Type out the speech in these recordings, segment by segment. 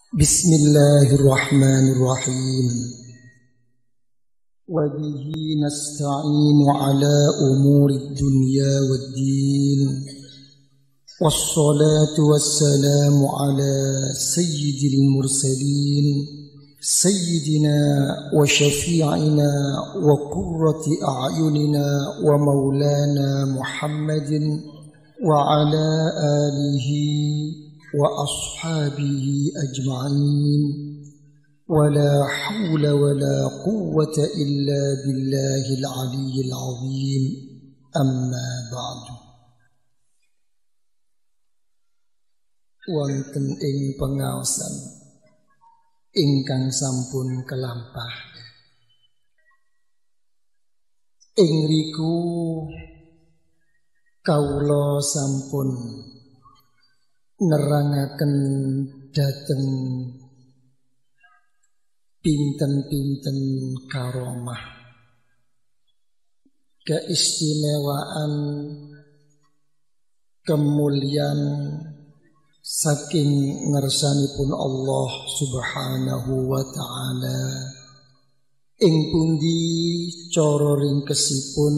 Bismillahirrahmanirrahim. Wa bihi nasta'inu ala umuri dunya waddin. Wassalatu wassalamu ala sayyidil mursalin, sayyidina wa syafi'ina wa qurrati a'yunina wa maulana Muhammadin wa ala alihi wa ashabihi ajma'in. Wa la hawla wa la quwwata illa billahil aliyyil azim. Amma ba'du. Wonten ing pengaosan ingkang sampun kelampah, ing riku kawula sampun nerangaken dhateng pinten-pinten karomah, keistimewaan, kemuliaan saking ngersanipun Allah Subhanahu wa ta'ala, ing pundi cara ringkesipun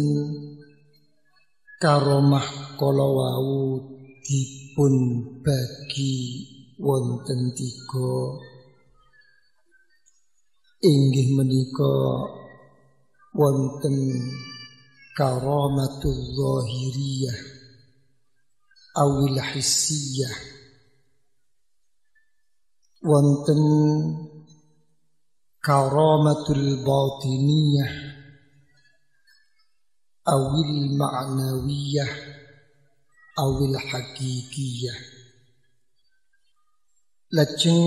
karomah kala wau dipun bagi wonten 3. Inggih menika wonten karamatul zahiriyah awil hissiyah, wonten karamatul batiniyah awil ma'nawiyah awil hakikiyah. Lajeng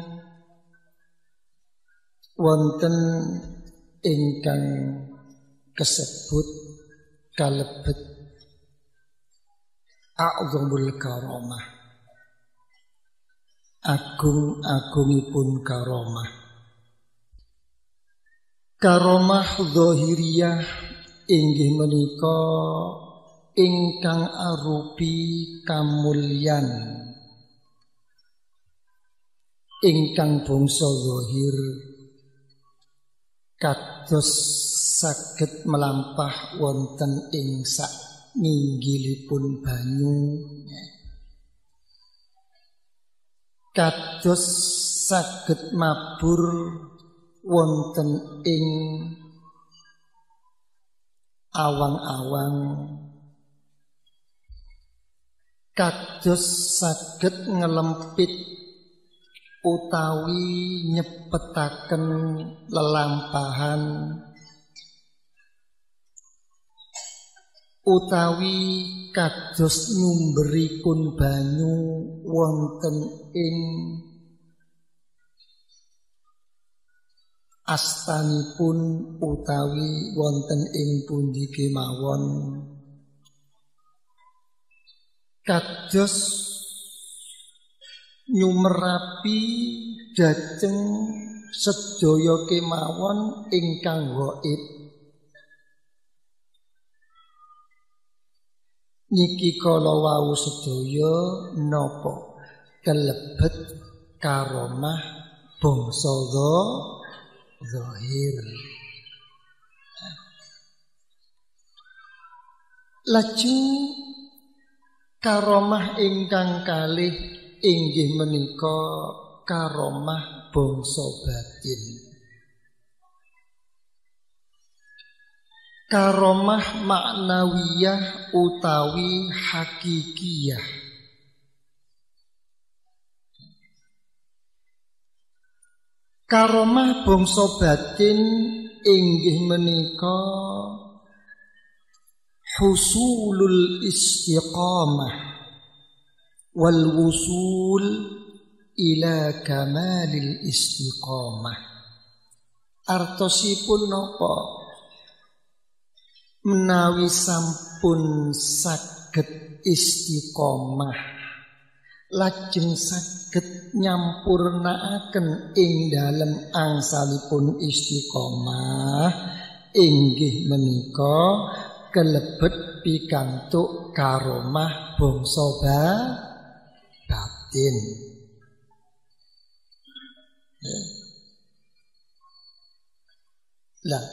wonten ingkang kesebut kalebet a'zamul karamah, agung-agungipun karamah. Karamah zahiriyah inggih menika ingkang arupi kamulyan ingkang bangsa zahir, kados saged melampah wonten ing sak ninggilipun banyu, kados saged mabur wonten ing awang-awang, kados saged ngelempit utawi nyepetaken lelampahan, utawi kados nyumberipun banyu wonten ing astanipun utawi wonten ing pundi kemawon, kados nyumerapi dhateng sedaya kemawon ingkang gaib. Niki kala wau sedaya napa kelebet karomah bangsa zahir. Lajeng karomah ingkang kalih inggih menika karomah bangsa batin. Karomah maknawiyah utawi hakikiyah. Karomah bangsa batin inggih menika husulul istiqamah wal wusul ila kamalil istiqamah. Artosipun napa? Menawi sampun saged istiqamah, lajeng saged nyampurnaaken ing dalem angsalipun istiqamah, inggih menika kelebet pikantuk karomah bangsa batin. Lah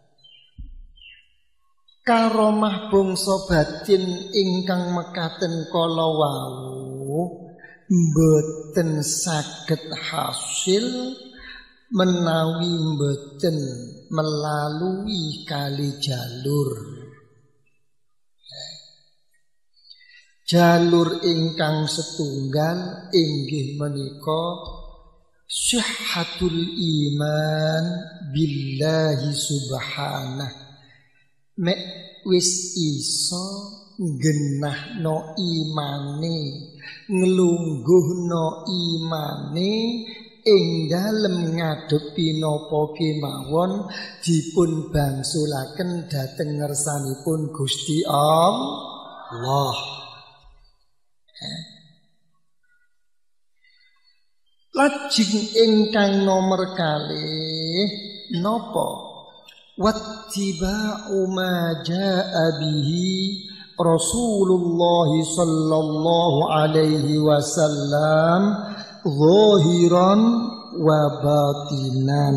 karomah bangsa batin ingkang mekaten kala wau mboten saged hasil menawi mboten melalui kali jalur. Jalur ingkang setunggal inggih menika sihhatul iman billahi subhanah. Mek wis iso genahno imane, nglungguhno imane ing dalem ngadepi napa kemawon dipun bangsulaken dhateng ngersanipun Gusti Allah. Lajeng ingkang nomor kalih napa? Wattiba'u ma jaa'a bihi Rasulullah sallallahu alaihi wasallam zahiran wa batinan.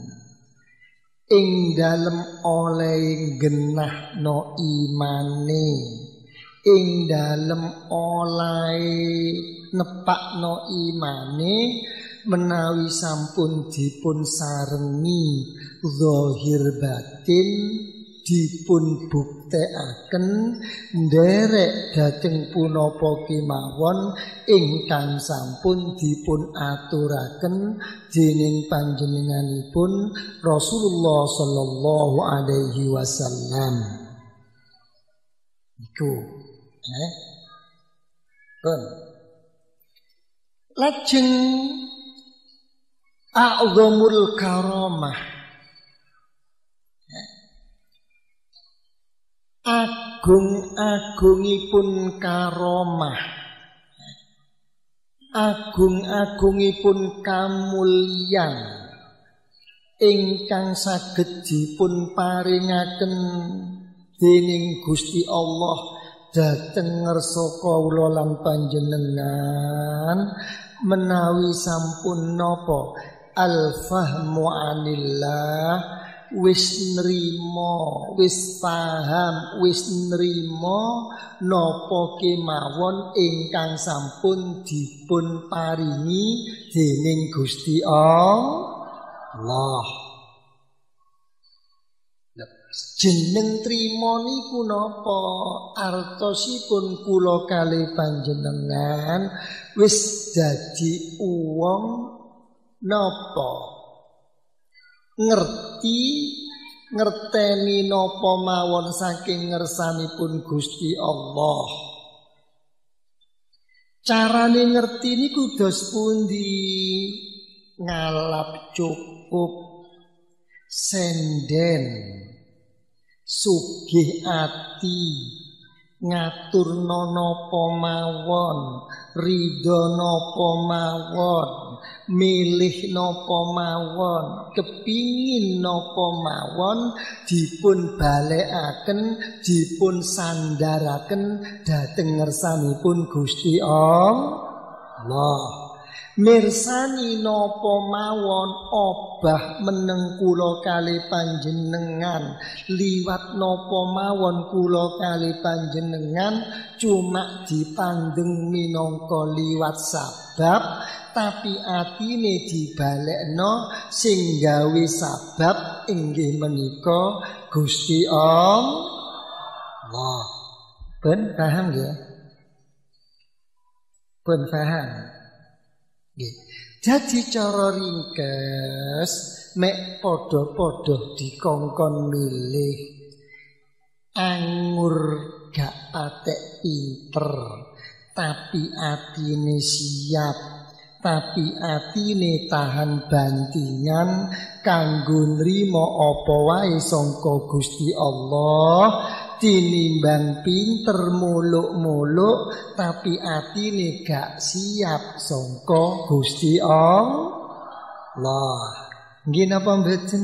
Ing dalem oleh genahno imane, ing dalem oleh nepakno imane menawi sampun dipun sarengi zahir batin dipun buktekaken nderek dhateng punapa kemawon ingkang sampun dipun aturaken dening panjenenganipun Rasulullah sallallahu alaihi wasallam. Iku pun lajeng a'zamul karamah, agung-agungipun karamah, agung-agungipun kamulyan ingkang saged dipun paringaken dening Gusti Allah dhateng ngarsa kawula lan panjenengan menawi sampun napa al-fahmu anillah, wis nrimo, wis paham, wis nrimo napa kemawon ingkang sampun dipun paringi dening Gusti Allah. Jeneng trima niku napa? Artosipun kula kalih panjenengan wis dadi wong napa? Ngerteni napa mawon saking ngersanipun Gusti Allah. Carane ngerti niku dos pundi? Ngalap cukup, senden, sugih ati, ngaturna napa mawon, ridho napa mawon, milih napa mawon, kepingin napa mawon dipun balekaken, dipun sandaraken dhateng ngersanipun Gusti Allah. Mirsani napa mawon obah meneng kula kalih panjenengan, liwat napa mawon kula kalih panjenengan cuma dipandeng minangka liwat sabab, tapi atine dibalekno sing gawe sabab inggih menika Gusti Allah. Ben paham nggih? Ben paham. Jadi cara ringkes mek padha-padha dikongkon milih anggur gak patek pinter tapi atine siap, tapi atine tahan bantingan kanggo nrimo apa wae sangka Gusti Allah. Tinimbang pinter muluk-muluk tapi atine gak siap sangka Gusti Allah. Nggih napa mboten?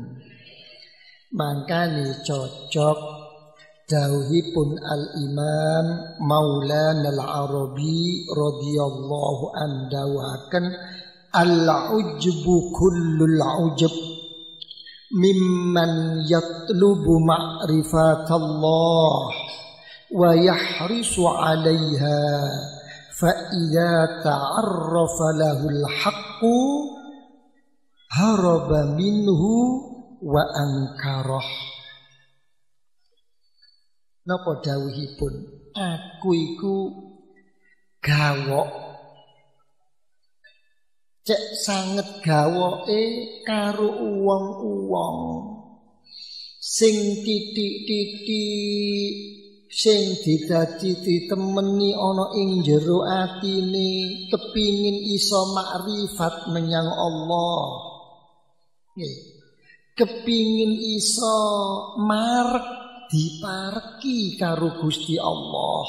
Mangkane cocok dawuhipun Al-Imam Maulana Al-Arabi radhiyallahu anhu, Al-ujbu kullul ujub mimman yatlubu ma'rifatallah wa yahrisu 'alaiha fa idza ta'arrafa lahul haqqu haraba minhu wa ankarah. Napa dawuhipun? Aku iku gawok. Cek sanget gawoke karo uwong-uwong sing titik-titik sing ditemeni ana ing jero atine kepingin iso makrifat menyang Allah. Nggih. Kepingin iso marek dipareki karo Gusti Allah.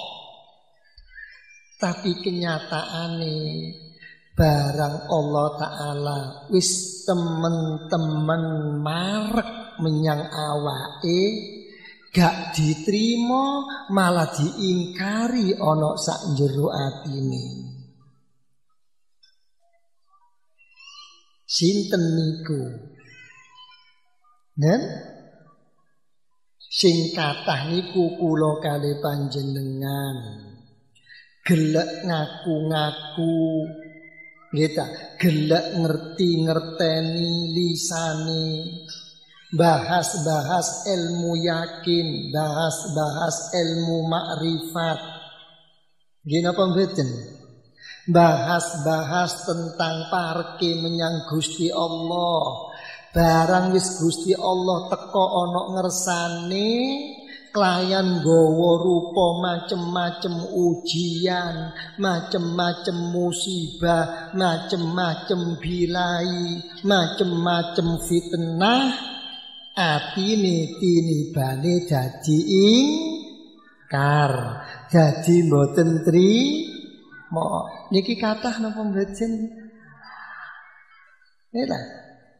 Tapi kenyataane barang Allah Ta'ala wis temen-temen marek menyang awake gak diterima malah diingkari ana sak njero atine. Sinten niku? Nen sing kathah niku kula kali panjenengan gelek ngaku-ngaku kita gelek ngerti-ngerteni lisane, bahas-bahas ilmu yakin, bahas-bahas ilmu makrifat. Gini apa mboten? Bahas-bahas tentang parke menyang Gusti Allah. Barang wis Gusti Allah teko ana ngersane klayan gawa rupa macem-macem ujian, macem-macem musibah, macem-macem bilai, macem-macem fitnah, atine tinibane dadi ingkar, dadi mboten trima. Niki kathah napa mboten? Nggih.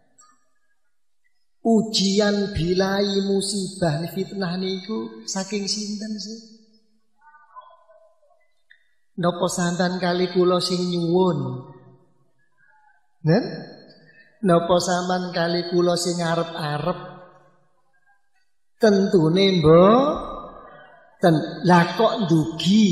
Ujian bilai musibah fitnah niku saking sinten sih? Napa santen kali kula sing nyuwun? Nen? Napa sampean kali kula sing arep-arep? Tentune mboten. Lah kok ndugi?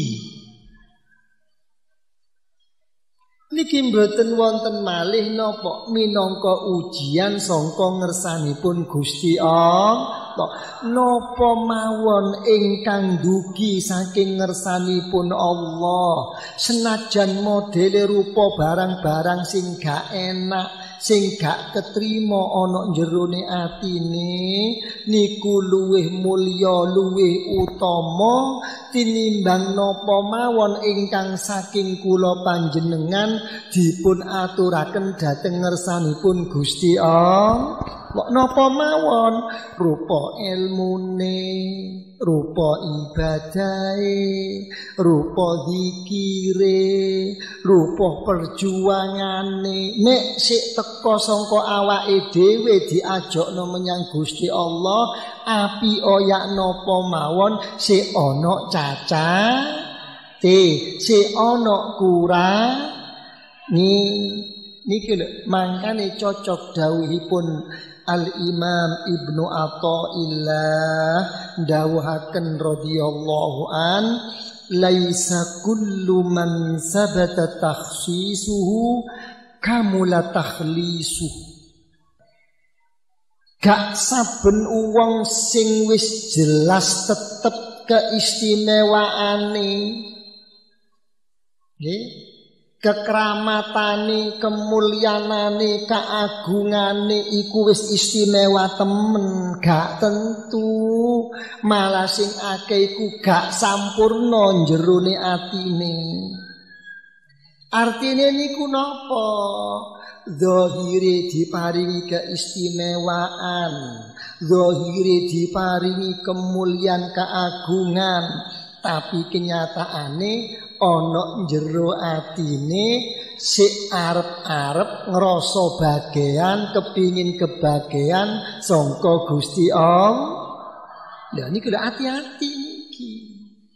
Niki mboten wonten malih napa minangka ujian sangka ngersanipun Gusti Allah. Napa mawon ingkang dugi saking ngersanipun Allah. Senajan modele rupa barang-barang sing gak enak, sing gak ketrima ana jerone atine niku luwih mulya, luwih utama tinimbang napa mawon ingkang saking kula panjenengan dipun aturaken dhateng ngersanipun Gusti Allah. Napa mawon rupa ilmune, rupa ibadahe, rupa zikire, rupa perjuangane. Nek sik teka sangka awake dhewe diajakno menyang Gusti Allah, api oyak napa mawon sik ana cacate, sik ana kurang niki lho, mangkane cocok dawuhipun Al-Imam Ibnu Athaillah dawuhaken radhiyallahu an, laisa kullu man sabata takhsisuhu kamula takhlisuhu. Gak saben wong sing wis jelas tetep keistimewaane, nggih, kekramatane, kemulianane, keagungane iku wis istimewa temen. Gak tentu, malah sing akeh iku gak sampurna jerone atine. Artine niku napa? Zahire diparingi keistimewaan, zahire diparingi kemuliaan, keagungan, tapi kenyataane ana jero atine sik arep-arep ngrasa bagian, kepingin kebagian sangka Gusti Allah. Lah niki lho hati-hati niki.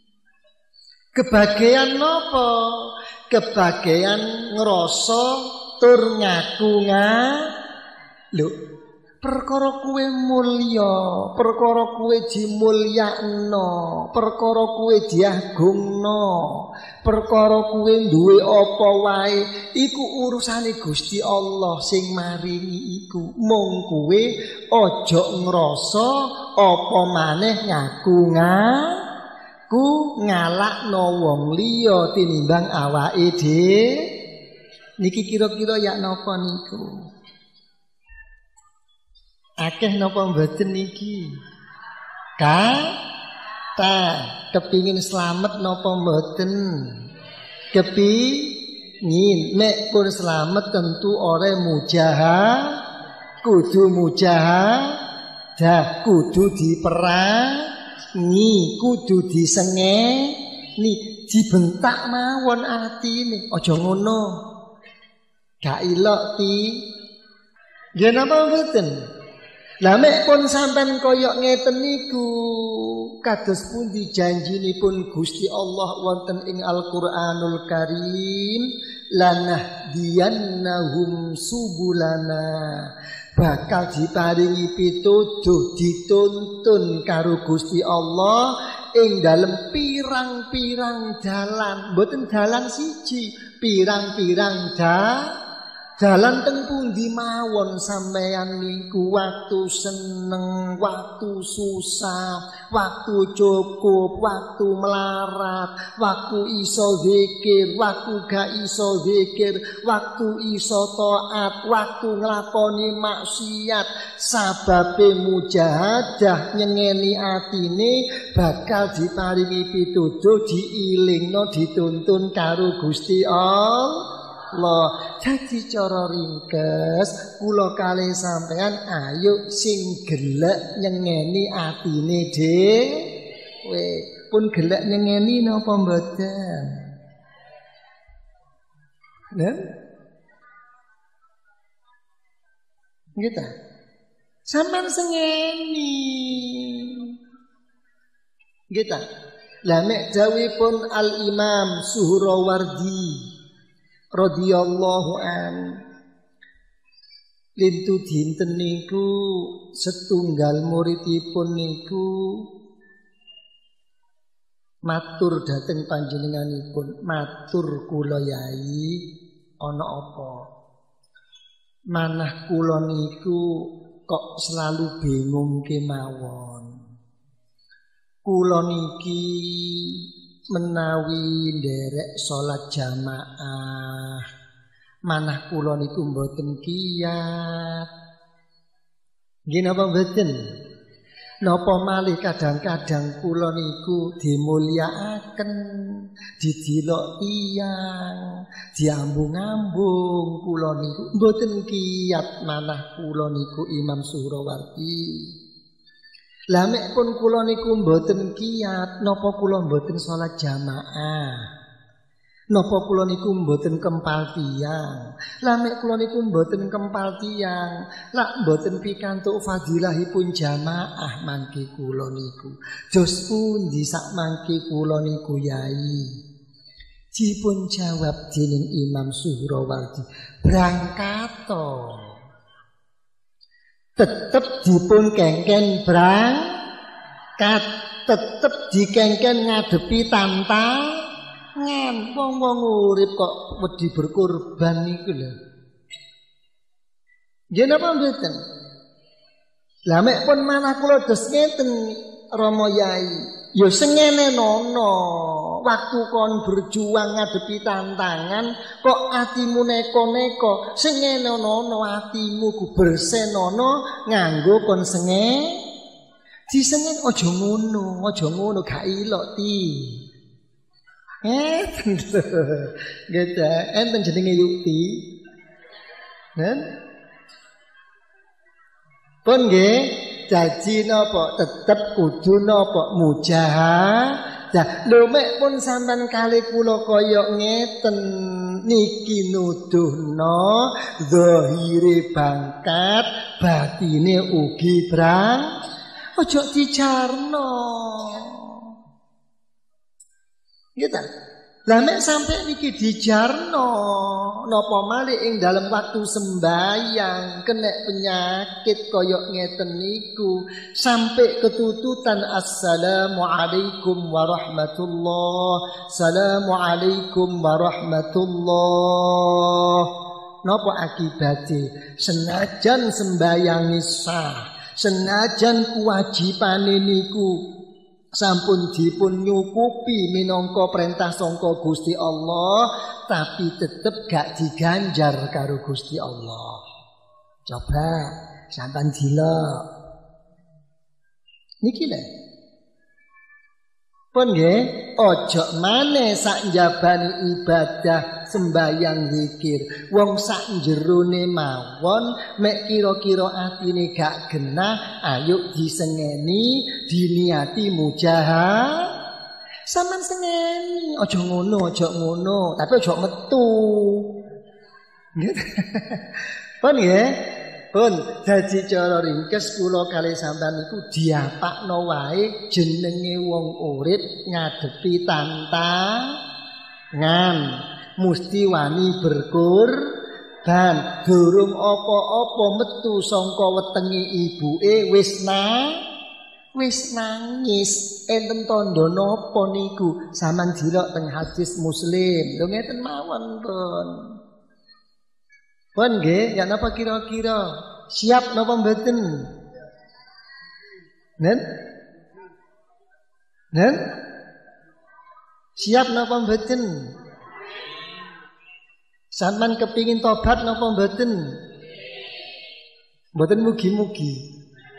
Kebagian napa? Kebagian ngrasa tur ngaku lho perkara kuwe mulya, perkara kuwe dimulyakno, perkara kuwe diagungno, perkara kuwe duwe apa wae iku urusane Gusti Allah sing maringi iku. Mung kuwe aja ngrasa apa maneh ngaku ngalakno wong liya tinimbang awake dhewe. Niki kira-kira yak napa niku? Akeh napa mboten niki? Kepingin slamet napa mboten? Kepingin nek pun slamet tentu ora kudu mujahadah, kudu diperangi, kudu disengeni, dibentak mawon atine. Aja ngono. Gak ilok ti. Nggih napa mboten? Lah mek pun sampean kaya ngeten niku kados pundi janjinipun Gusti Allah wonten ing Al-Qur'anul Karim, lanahdiyannahum subulana, bakal diparingi pituduh dituntun karo Gusti Allah ing dalem pirang-pirang dalan, mboten dalan siji, pirang-pirang dalan teng pundi mawon sampeyan niku, waktu seneng, waktu susah, waktu cukup, waktu melarat, waktu iso zikir, waktu gak iso zikir, waktu iso taat, waktu nglakoni maksiat, sababe mujahadah nyengeni atine bakal diparingi pituduh, diilingno, dituntun karo Gusti Allah. Jadi cara ringkes kula kalih sampean ayo sing gelek nyengeni atine dhewe. Pun gelek nyengeni napa mboten? Nggih? Nggih ta? Sampeyan sengeni. Nggih ta? Lah nek dawuhipun Al-Imam Suhrawardi radhiyallahu an, lintu dinten niku setunggal muridipun niku matur dhateng panjenenganipun, matur kula Yai, ana apa? Manah kula niku kok selalu bingung kemawon. Kula niki menawi nderek salat jamaah manah kula niku mboten kiyat. Nggih napa mboten? Napa malih kadang-kadang kula niku dimulyakaken, didelok tiyang, diambung-ambung, kula niku mboten kiyat manah kula niku Imam Suhrawardi. Lah mek pun kula niku mboten kiyat, napa kula mboten salat jamaah? Napa kula niku mboten kempal tiyang? Lah mek kula niku mboten kempal tiyang, lak mboten pikantuk fadilahipun jamaah mangke kula niku. Jos pundi sak mangke kula niku Yai? Dipun jawab dening Imam Suhrawardi, berangkat to. Tetep dipun kengken berangkat, tetep dikengken ngadepi tantangan. Wong-wong urip kok wedi berkorban niku lho. Nggih napa mboten? Lah mek pun manah kula dos ngeten Rama Yai, ya sengene nono. Waktu kon berjuang ngadepi tantangan kok atimu neko-neko, sengene nono atimu ku bersenono nganggo kon disengen aja ngono gak ilok ti. Gitu. Enten jenenge Yukti. Nen? Pun nggih, janji napa tetep kudu napa mujahadah. Lho mek pun sampean kali kula kaya ngeten niki nuduhno zahire bangkat, batine ugi ojo dijarno. Gitu. Lah mek sampai niki dijarno napa malih ing dalam waktu sembayang kena penyakit koyok ngeten niku sampai ketututan assalamualaikum warahmatullah, assalamualaikum warahmatullah. Napa akibate? Senajan sembayang sah, senajan kewajibane niku sampun dipun nyukupi minangka perintah sangka Gusti Allah, tapi tetep gak diganjar karo Gusti Allah. Coba sampean delok. Niki lho. Pun nggih, ojo maneh sak njabane ibadah sembayang zikir. Wong sak jerone mawon mek kira-kira atine gak genah, ayo disengeni, diniati mujahad. Sampeyan sengeni, ojo ngono, tapi ojo metu. Nggih. Pun nggih. Pun dadi cara ringkes kula kalih sampean niku diapakno wae jenenge wong urip ngadepi tantangan, mesti wani berkorban. Durung apa-apa metu sangka wetenge ibuke wis nangis. Enten tandha napa niku? Sampeyan delok teng hadis Muslim. Lho ngeten mawon, Pun. Pun nggih, ya napa kira-kira? Siap napa mboten? Nen? Siap napa mboten? Sampeyan kepingin tobat napa mboten? Mboten mugi-mugi.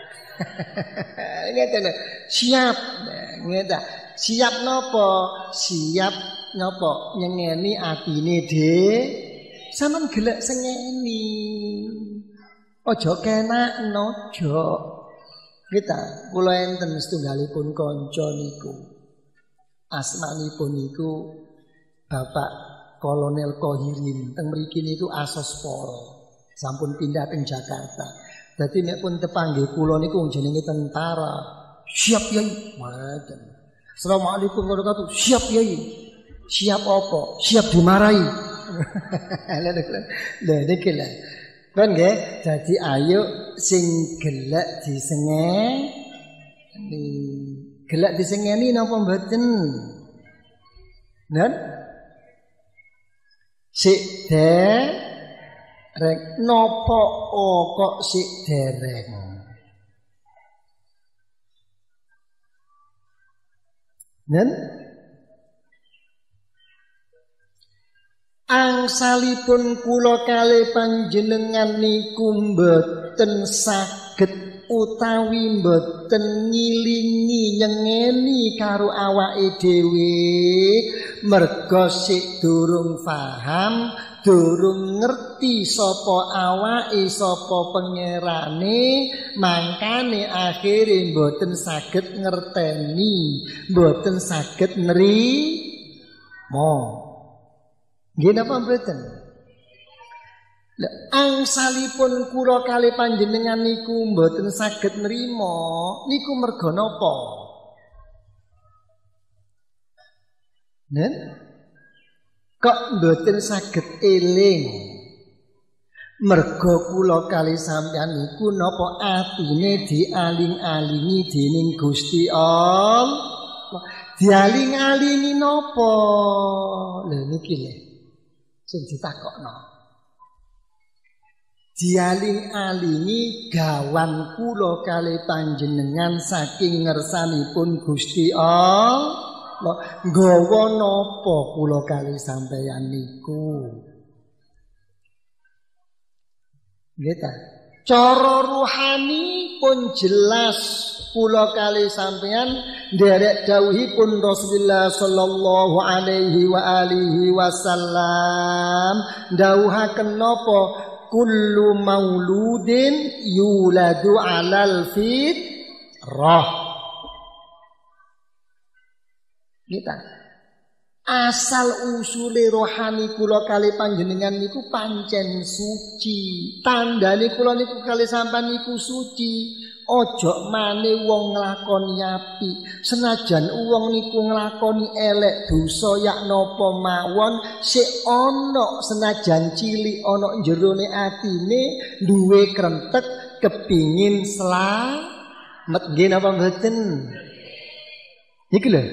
Ngeten siap. Ngeten. Siap napa? Siap napa? Nyengeni atine sampeyan gelek sengeni. Aja kenak nojo. Kita kula enten setunggalipun kanca niku. Asmanipun niku Bapak Kolonel Kohirin. Teng mriki niku Asospol. Sampun pindah teng Jakarta. Dadi nek pun tepanggih kula niku jenenge tentara. Siap Yai. Ngoten. Assalamualaikum warahmatullahi wabarakatuh. Siap Yai. Siap apa? Siap dimarahi. Lha niki lho. Kan nggih, dadi ayo sing gelek disengeni. Gelek disengeni napa mboten? Nen? Sik dereng napa kok sik dereng? Nen? Angsalipun kula kalih panjenengan niku mboten saged utawi mboten ngilingi nyengeni karo awake dhewe merga sik durung paham, durung ngerti sapa awake, sapa pangerane, mangkane akhire mboten saged ngerteni, mboten saged nrimo. Nggih napa mboten? Lha angsalipun kula kalih panjenengan niku mboten saged nrimo, niku merga napa? Nen? Kok mboten saged eling? Merga kula kalih sampeyan niku napa atine dialing-alingi dening Gusti Allah. Dialing-alingi napa? Lha niki lho. Sing ditakokno. Dialing-alingi gawan kula kalih panjenengan saking ngersanipun Gusti Allah. Nggawa napa kula kalih sampeyan niku? Nggih ta? Cara ruhani pun jelas kula kalih sampeyan nderek dawuhipun Rasulullah sallallahu alaihi wa alihi wasallam dawuhaken napa kullu mauludin yuladu alal fitrah. Kita asal usule rohani kula kalih panjenengan niku pancen suci. Tandane kula niku kalih sampean niku suci. ojo maneh wong nglakoni apik. Senajan wong niku nglakoni elek dosa yak napa mawon, sik ana senajan cilik ana jerone atine duwe krentek kepingin slamet. Nggih napa mboten? Iki lho.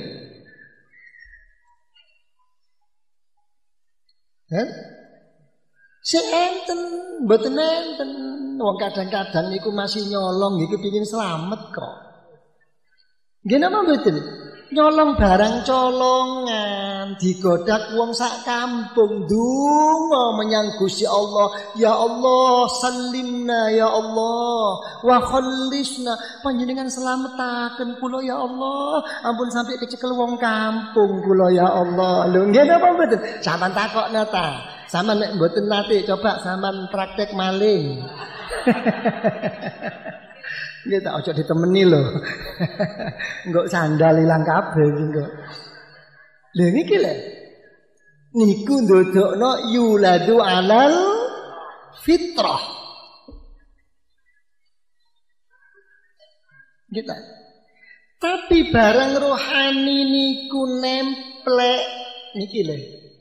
Sik enten, mboten enten. Wong kadang-kadang niku masih nyolong iki pengin slamet kok. Nggih napa mboten? Nyolong barang colongan, digodak wong sak kampung, donga menyang Gusti Allah, ya Allah salimna ya Allah wa khallisna, panjenengan slametaken kula ya Allah, ampun sampai kecekel wong kampung kula ya Allah. Lho nggih napa mboten? Sampeyan takokna ta? Sampeyan nek mboten nate coba sampeyan praktek maling. Nggih tak ojo ditemeni lho. Engko sandal ilang kabeh engko. Lha niki lho. Niku ndodokno yuladu alal fitrah. Gitu. Tapi barang rohani niku nemplek niki lho.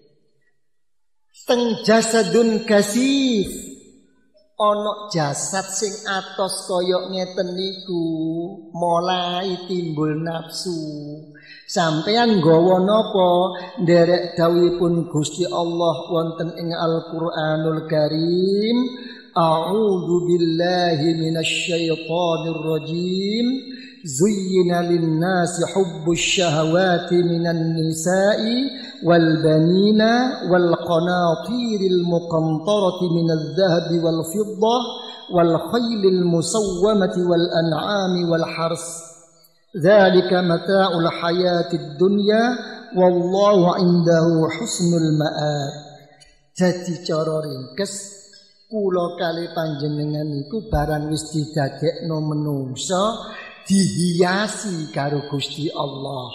Teng jasadun kasif. Ana jasad sing atos kaya ngeten niku mulai timbul nafsu. Sampeyan nggawa napa nderek dawuhipun Gusti Allah wonten ing Al-Qur'anul Karim, a'udzu billahi minasyaitonir rajim. Zuyyina lin-nasi hubbus syahawati minan nisa'i wal banina wal qanatiril muqantarati minadh dhahabi wal fiddah wal khaylil musawwamati wal an'ami wal hars. Dzalika mata'ul hayatid dunya wallahu 'indahu husnul ma'ab. Jadi cara ringkes kula kali panjenengan iku barang wis didadekno menungsa dihiasi karo Gusti Allah.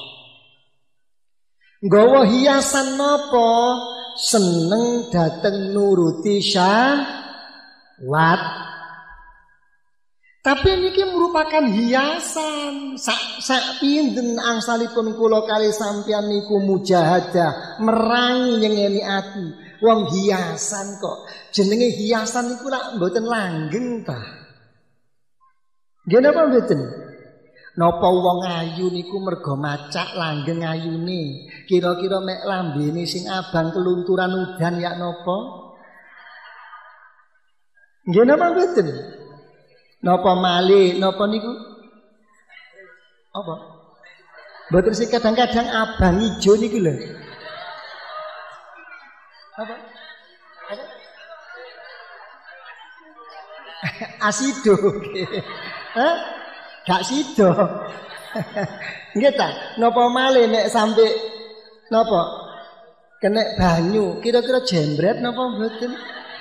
Nggawa hiasan napa? Seneng dateng nuruti syahwat. Tapi niki merupakan hiasan. Sak pinten angsalipun kula kali sampeyan niku mujahadah merangi nyengeni ati. Wong hiasan kok. Jenenge hiasan niku lak mboten langgeng ta. Nggih napa mboten? Napa wong ayu niku mergo macak langgeng ayune. Kira-kira mek lambene sing abang kelunturan udan ya napa? Nggih napa mboten? Napa malih napa niku? Apa? Mboten sing kadang-kadang abang ijo niku lho. Apa? Apa? Asido. Hah? Gak sido. Nggih ta? Napa malih nek sampe napa? Kenek banyu, kira-kira jembret napa mboten?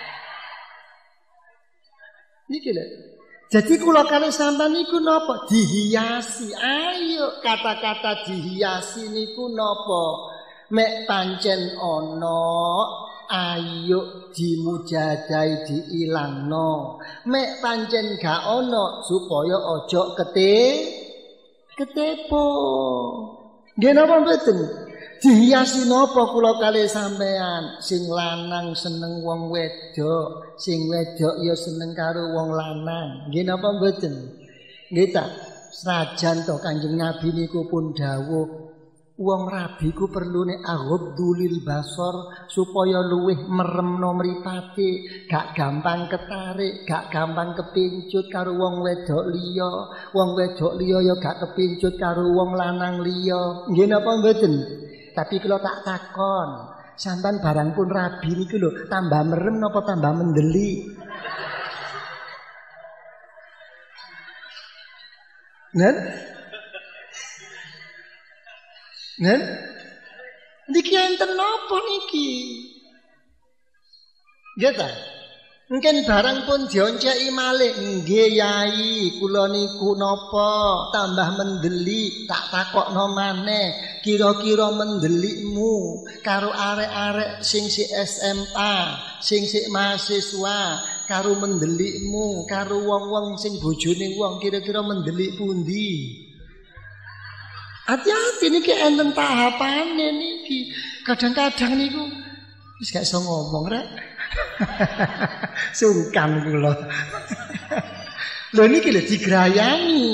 Niki lho. Jadi kula kali sampean niku napa? Dihiasi. Ayo kata-kata dihiasi niku napa? Mek pancen ana ayo dimujadai diilangno. Mek pancen gak ana supaya aja ketepo. Nggih napa mboten? Dihiasi napa kula kali sampean? Sing lanang seneng wong wedok, sing wedok ya seneng karo wong lanang. Nggih napa mboten? Nggih ta? Senajan to Kanjeng Nabi niku pun dawuh wong rabi ku perlune aghdulil basar supaya luwih meremno mripate, gak gampang ketarik, gak gampang kepincut karo wong wedok liya. Wong wedok liya ya gak kepincut karo wong lanang liya. Nggih napa mboten? Tapi kalau tak takon, sampean barang pun rabi niku lho, tambah merem napa tambah mendeli? Nen? Niki enten napa niki? Nggih ta? Mungkin barang pun dionceki malih. Nggih Yai, kula niku napa tambah mendeli, tak takokno maneh. Kira-kira mendelikmu karo arek-arek sing si SMA, sing si mahasiswa, karo mendelikmu, karo wong-wong sing bojone wong kira-kira mendelik pundi. Hati-hati niki enten tahapane niki. Kadang-kadang niku wis gak iso ngomong rek. Sungkan kula. Lho niki lho digrayani.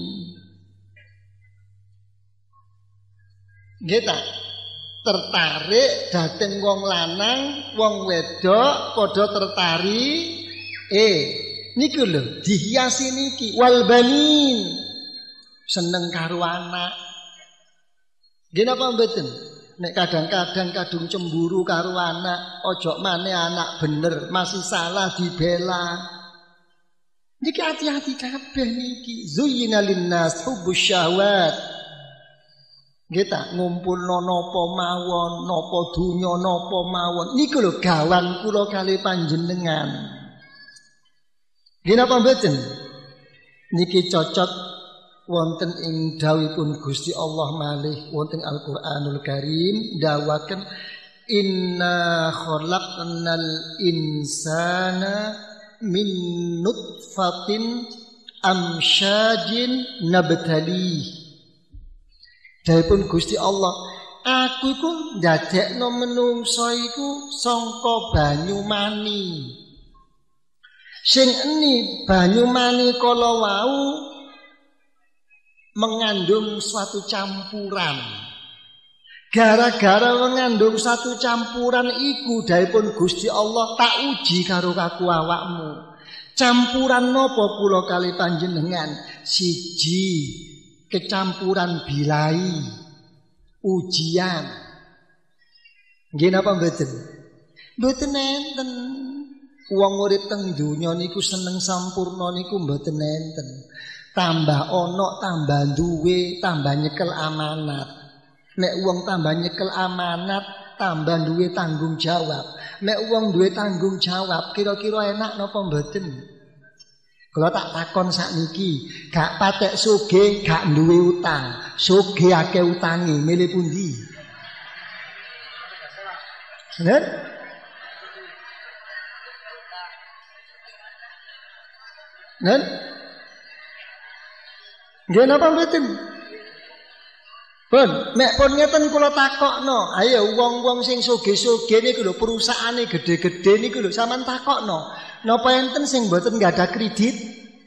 Nggih ta? Tertarik dateng wong lanang, wong wedok padha tertarik. Niku lho dihiasi niki wal banin. Seneng karo anak. Nggih napa mboten? Nek kadang-kadang kadung cemburu karo anak, ojo maneh anak bener, masih salah dibela. Niki hati-hati kabeh niki. Zuyyina linnas hubbus syahwat. Kita ngumpulno napa mawon, napa dunya napa mawon. Niku lho gawan kula kali panjenengan. Nggih napa mboten? Niki cocok wonten ing dawuhipun Gusti Allah malih wonten Al-Qur'anul Karim dawaken inna khalaqnal insana min nutfatin amsyajin nabtali. Dawuhipun Gusti Allah, aku iku ndadekno menungso iku sangka banyu mani. Sing eni banyu mani kala wau mengandung suatu campuran. Gara-gara mengandung satu campuran iku dawuhipun Gusti Allah tak uji karo kaku awakmu. Campuran napa kula kali panjenengan? Siji kecampuran bilai, ujian. Nggih napa mboten? Mboten enten. Wong urip teng donya niku seneng sampurna niku mboten enten. Tambah ana, tambah duwe, tambah nyekel amanat. Nek wong tambah nyekel amanat, tambah duwe tanggung jawab. Nek wong duwe tanggung jawab, kira-kira enak napa mboten? Kalau tak takon sakniki, gak patek sugih, gak duwe utang. Sugih akeh utangi, milih pundi? Bener? Bener? Nggih napa mboten? Pun, mek pun ngeten kula takokno. Ayo wong-wong sing sugih-sugih niku lho perusahaane gede-gede niku lho sampean takokno. Napa enten sing mboten ada kredit?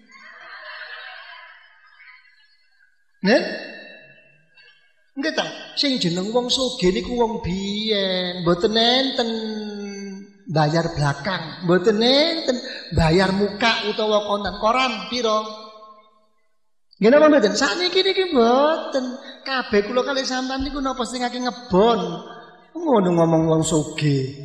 Nen? Nggih ta, sing jeneng wong sugih niku wong biyen, mboten enten bayar belakang, mboten enten bayar muka utawa kontan koran pira. Nggih napa mboten? Sakniki niki mboten. Kabeh kula kali sampean niku napa sing akeh ngebon. Ngono ngomong wong sugih.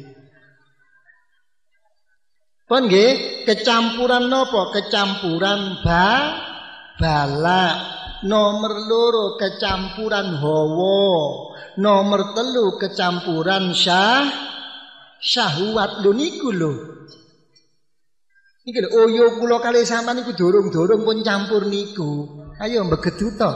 Pun nggih, kecampuran napa? Kecampuran bala. Nomor loro kecampuran hawa. Nomor telu kecampuran syahwat. Lho niku lho. Niki lho oyo kula kali sampean niku dorong-dorong pun campur niku. Ayo mbegedu to.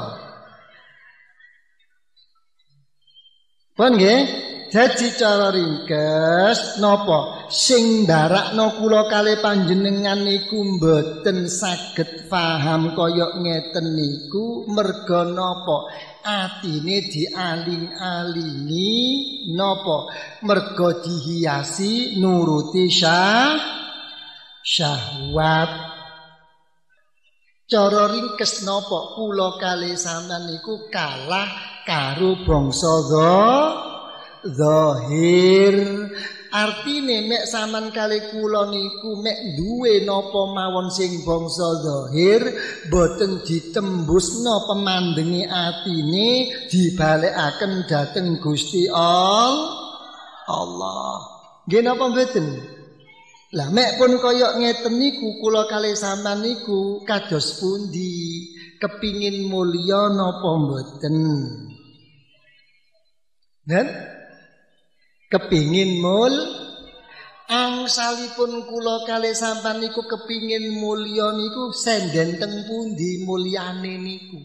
Pun nggih? Jadi cara ringkes napa sing ndarakno kula kali panjenengan niku mboten saged paham kaya ngeten niku merga napa atine dialing-alingi napa merga dihiasi nuruti syahwat. Cara ringkes napa kula kali sampean niku kalah karo bangsa zahir. Artine mek sampean kali kula niku mek duwe napa mawon sing bangsa zahir boten ditembusno pemandenge atine dibalekaken dhateng Gusti Allah. Nggih napa mboten? Lah mek pun kaya ngeten niku kula kali sampean niku kados pundi? Kepingin mulya napa mboten? Dan kepingin angsalipun kula kali sampean niku kepingin mulya niku senden teng pundi mulyane niku?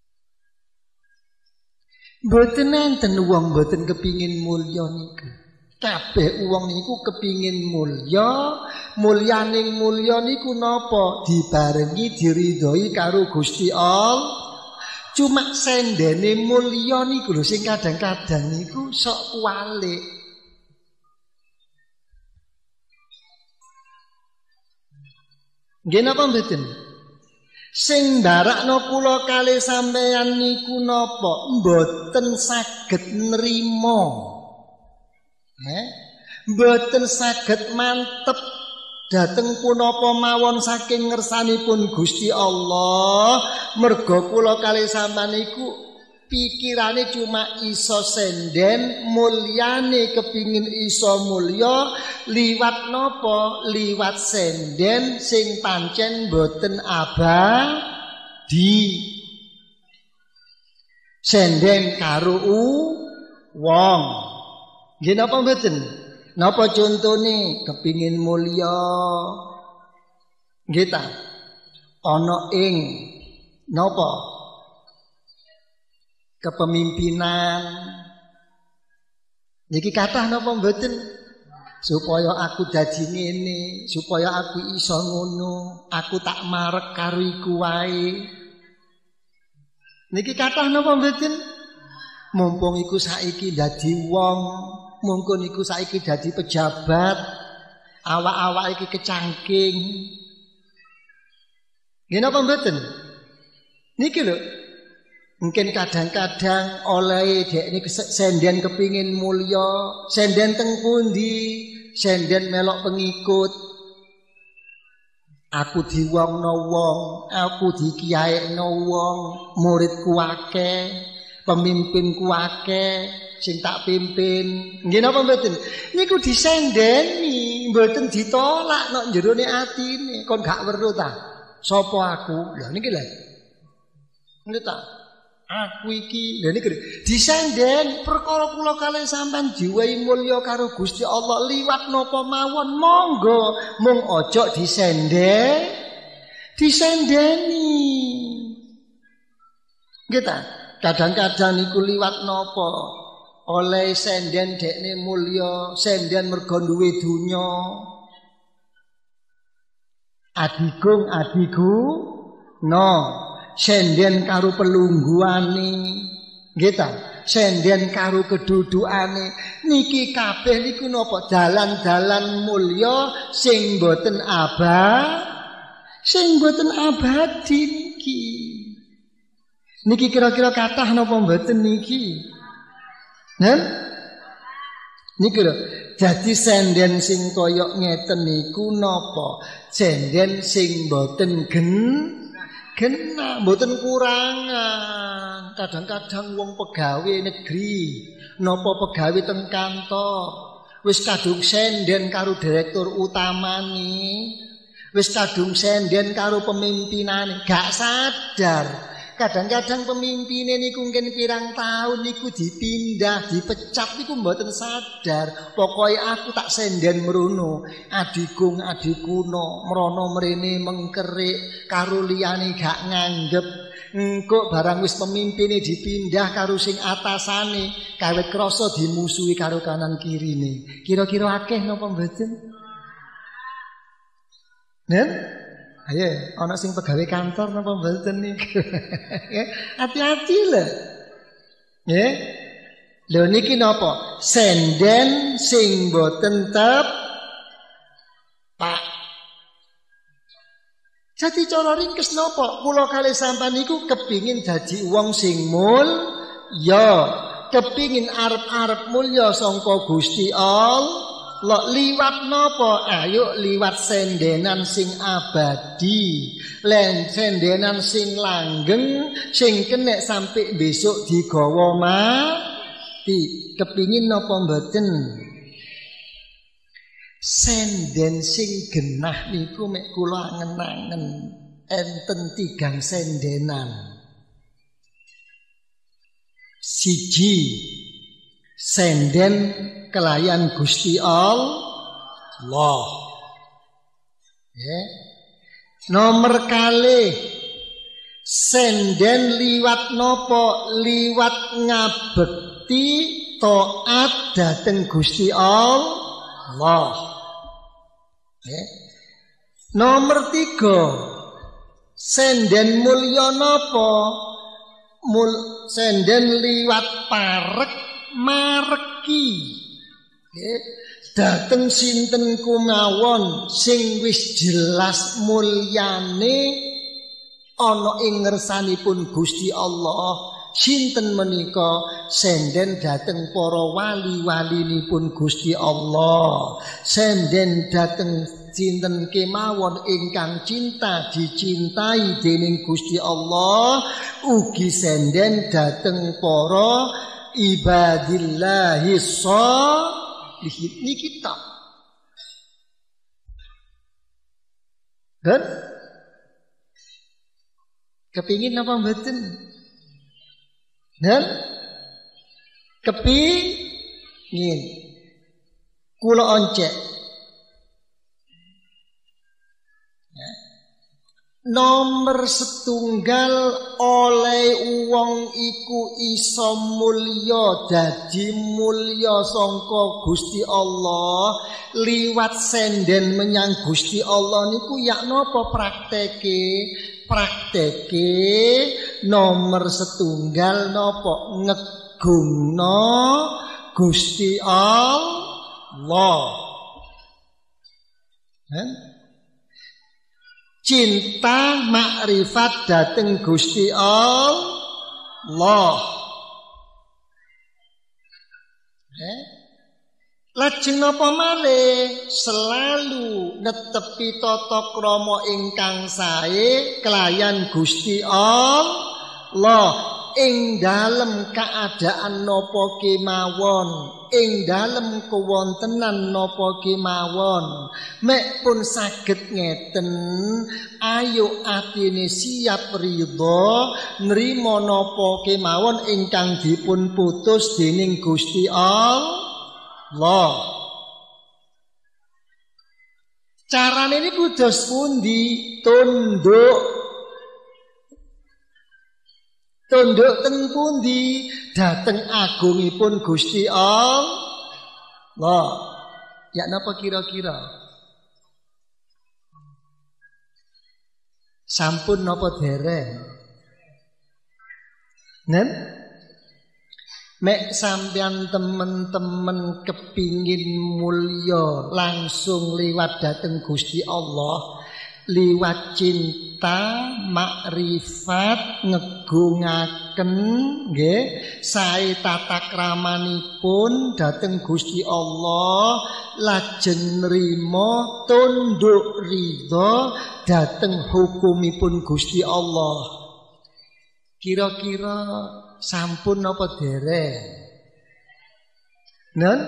Mboten enten wong mboten kepingin mulya niku. Kabeh wong niku kepingin mulya, mulyaning mulya niku napa? Dibarengi diridhoi karo Gusti Allah. Cuma sendene mulya niku lho sing kadang-kadang niku sok kualik. Nggih napa mboten? Sing ndarakno kula kalih sampeyan niku napa? Mboten saged nrimo. Mboten saged mantep dhateng punapa mawon saking ngersanipun Gusti Allah. Merga kula kalih sampeyan niku pikirane cuma iso senden, mulyane kepingin iso mulya liwat napa? Liwat senden sing pancen mboten abadi. Senden karo wong. Nggih napa mboten? Napa contone kepingin mulya? Nggih ta? Ana ing napa? Kepemimpinan. Niki kathah napa mboten? Supaya aku dadi ngene, supaya aku iso ngono, aku tak marek karo iku wae. Niki kathah napa mboten? Mumpung iku saiki dadi wong, mungkin iku saiki dadi pejabat, awak-awak iki kecangking. Nggih napa mboten? Niki lho. Mungkin kadang-kadang oleh dekne senden kepingin mulya, senden teng pundi, senden melok pengikut. Aku diwongno wong, aku dikiyaekno wong, muridku akeh, pemimpinku akeh, sing tak pimpin. Nggih napa mboten? Niku disendeni, mboten ditolak nek jerone atine. Kon gak weruh ta? Sapa aku? Lha niki lho. Nggih ta? Aku iki lha niki disenden perkara kula kalih sampean jiwahi mulya karo Gusti Allah liwat napa mawon monggo, mung aja disendeni. Nggih ta? Kadang-kadang niku liwat napa? Oleh senden dekne mulya, senden mergo duwe donya. Adiku no, senden karo pelungguane. Nggih ta? Senden karo kedudukane. Niki kabeh niku napa? Dalan-dalan mulya sing boten abadi niki. Niki kira-kira kathah napa mboten niki? Niki lho, dadi senden sing kaya ngeten niku napa? Senden sing mboten genah, mboten kurangan. Kadang-kadang wong pegawe negeri, napa pegawe teng kantor, wis kadung senden karo direktur utamane, wis kadung senden karo pemimpinane, gak sadar. Kadang-kadang pemimpinnya niku mungkin pirang tahun niku dipindah, dipecat niku mboten sadar. Pokoknya aku tak senden merono, adikung adikuno, merono mrene mengkerik, karo liyane gak nganggep. Engko barang wis pemimpinnya dipindah karo sing atasane, kawit krasa dimusuhi karo kanan kirine. Kira-kira akeh napa mboten? Ayo, ana sing pegawai kantor napa mboten niku. Hati-hati lho. Nggih. Lho niki napa? Senden sing mboten tepak. Jadi cara ringkes napa? Kula kalih sampean niku kepingin dadi wong sing mulya, kepingin arep-arep mulya sangka Gusti Allah. Liwat napa? Ayo liwat sendenan sing abadi, sendenan sing langgeng, sing kenek sampai besok digawa mati. Kepingin napa mboten? Senden sing genah niku mek kula angen-angen enten 3 sendenan. Siji senden kelayan Gusti Allah. Nomor kalih senden liwat nopo? Liwat ngabekti taat dhateng Gusti Allah. Nomor 3, senden mulya napa? Senden liwat parek mareki. Dhateng sinten kumawon sing wis jelas mulyane ana ing ngersanipun Gusti Allah. Sinten menika? Senden dhateng para wali-walinipun Gusti Allah. Senden dhateng sinten kemawon ingkang cinta dicintai dening Gusti Allah, ugi senden dhateng para ibadillahis sholihin niki tok. Dan kepingin apa mboten? Dan kepingin kula oncek nomor setunggal oleh wong iku iso mulya dadi mulya sangka Gusti Allah liwat senden menyang Gusti Allah niku yak napa prakteke? Prakteke nomor setunggal napa? Ngegungno Gusti Allah. Cinta makrifat dhateng Gusti Allah. Lajeng napa malih? Selalu netepi tata krama ingkang sae kelayan Gusti Allah ing dalem keadaan napa kemawon, ing dalem kewontenan napa kemawon. Mek pun saged ngeten, ayo atine siap ridho nrimo napa kemawon ingkang dipun putus dening Gusti Allah. Carane niku dos pundi? Tunduk teng pundi? Dhateng agungipun Gusti Allah. Ya napa kira-kira? Sampun napa dereng? Nen? Mek sampeyan temen-temen kepingin mulya langsung liwat dhateng Gusti Allah, liwat cinta makrifat ngegungaken nggih sae tata kramanipun dhateng Gusti Allah, lajeng nrimo tunduk ridha dhateng hukumipun Gusti Allah. Kira-kira sampun napa dereng? Nen?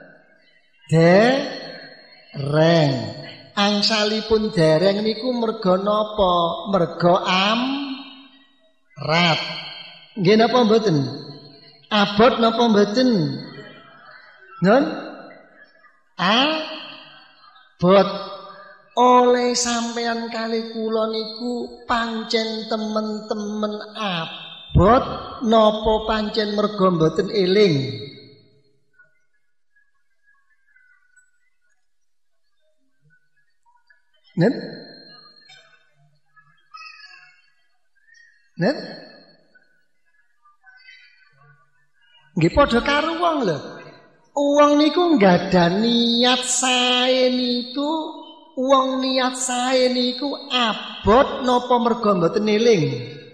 Dereng. Angsalipun dereng niku merga napa? Merga amrat. Nggih napa mboten? Abot napa mboten? Nen? Abot. Oleh sampeyan kali kula niku pancen temen-temen abot napa pancen merga mboten eling? Nen? Nen? Nggih padha karo wong lho. Wong niku nggada niat sae niku, wong niat sae niku abot napa merga mboten eling?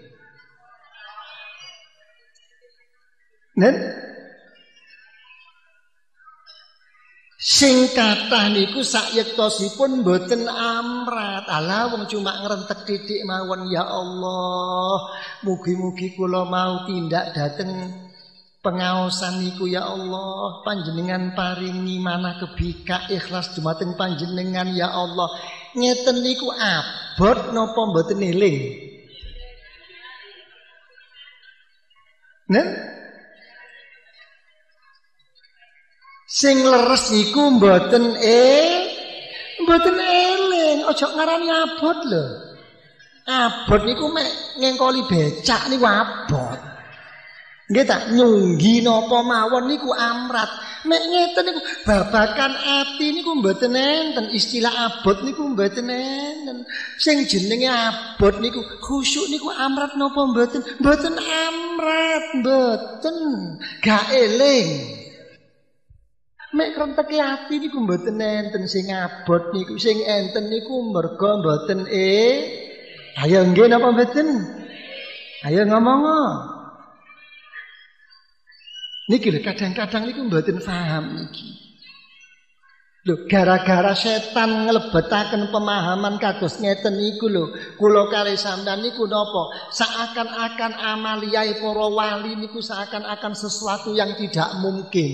Nen? Sing kathah niku sayektosipun mboten amrat. Alah wong cuma ngrentek titik mawon. Ya Allah, mugi-mugi kula mau tindak dhateng pengaosan niku ya Allah. Panjenengan paringi manah kebika ikhlas dumateng panjenengan ya Allah. Ngeten niku abot napa mboten eling? Nen? Sing leres niku mboten eling, aja ngarani abot lho. Abot niku mek ngengkoli becak niku abot. Nggih ta, nyunggi napa mawon niku amrat. Mek ngeten niku babakan ati niku mboten enten, istilah abot niku mboten enten. Sing jenenge abot niku khusyuk niku amrat napa mboten? Mboten amrat, mboten. Gak eling. Mek krenteke ati niku mboten enten sing abot niku, sing enten niku merga mboten Ayo nggih napa mboten? Ayo ngomong. Niki lho kadang-kadang niku mboten paham niki. Lho gara-gara setan nglebetaken pemahaman kados ngeten niku lho, kula kali sampean niku napa? Seakan-akan amaliyae para wali niku seakan-akan sesuatu yang tidak mungkin.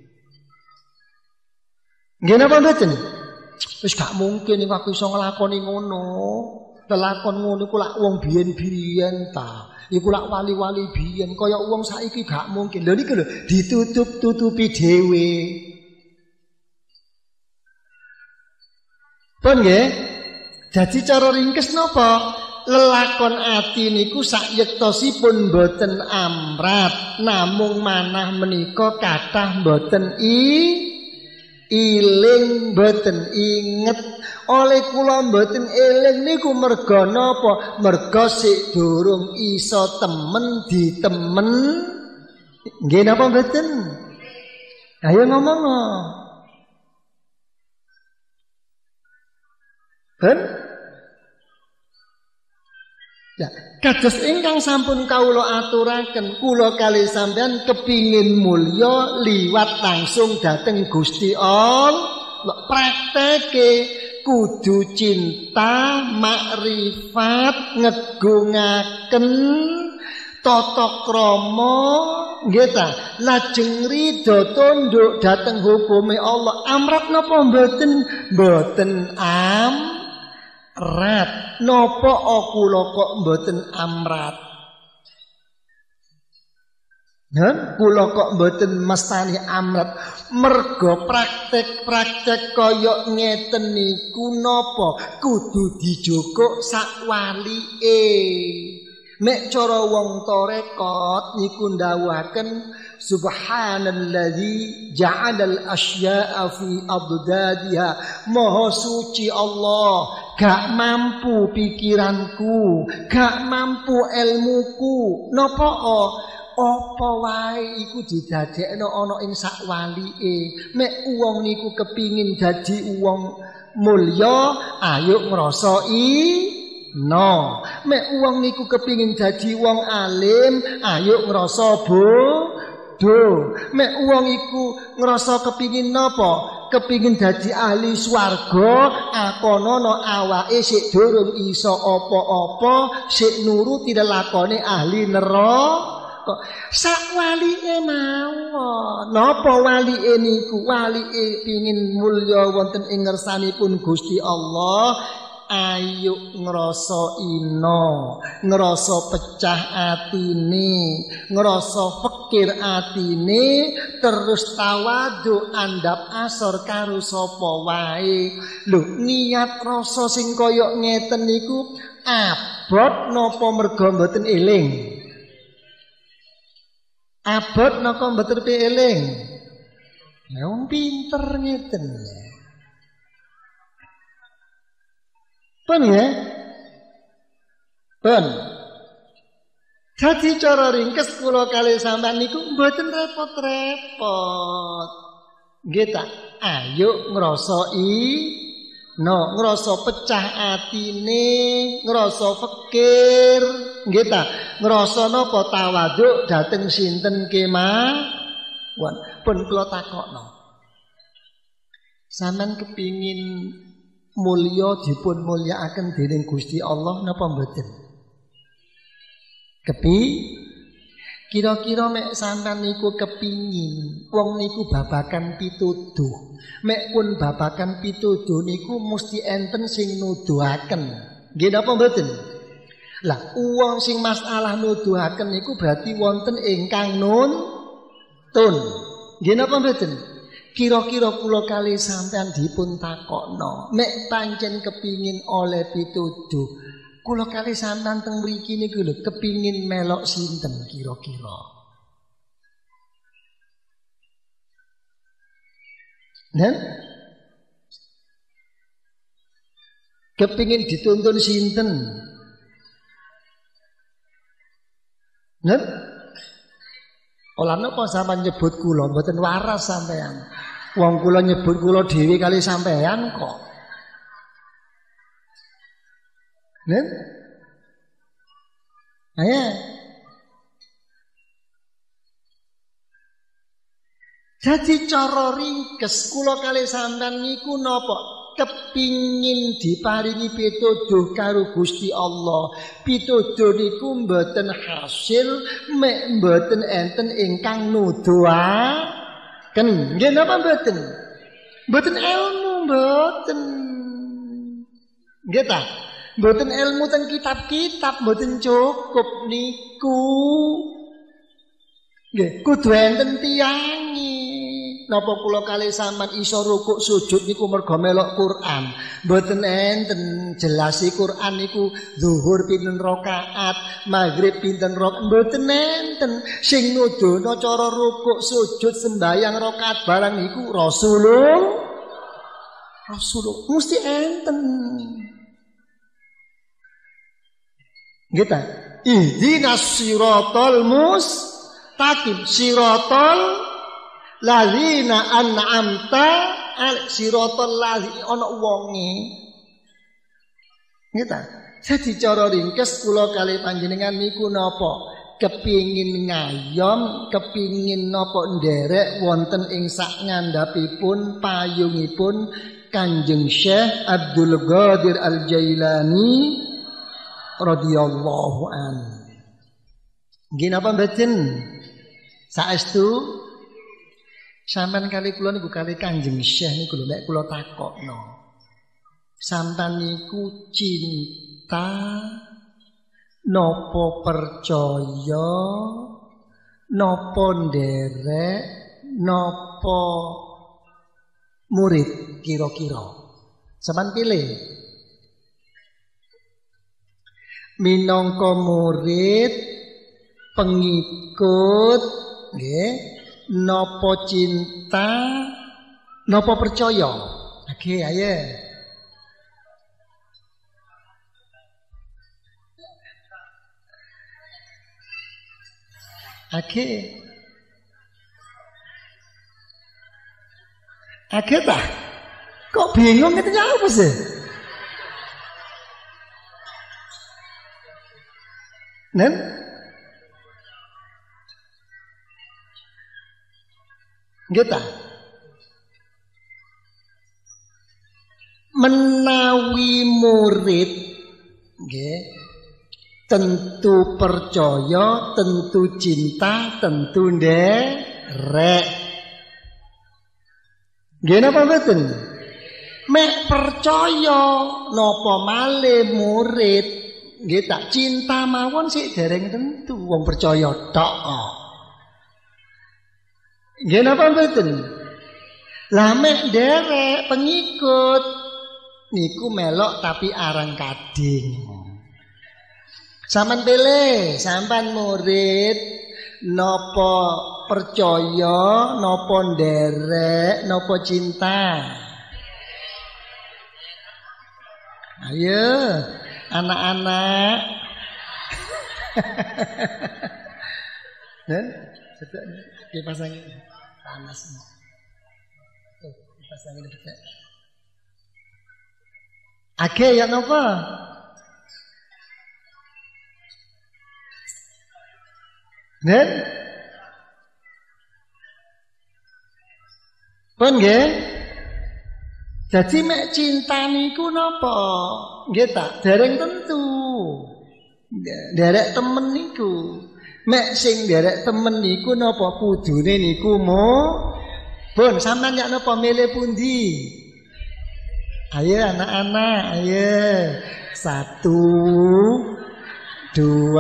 Nggih napa mboten? Wis gak mungkin nek aku iso nglakoni ngono. Lelakon ngono iku lak wong biyen-biyen ta. Iku lak wali-wali biyen kaya wong saiki gak mungkin. Lho niku lho ditutup-tutupi dhewe. Pun nggih? Dadi cara ringkes napa? Lelakon ati niku sayektosipun boten amrat, namung manah menika kathah boten iling boten inget. Oleh kula mboten eling niku merga napa? Merga sik durung iso temen ditemen. Nggih napa mboten? Ayo ngomong. Ben? Ya, kados ingkang sampun kawula aturaken, kula kalih sampean kepingin mulya liwat langsung dhateng Gusti Allah. Prakteke kudu cinta, makrifat, ngegungaken tata krama, nggih ta? Lajeng ridho tunduk dhateng hukume Allah. Amrat napa mboten? Mboten amrat. Napa kula kok mboten amrat? Kula kok mboten mestani amrat. Merga praktek-praktek kaya ngeten niku napa kudu dijogok sak walike. Mek cara wong tarekat niku ndawuhaken subhanalladzi ja'alal asya'a fi abdadiha. Maha suci Allah, gak mampu pikiranku, gak mampu ilmuku. Napa apa wae iku didadekno ana ing sak walike. Mek wong niku kepingin dadi wong mulya, ayo ngrasa no. Mek wong niku kepingin dadi wong alim, ayo ngrasa bodoh. Mek wong iku ngrasa kepingin napa? Kepingin dadi ahli swarga, akonono awake sik durung iso apa-apa, sik nuruti lelakone ahli neraka. Sak walike mawon. Napa walike niku? Walike pingin mulya wonten ing ngersanipun Gusti Allah. Ayo ngrasa ina, ngrasa pecah atine, ngrasa fikir atine, terus tawadhu andhap asor karo sapa wae. Lho, niat rasa sing kaya ngeten niku abot napa merga mboten eling? Abot napa mboten eling? Ya wong pinter ngeten. Pun ya? Pun. Jadi cara ringkes kula kalih sampean niku mboten repot-repot. Nggih ta? Ayo ngrasa ngrasa pecah atine, ngrasa fikir, nggih ta? Ngrasa napa tawadhu dhateng sinten kemawon. Pun kula takokno. Sampeyan kepingin mulya dipun mulyakaken dening Gusti Allah napa mboten? Kira-kira mek sampean niku kepingin wong niku babakan pituduh. Mek pun babakan pituduh niku mesti enten sing nuduhaken. Nggih napa mboten? Lah wong sing masalah nuduhaken niku berarti wonten ingkang nuntun. Nggih napa mboten? Kira-kira kula kalih sampean dipun takokno, nek pancen kepingin oleh pituduh, kula kalih sampean teng mriki niku lho kepingin melok sinten kira-kira? Nen? Kepingin dituntun sinten? Nen? Olah napa sampean nyebut kula mboten waras sampean. Wong kula nyebut kula dhewe kali sampean kok. Nen? Ayo. Jadi cara ringkes kula kali sampean niku napa? Kepingin diparingi pituduh karo Gusti Allah. Pituduh niku mboten hasil mek mboten enten ingkang nuduhaken. Nggih napa mboten? Mboten ilmu mboten. Nggih ta? Mboten ilmu teng kitab-kitab mboten cukup niku. Nggih, kudu enten tiyangi. Napa kula kalih sampean iso rukuk sujud niku merga melok Quran. Mboten enten jelasi Quran niku zuhur pinten rakaat, maghrib pinten rakaat, mboten enten. Sing nuduhno cara rukuk sujud sembahyang rakaat barang niku Rasulullah mesti enten. Nggih ta? Ihdinas siratal mustaqim, siratal ladzina an'amta siratal ladzi ana wonge. Nggih ta? Jadi cara ringkes kula kali panjenengan niku napa? Kepingin ngayom, kepingin napa nderek wonten ing sak ngandhapipun payungipun Kanjeng Syekh Abdul Qadir Al-Jailani radhiyallahu an. Nggih napa mboten? Saestu sampean kali kula niku kali Kanjeng Syekh niku lho nek kula takokno. Sampean niku cinta napa percaya napa nderek napa murid kira-kira. Sampean pilih. Minangka murid pengikut nggih napa cinta napa percaya. Oke, ayo. Oke. Oke ta? Kok bingung itu apa sih? Nen? Gitu. Menawi murid nggih tentu percaya, tentu cinta, tentu nderek. Nggih napa mboten? Mek percaya napa malih murid nggih tak cinta mawon sik dereng tentu wong percaya tok kok. Nggih napa mboten? Lah mek derek pengikut niku melok tapi arang kading. Sampeyan pilih, sampeyan murid napa percaya, napa nderek, napa cinta. Ayo, anak-anak. Dan sedek dipasangin panas. Tuh, dipasangin dekat. Oke, ya napa? Nen? Pun nggih? Jadi mek cinta niku napa? Nggih ta? Dereng tentu. Derek temen niku. Mek sing derek temen niku napa kudune niku pun sampean yak napa milih pundi? Ayo anak-anak, ayo. 1 2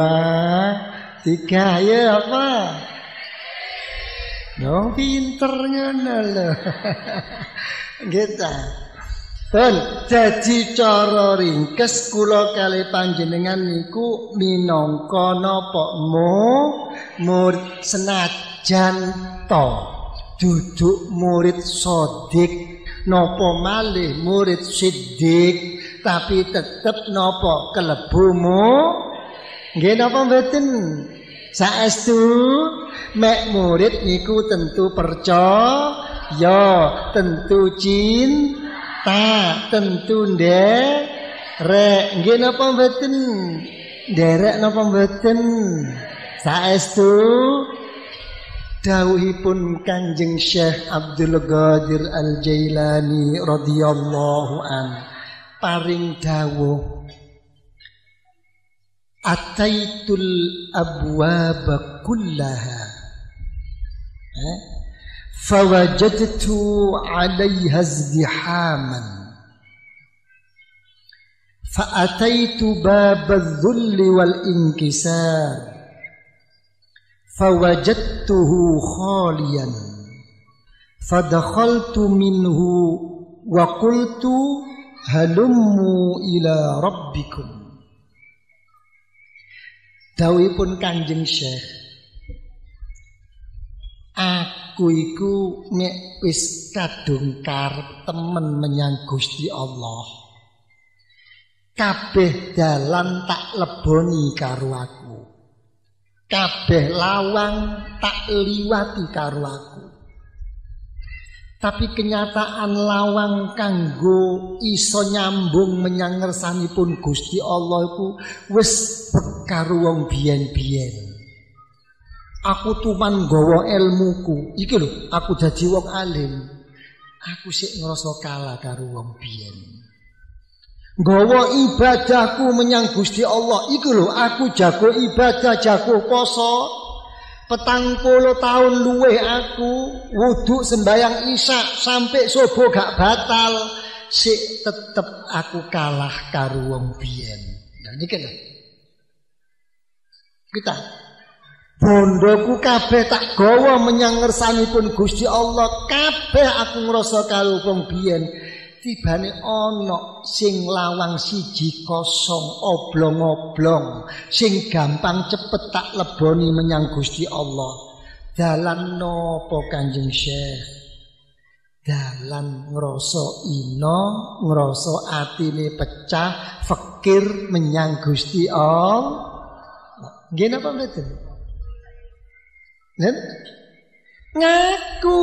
3, ayo apa? Dong pinter ngono lho. Gitu. Pun jadi cara ringkes kula kali panjenengan niku minangka napa senajan to duduk murid sodik, nopo malih murid siddiq, tapi tetep nopo kelebumu. Nggih napa mboten? Saestu mek murid niku tentu percaya, tentu cinta, tentu nderek. Nggih napa mboten? Nderek napa mboten? Saestu dawuhipun Kanjeng Syekh Abdul Qadir Al-Jailani radhiyallahu an paring dawuh, ataitul abwaba kullaha fawajadtu 'alaiha izdihaman fa ataitu babadh-dhulli wal inkisar fawajadtuhu khaliyan fadakhaltu minhu wa qultu halummu ila rabbikum. Dawuhipun Kanjeng Syekh, aku iku nek wis kadung karep temen menyang Gusti Allah, kabeh dalan tak leboni karo aku, kabeh lawang tak liwati karo aku. Tapi kenyataan lawang kanggo iso nyambung menyang ngersanipun Gusti Allah iku wis karo wong biyen-biyen. Aku tuman nggawa ilmuku, iki lho aku dadi wong alim. Aku sik ngrasa kalah karo wong biyen. Nggawa ibadahku menyang Gusti Allah, iku lho aku jago ibadah, jago poso. 40 tahun luweh aku wudhu sembayang isya sampai subuh gak batal, sik tetep aku kalah karo wong biyen. Nah niki lho. Kita bondoku kabeh tak gawa menyang ngersanipun Gusti Allah, kabeh aku ngrasa karo wong biyen. Tibane ana sing lawang siji kosong oblong-oblong, sing gampang cepet tak leboni menyang Gusti Allah. Dalan napa Kanjeng Syekh? Dalan ngrasa ina, ngrasa atine pecah, fikir menyang Gusti Allah. Nggih napa mboten? Nen? Ngaku.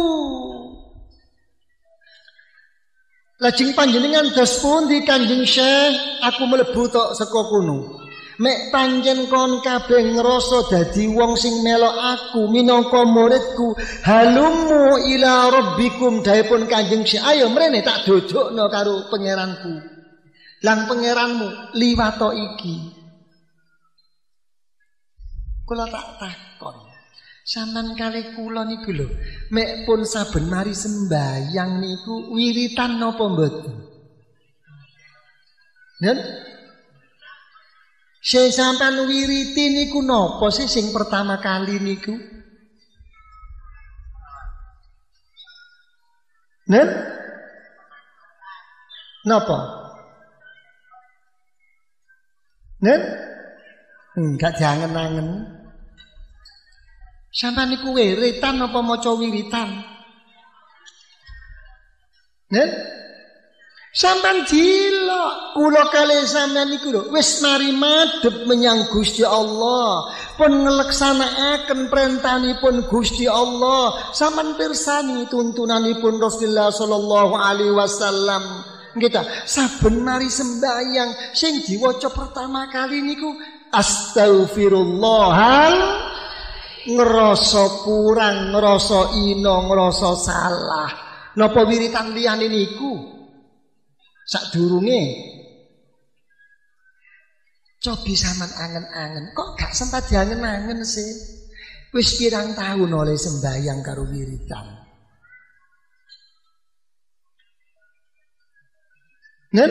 Lajeng panjenengan dos pundi Kanjeng Syekh? Aku mlebu tok saka kono. Mek panjen kon kabeh ngrasa dadi wong sing melok aku minangka muridku, halummu ila rabbikum, dawuhipun Kanjeng Syekh, ayo mrene tak dodokno karo pangeranku. Lang pangeranmu liwat iki. Kula tak takon. Sampeyan kalih kula niku lho, mek pun saben mari sembayang niku wiritan napa mboten? Nen? Sing sampeyan wiriti niku napa sih sing pertama kali niku? Nen? Napa? Nen? Enggak diangen-angen. Sampeyan niku wiritan apa maca wiritan? Nen? Sampeyan dilok kula kalih sampeyan niku lho wis mari madhep menyang Gusti Allah, pun ngleksanakaken perintahipun Gusti Allah, sampeyan pirsani tuntunanipun Rasulullah sallallahu alaihi wasallam. Nggih ta, saben mari sembayang sing diwaca pertama kali niku astaghfirullahal, ngerasa kurang, ngerasa ino, ngerasa salah. Napa wiritan liyane niku? Sadurunge cobi sampean angen-angen, kok gak sempat diangen-angen sih? Wis pirang tahun oleh sembayang karo wiritan. Nen?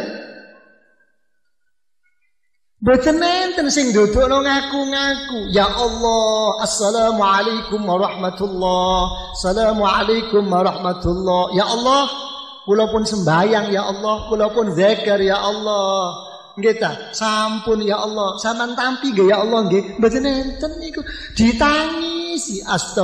Boten enten sing ndodokno ngaku-ngaku. Ya Allah, assalamualaikum warahmatullah. Assalamualaikum warahmatullah. Ya Allah, kula pun sembayang ya Allah, kula pun zikir ya Allah. Nggih ta? Sampun ya Allah, sampean tampi nggih ya Allah nggih. Mboten enten niku. Ditangi nangisi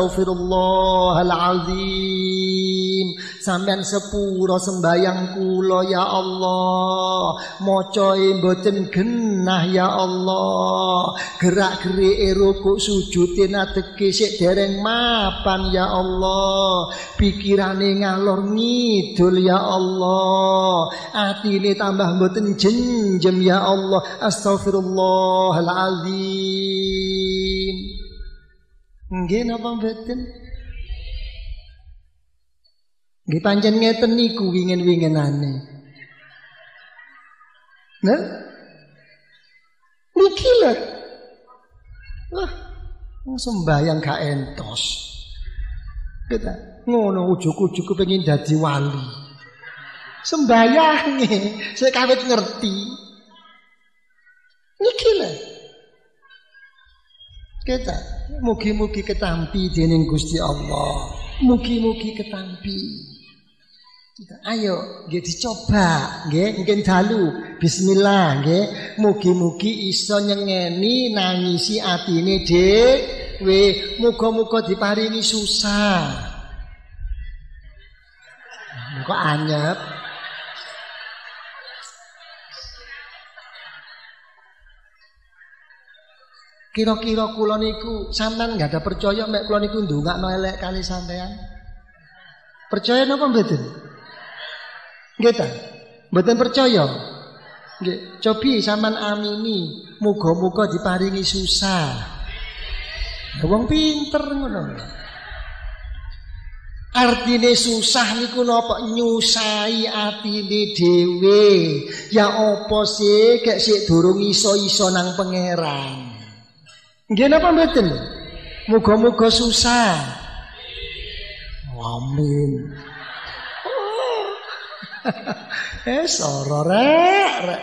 astaghfirullahalazim. Sampeyan sepuro sembayang kula ya Allah, macae mboten genah ya Allah, gerak-gerike rukuk sujute nadeke sik dereng mapan ya Allah, pikirane ngalor ngidul ya Allah, atine tambah mboten jenjem ya Allah. Astaghfirullahalazim. Nggih napa mboten? Nggih pancen ngeten niku wingen-wingenane. Nah? Niki lho. Wah, sembayang gak entos. Kita ngono ujug-ujug pengen dadi wali. Sembayange sik kawit ngerti. Niki lho. Kita mugi-mugi ketampi dening Gusti Allah. Mugi-mugi ketampi. Ayo nggih dicoba nggih mungkin dalu bismillah nggih mugi-mugi iso nyengeni nangisi atine dhewe muga-muga diparingi susah kok anyep kira-kira kula niku sampean enggak ada percaya mek kula niku ndongakno elek kali sampean percaya napa mboten? Nggih ta? Mboten percaya? Nggih, cobi sampean amini, muga-muga diparingi susah. Wong pinter ngono. Artine susah niku napa nyusahi atine dhewe. Ya apa sih gek sik durung iso-iso nang pangeran. Nggih napa mboten? Muga-muga susah. Amin. Soro rek.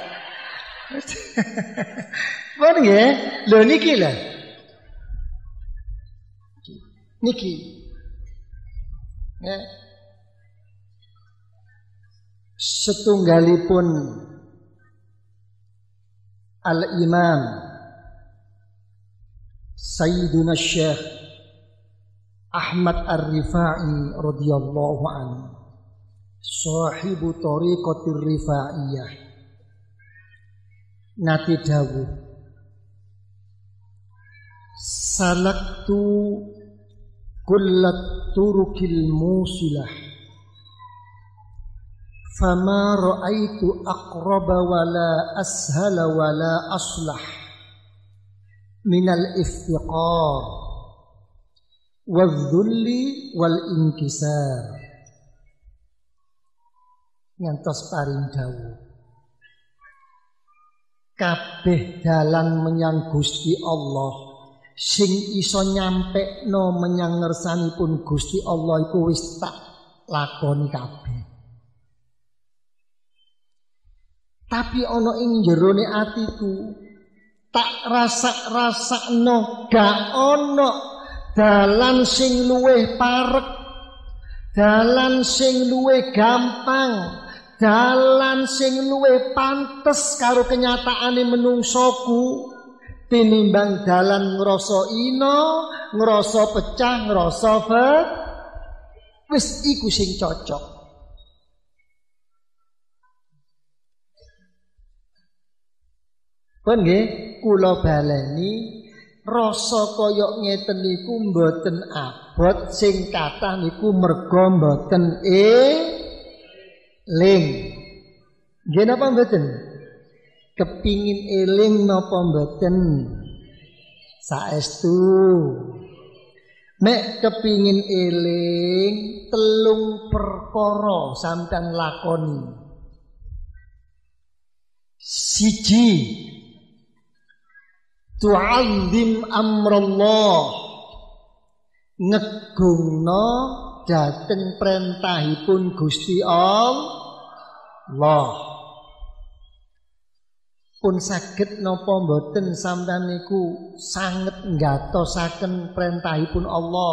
Pun nggih, lho niki lho. Niki. Nggih. Setunggalipun Al-Imam Sayyiduna Syekh Ahmad Ar-Rifai radhiyallahu anhu sahibu tariqatir rifaiyah nati dawuh salaktu kullat turukil musilah fama ra'aitu aqraba wala ashala wala aslah minal iftiqar wadh-dhulli wal inkisar ngantos paring dawuh kabeh dalan menyang Gusti Allah sing iso nyampekno menyang ngersanipun Gusti Allah iku wis tak lakoni kabeh tapi ana ing jerone atiku tak rasa-rasakno gak ana dalan sing luwih parek dalan sing luwih gampang dalan sing luwih pantes karo kenyataane menungsoku tinimbang dalan ngrasa ina, ngrasa pecah, ngrasa wis iku sing cocok. Pun nggih, kula baleni rasa kaya ngeten niku mboten abot sing kathah niku merga mboten eling. Nggih napa mboten? Kepingin eling napa mboten? Saestu. Mek kepingin eling 3 perkara sampeyan lakoni. Siji, tu'azzim amrallah, ngegungna dhateng perintahipun Gusti Allah. Pun saged napa mboten sampeyan niku sanget nggatosaken perintahipun Allah.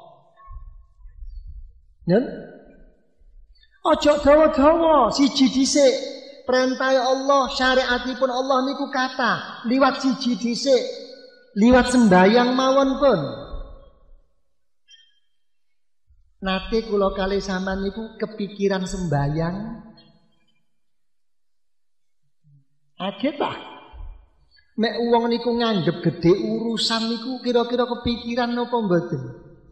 Nen? Aja dawa-dawa, siji dhisik. Perintah Allah, syariatipun Allah niku kathah, liwat siji dhisik, liwat sembayang mawon pun. Nate kula kalih sampean niku kepikiran sembayang. Aget ta? Mek wong niku nganggep gedhe urusan niku kira-kira kepikiran napa mboten?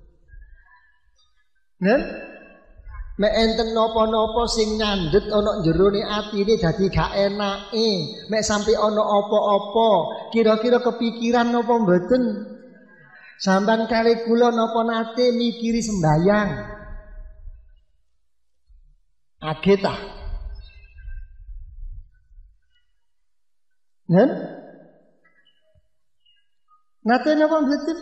Nen? Mek enten napa-napa sing nyandhet ana jerone atine dadi gak enake, mek sampe ana apa-apa, kira-kira kepikiran napa mboten? Sampeyan kali kula napa nate mikiri sembayang? Aget ta? Nen? Nate napa mboten?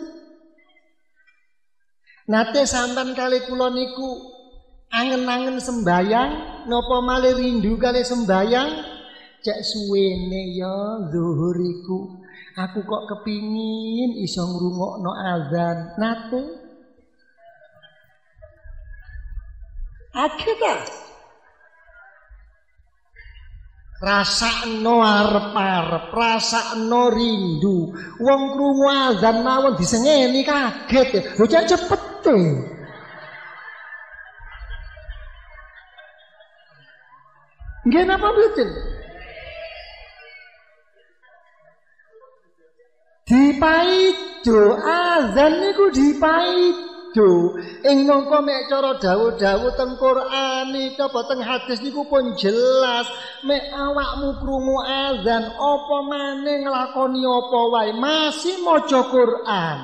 Nate sampeyan kali kula niku angen-angen sembayang, napa malih rindu kali sembayang? Cek suwene ya zuhur iku aku kok kepingin iso ngrungokno azan. Nate? Akeh ta? Rasakno arep-arep, rasakno rindu. Wong krungu azan mawon disengeni kaget. Lho cek cepet e. Nggih napa mboten? Dipaido azan niku dipaido. Ing mongko mek cara dawuh-dawuh teng Quran iki apa teng hadis niku pun jelas. Mek awakmu krungu azan apa maneh nglakoni apa wae masih maca Quran.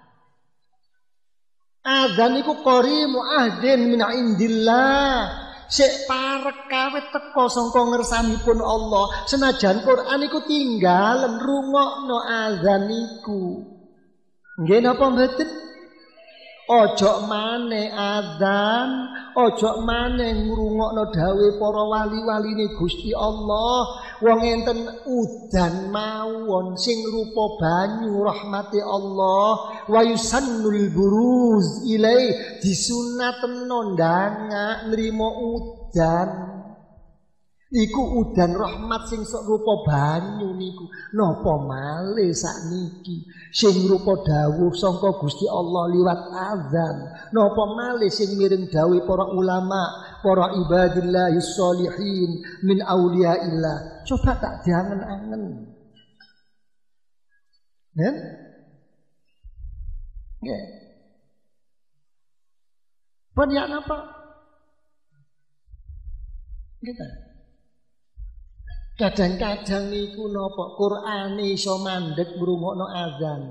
Azan niku qarimu ahdin min indillah. Sik parek kawit teko saka ngersanipun Allah. Senajan Quran iku tinggalen rungokno azan niku. Nggih napa mboten? Ojo maneh azan, ojo maneh ngrungokno dawuh para wali-waline Gusti Allah. Wong enten udan mawon sing rupa banyu rahmati Allah. Wa yusannul buruz ilai disunatno ndangak nrimo udan. Iku udan rahmat sing sok rupa banyu niku. Napa malih sakniki sing rupa dawuh saka Gusti Allah liwat azan. Napa malih sing miring dawuh para ulama, para ibadillahis sholihin min auliyaillah. Coba tak diangen-angen. Nen? Nggih. Pun ya napa? Kita kadang-kadang niku napa Qur'ane iso mandeg ngrungokno azan.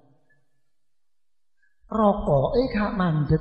Rokoke gak mandeg.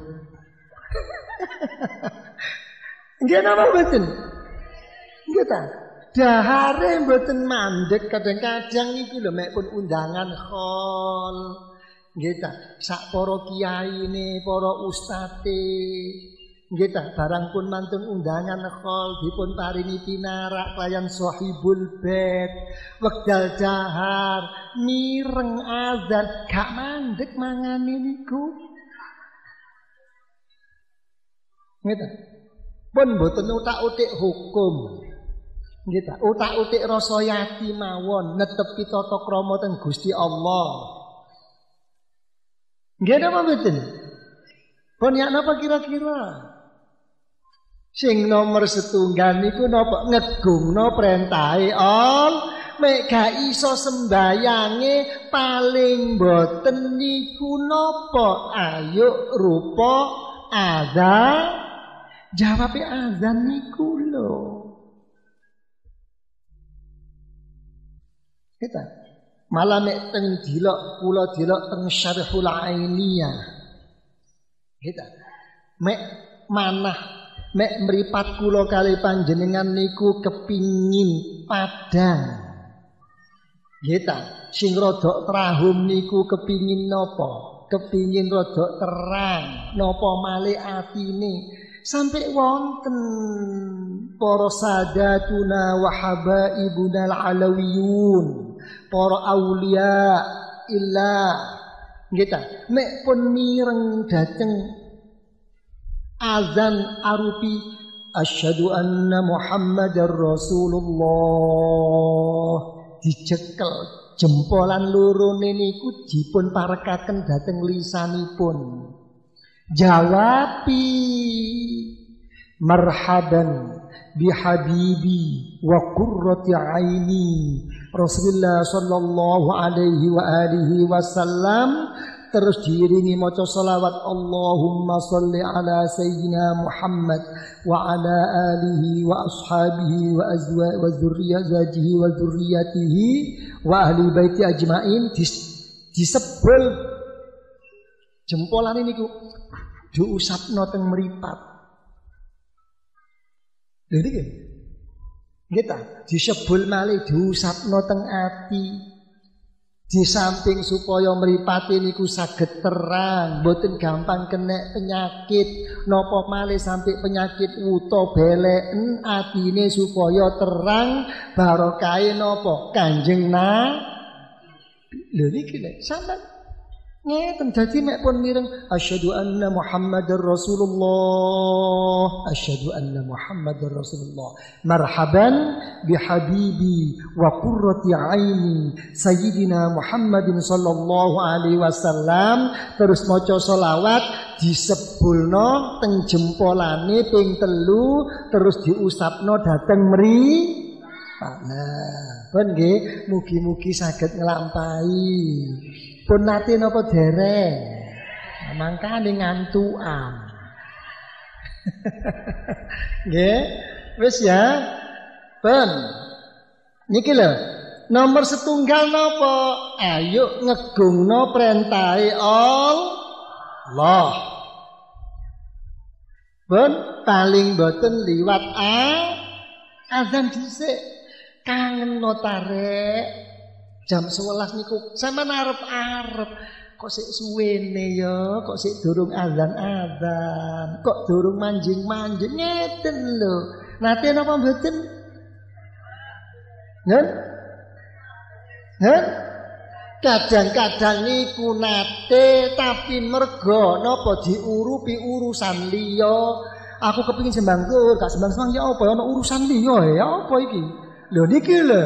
Nggih napa mboten? Nggih ta? Dahare mboten mandeg kadang-kadang niku lho mek pun undangan khol. Nggih ta? Sak para kiyaine, para ustate nggih ta barang pun mantun undangan khol dipun paringi pinarak kaliyan sahibul bait wekdal dahar mireng azan gak mandeg mangane niku nggih ta pun mboten utak-utik hukum nggih ta utak-utik rasa yati mawon netepi tata krama teng Gusti Allah nggih napa mboten pun ya napa kira-kira sing nomor setunggal niku napa ngegungno perintahe Allah mek gak iso sembayange paling boten niku napa ayo rupa azan jawabe azan niku lho kita malah mek teng dilok kula dilok teng Syarhul Ainiyah kita mek manah mek mripat kula kali panjenengan niku kepingin padang. Nggih ta, sing rada trahum niku kepingin napa? Kepingin rada terang, napa malih atine. Sampai wonten para sadatuna wa habaibunal alawiyun, para aulia illah. Nggih ta, mek pun mireng dhateng azan arupi asyhadu anna Muhammadar Rasulullah dicekel jempolan loro niku dipun parekaken dhateng lisanipun Jawabi marhaban bihabibi wa qurrati aini Rasulullah sallallahu alaihi wa alihi wasallam. Terus diiringi maca selawat Allahumma sholli ala sayyidina Muhammad wa ala alihi wa ashabihi wa azwajihi wa dzurriyyatihi wa dzurriyyatihi wa ahli baiti ajmain. Disebul jempolan niku diusapno teng mripat. Lha niki nggih ta, disebul malih diusapno teng ati. Di samping supaya mripate niku saged terang, mboten gampang kena penyakit, napa malih sampai penyakit wuta beleken, atine supaya terang, barokahe napa Kanjeng Nabi. Lho niki lho sampean ngeten dadi mek pun mireng asyhadu anna Muhammadar Rasulullah, asyhadu anna Muhammadar Rasulullah, marhaban bihabibi wa qurrati aini sayyidina Muhammadin sallallahu alaihi wasallam. Terus maca selawat disebulno teng jempolane ping 3, terus diusapno dhateng nah pun nggih mugi-mugi saged nglampahi. Pun nate napa dereng? Mangkane ngantukan. Nggih, wis ya. Pun. Niki lho, nomor setunggal napa? Ayo ngegungno perintahe Allah. Pun paling boten liwat azan dhisik. Kangen notarek. Jam 11 niku sampean arep-arep kok sik suwene ya, kok sik durung azan-azan, kok durung manjing-manjing ngeten lho. Nate napa mboten? Nggih? Heh? Kadang-kadang niku nate tapi mergo napa diurupi urusan liya. Aku kepengin sembang tur, gak sembang-sembang ya apa ana urusan liya ya apa iki? Lho niki lho.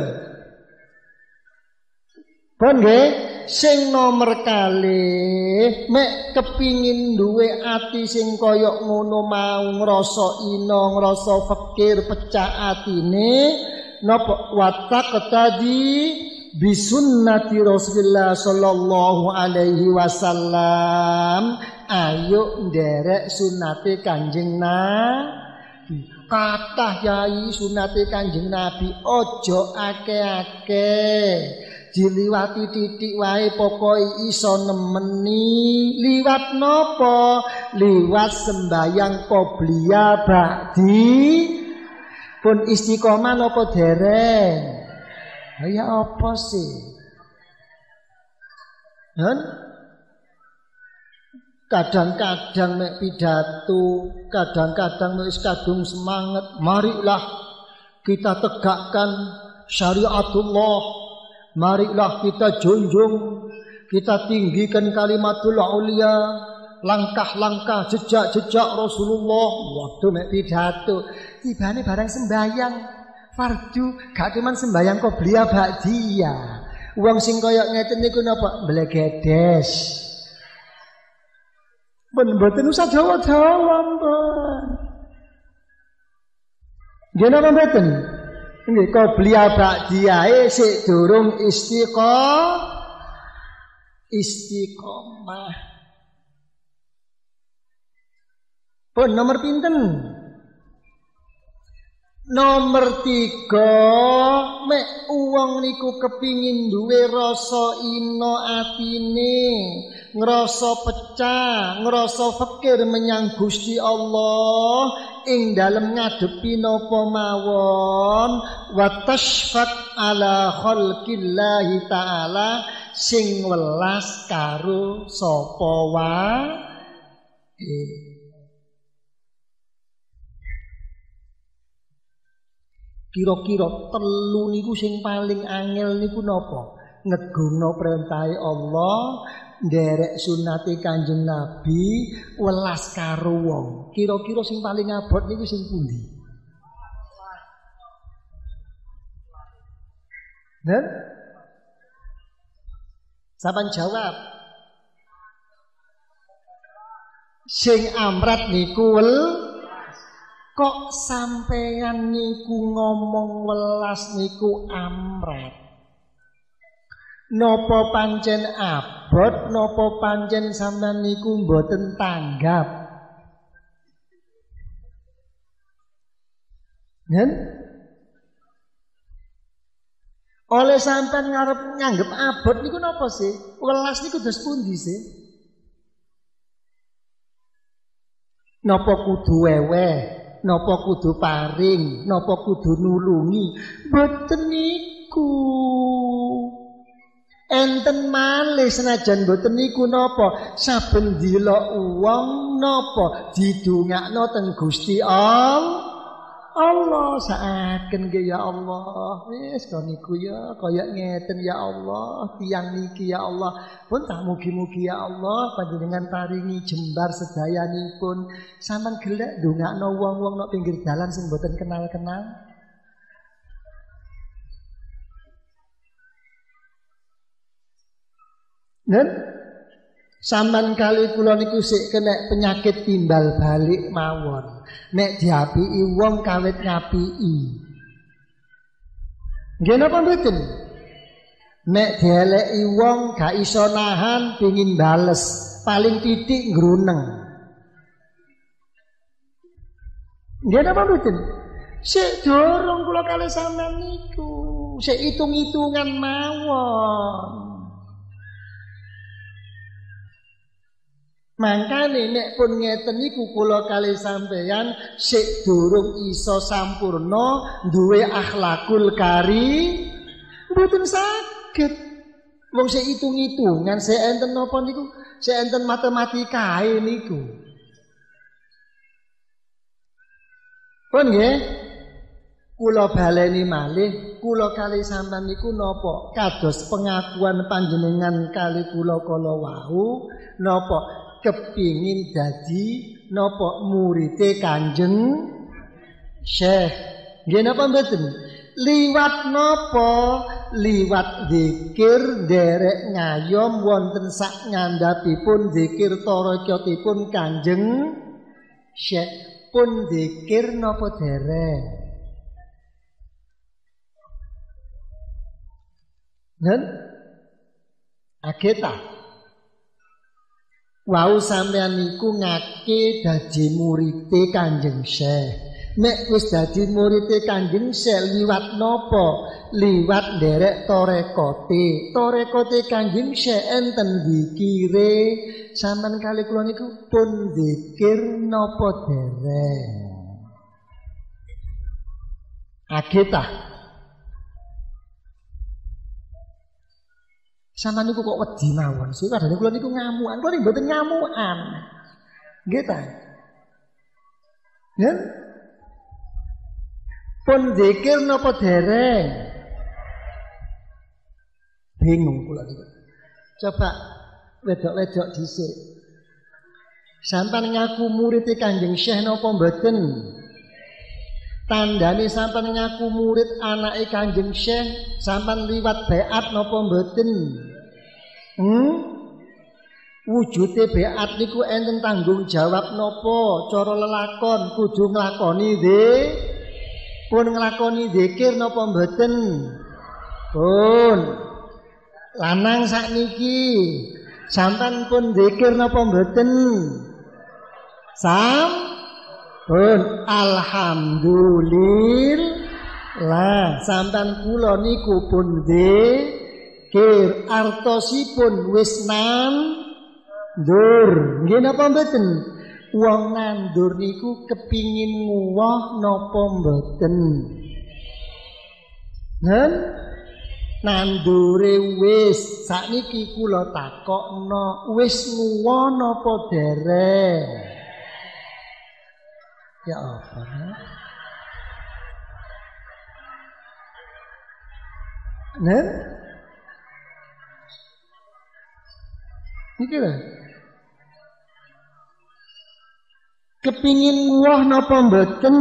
Pun nggih, sing nomor kalih mek kepingin duwe ati sing kaya ngono mau, ngrasa ina, ngrasa fakir, pecah atine napa watak tadi bisunnati Rasulullah sallallahu alaihi wasallam. Ayo nderek sunate Kanjeng Nabi. Kathah yai sunate Kanjeng Nabi ojo akeh-akeh. Diliwati titik wae pokoke iso nemeni. Liwat nopo? Liwat sembayang qobliyah ba'di. Pun istiqomah nopo dereng? Ya apa sih? Kadang-kadang mek pidato, kadang-kadang wis kadung semangat. Marilah kita tegakkan syariatullah. Marilah kita junjung, kita tinggikan kalimatul ulia, langkah-langkah jejak-jejak Rasulullah. Waktu mek pidato, tibane barang sembayang fardu, gak cuman sembayang qobliyah ba'diyah. Wong sing kaya ngeten niku napa blegedes. Ben mboten usah Jawa-Jawa, Mbak. Nggih napa mboten? Nggih qobliyah ba'diyah sik durung istiqomah. Pun nomor pinten? Nomor 3, mek wong niku kepingin duwe rasa ina atine, ngrasa pecah, ngrasa fakir menyang Gusti Allah ing dalem ngadepi napa mawon, wa tashfaq ala khalqillahi taala, sing welas karo sapa wae. Kira-kira 3 niku sing paling angel niku napa? Ngegungno perintahe Allah, nderek sunate Kanjeng Nabi, welas karo wong. Kira-kira sing paling abot niku sing pundi? Nen? Sampeyan jawab. Sing amrat niku kok sampeyan niku ngomong welas niku amrat. Napa pancen abot, napa pancen sampeyan niku mboten tanggap? Nen? Oleh sampeyan ngarep nganggep abot niku napa sih? Welas niku dos pundi sih? Napa kudu weweh, napa kudu paring, napa kudu nulungi? Mboten niku. Enten malih senajan mboten niku napa saben dilok wong napa didongakno teng Gusti Allah saaken nggih ya Allah. Wis niku ya kaya ngeten ya Allah, tiyang niki ya Allah. Pun tak mugi-mugi ya Allah panjenengan paringi jembar sedayanipun. Sampeyan gelek ndongakno wong-wong nang pinggir dalan sing mboten kenal-kenal. Nen sampean kali kula niku sik kena penyakit timbal balik mawon. Nek diapiki wong kawit ngapiki. Nggih napa mboten? Nek dieleki wong gak iso nahan pengin bales, paling titik ngruneng. Nggih napa mboten? Sik dorong kula kali sampean niku, sik hitung-hitungan mawon. Mangkane nek pun ngeten niku kula kalih sampeyan sik durung iso sampurna duwe akhlakul kari mboten saged. Wong sik hitung-hitungan sik enten napa niku? Sik enten matematikae niku. Pun nggih kula baleni malih kula kalih sampeyan niku napa kados pengakuan panjenengan kalih kula kala wau napa kepingin dadi napa murite Kanjeng Syekh. Nggih napa mboten? Liwat napa? Liwat zikir derek ngayom wonten sak ngandhapipun zikir tarekatipun Kanjeng Syekh. Pun zikir napa derek? Nen? Ageta. Wau sampeyan niku ngake dadi murite Kanjeng Syekh. Nek wis dadi murite Kanjeng Syekh liwat napa? Liwat nderek tarekote. Tarekote Kanjeng Syekh enten zikire. Sampeyan kali kula niku pun zikir napa derek? Agetah. Sama niku kok wedi mawon. Sing kadane kula niku ngamukan, kula niku mboten ngamukan. Nggih ta? Ya? Pun zikir napa dereng? Bingung kula niku. Coba wedok-wedok dhisik. Sampeyan ngaku murid Kanjeng Syekh napa mboten? Tandane sampeyan ngaku murid anake Kanjeng Syekh, sampeyan liwat baiat napa mboten? Wujude baiat niku enten tanggung jawab napa? Cara lelakon kudu nglakoni pun nglakoni zikir napa mboten? Pun. Lanang sakniki sampeyan pun zikir napa mboten? Pun alhamdulillah sampeyan kula niku pun zikir artosipun wis nandur. Nggih napa mboten? Wong nandur niku kepingin nguwah napa mboten? Nen nandure wis sakniki kula takokno wis nguwah napa dereng? Ya apa? Nen? Iki lho. Kepingin nguwah napa mboten?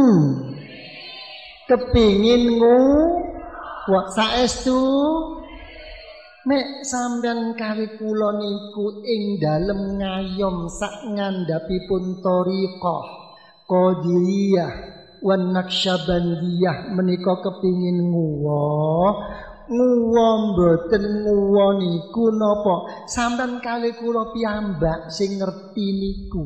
Kepingin nguwah saestu Nek sampean kali kula niku ing dalem ngayom sak ngandhapipun thariqah Qadiriyah wan Naqsyabandiyah menika kepingin nguwa mboten nguwa niku napa sampean kali kula piyambak sing ngerti niku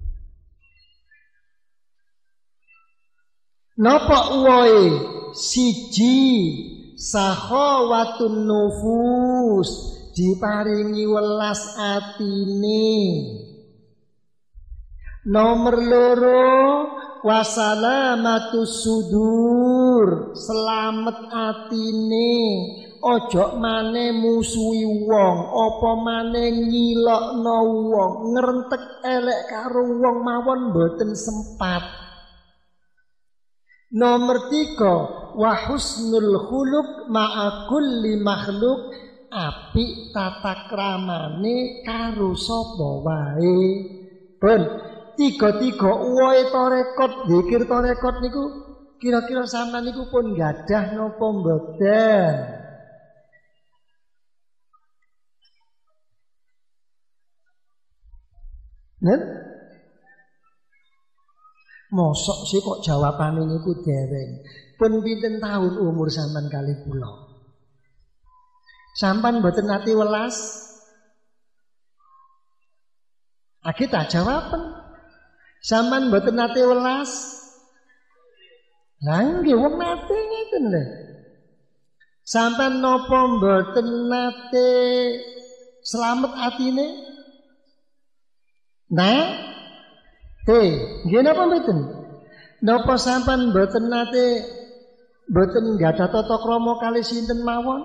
napa uwoe siji sakhawatun nufus diparingi welas atine nomor loro wasalamatus sudur selamat atine ojo maneh musuhi wong apa maneh ngilokno wong ngrentek elek karo wong mawon mboten sempat. Nomor 3 wa husnul khuluq ma'a kulli makhluk apik tata kramane karo sapa wae. Pun tiga-tiga uwohe tarekot zikir tarekot niku kira-kira sampean niku pun gadah napa mboten? Nen? Mosok sih kok jawabane niku dereng. Pun pinten tahun umur sampean kali kula? Sampean mboten nate welas? Aki tak jawaben. Sampean mboten nate welas? Lah nggih wong nate ngeten lho. Sampean napa mboten nate slamet atine? Nah, nggih napa mboten? Napa sampean mboten nate mboten gadah tata krama kalih sinten mawon?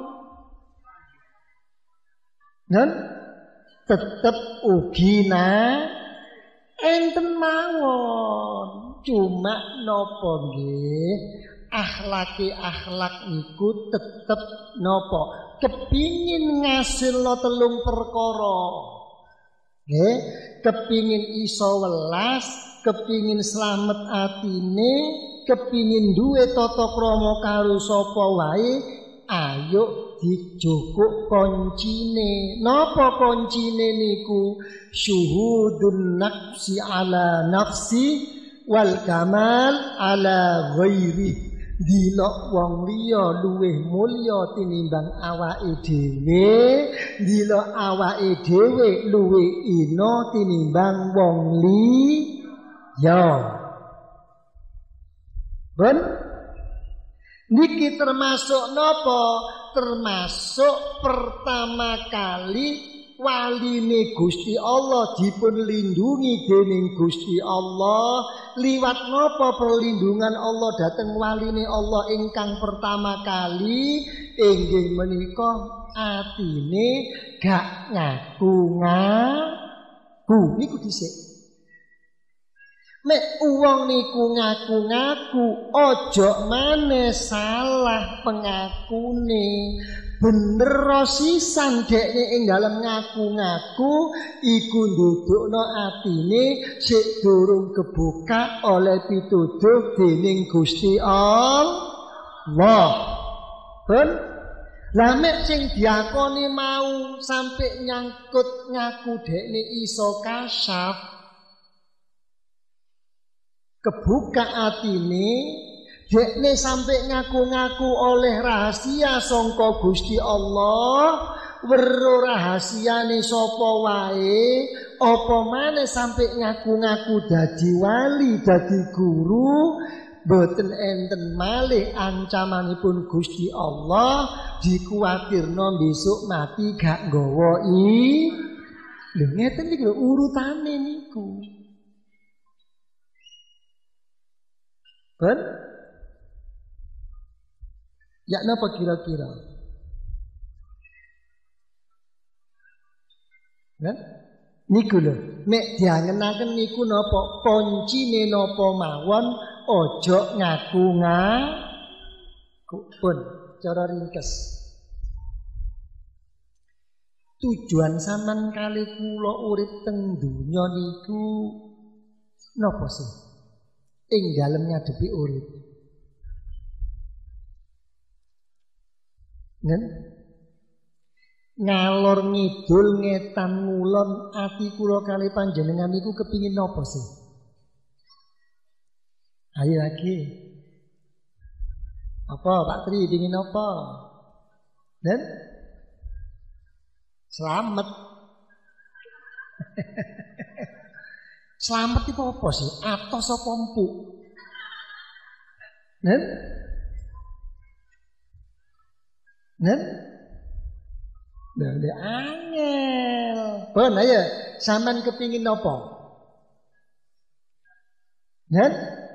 Nen tetep ugi enten mawon. Cuma napa nggih? Akhlak niku tetep napa? Kepingin ngasilno 3 perkara. Nggih, kepingin iso welas, kepingin slamet atine, kepingin duwe tata krama karo sapa wae, ayo dijukuk koncine. Napa koncine niku? Syuhudun nafsi ala nafsi wal kamal ala ghairi. Dilok wong liya luwih mulya tinimbang awake dhewe, dilok awake dhewe luwih ina tinimbang wong liya. Ben niki termasuk napa? Termasuk pertama kali waline Gusti Allah dipun lindungi dening Gusti Allah. Liwat napa perlindungan Allah dhateng waline Allah ingkang pertama kali? Inggih menika atine gak ngaku-ngaku. Niku dhisik. Nek wong niku ngaku-ngaku, ojo maneh salah pengakune. Bener sisan dekne ing dalem ngaku-ngaku iku ndudukno atine sik durung kebuka oleh pituduh dening Gusti Allah. Ben lah mek sing diakoni mau sampai nyangkut ngaku dekne iso kasyaf kebuka atine, dekne sampai ngaku-ngaku oleh rahasia sangka Gusti Allah, weruh rahasiane sapa wae, apa maneh sampai ngaku-ngaku dadi wali, dadi guru, boten enten malih ancamanipun Gusti Allah, dikuwatirno besok mati gak nggawa lho ngeten iki lho urutane niku. Ben? Ya napa kira-kira? Kan? Niku lho, nek diangen-angen niku napa? Kuncine napa mawon aja ngaku-ngaku. Pun cara ringkes. Tujuan sampean kali kula urip teng donya niku napa sih? Ing dalem ngadepi urip. Nen? ngalor ngidul ngetan ngulon ati kula kali panjenengan niku kepingin napa sih? Ayo lagi. Apa Pak Tri pingin apa? Dan selamat. Selamat itu apa sih? Atos apa empuk? Dan Udah angel. Pun ayo, sampean kepingin apa? Dan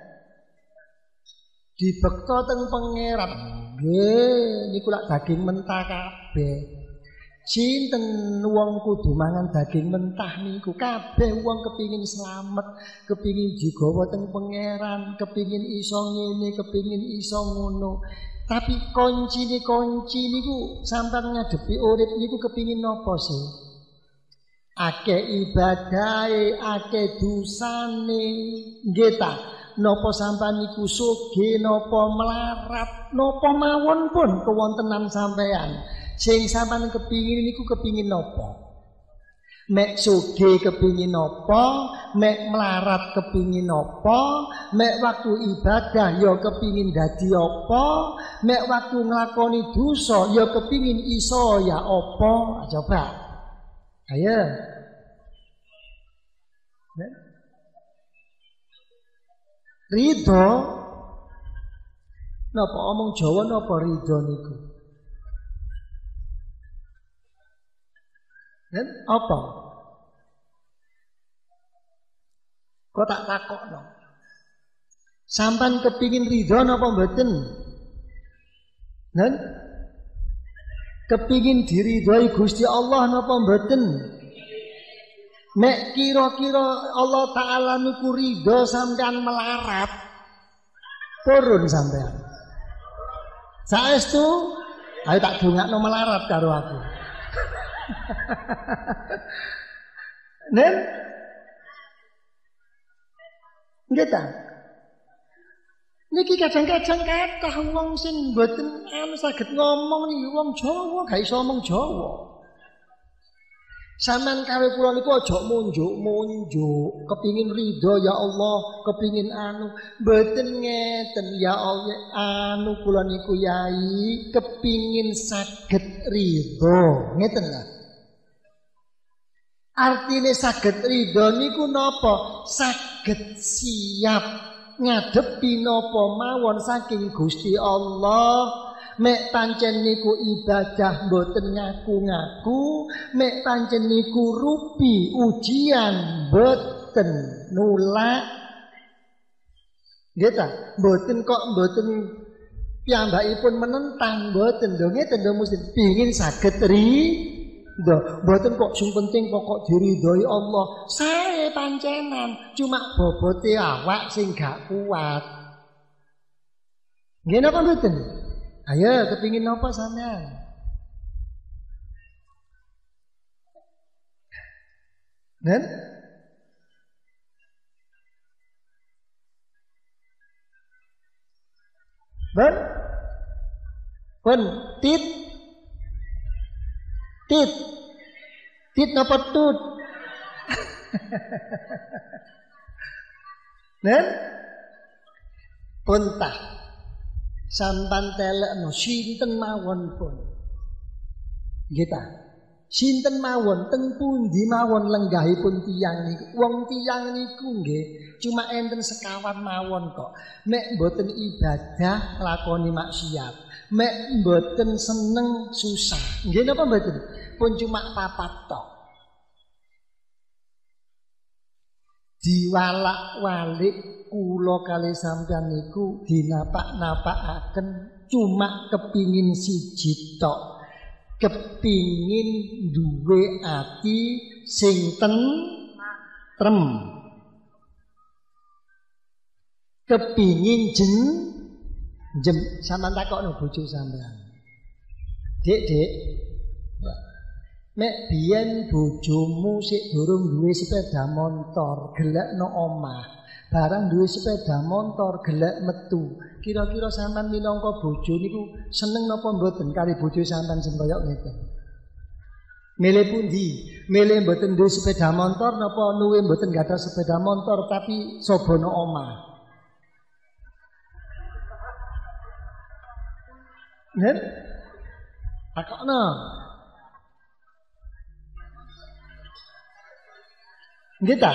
dibekto teng pangeran. Nggih, niku lak daging mentah kabeh. Sinten wong kudu mangan daging mentah niku? Kabeh wong kepingin selamat, kepingin digawa teng pangeran, kepingin iso ngene, kepingin iso ngono. Tapi kunci niku sampean ngadepi urip niku kepingin napa sih? Akeh ibadahe, akeh dosane. Nggih ta? Napa sampean niku sugih, napa melarat, napa mawon pun kewontenan sampean. Sing sampean kepingin niku kepingin napa? Mek sugih kepingin napa, mek melarat kepingin napa, mek waktu ibadah ya kepingin dadi apa, mek waktu nglakoni dosa ya kepingin iso ya apa. Coba. Ayo. Ridho napa omong Jawa napa ridho niku? Dan apa? Kok tak takokno? Sampan kepingin ridho napa mboten? Dan kepingin diridhoi Gusti Allah napa mboten? Nek kira-kira Allah Ta'ala niku ridho sampean melarat, purun sampean. Saestu, ayo tak dongakno melarat karo aku. Nen? Nggih ta? Niki kadang-kadang kathah wong sing mboten saged ngomong niki wong Jawa, gak iso ngomong Jawa. Sampeyan kawe kula niku aja munjuk-munjuk, kepingin ridho ya Allah, kepingin mboten ngeten ya Allah, kula niku yai kepingin saged ridho, ngeten lah. Artine saged ridho niku napa? Saged siap ngadepi napa mawon saking Gusti Allah. Mek pancen niku ibadah mboten ngaku-ngaku, mek pancen niku rupi ujian mboten nulak. Nggih ta? Mboten kok mboten piyambakipun menentang mboten lho, ngeten lho mesti pengin saged ridho. Mboten kok sing penting pokok diridhoi Allah. Sae pancenan, cuma bobote awak sing gak kuat. Nggih napa mboten? Ayo kepingin apa sampean? Dan tit napa tut? Dan puntah sampan telekno sinten mawon pun. Nggih ta? Sinten mawon teng pundi mawon lenggahipun tiyang niku. Wong tiyang niku nggih cuma enten sekawan mawon kok. Mek mboten ibadah lakoni maksiat, mek mboten seneng susah. Nggih napa mboten? Pun cuma papat tok. Diwalak-walik kula kali sampeyan niku dinapak-napakaken cuma kepingin siji tok. Kepingin duwe ati sing tentrem. Kepingin jem sampean takokno bojo sampean. Dik, nek biyen bojomu sik durung duwe sepeda motor, gelekno omah. Barang duwe sepeda motor gelek metu. Kira-kira sampean minangka bojo niku seneng napa mboten kali bojo sampean sing kaya ngeten? Milih pundi? Milih mboten duwe sepeda motor napa nuwe mboten gadah sepeda motor tapi sobono omah? Nggih? Takokno. Nggih ta?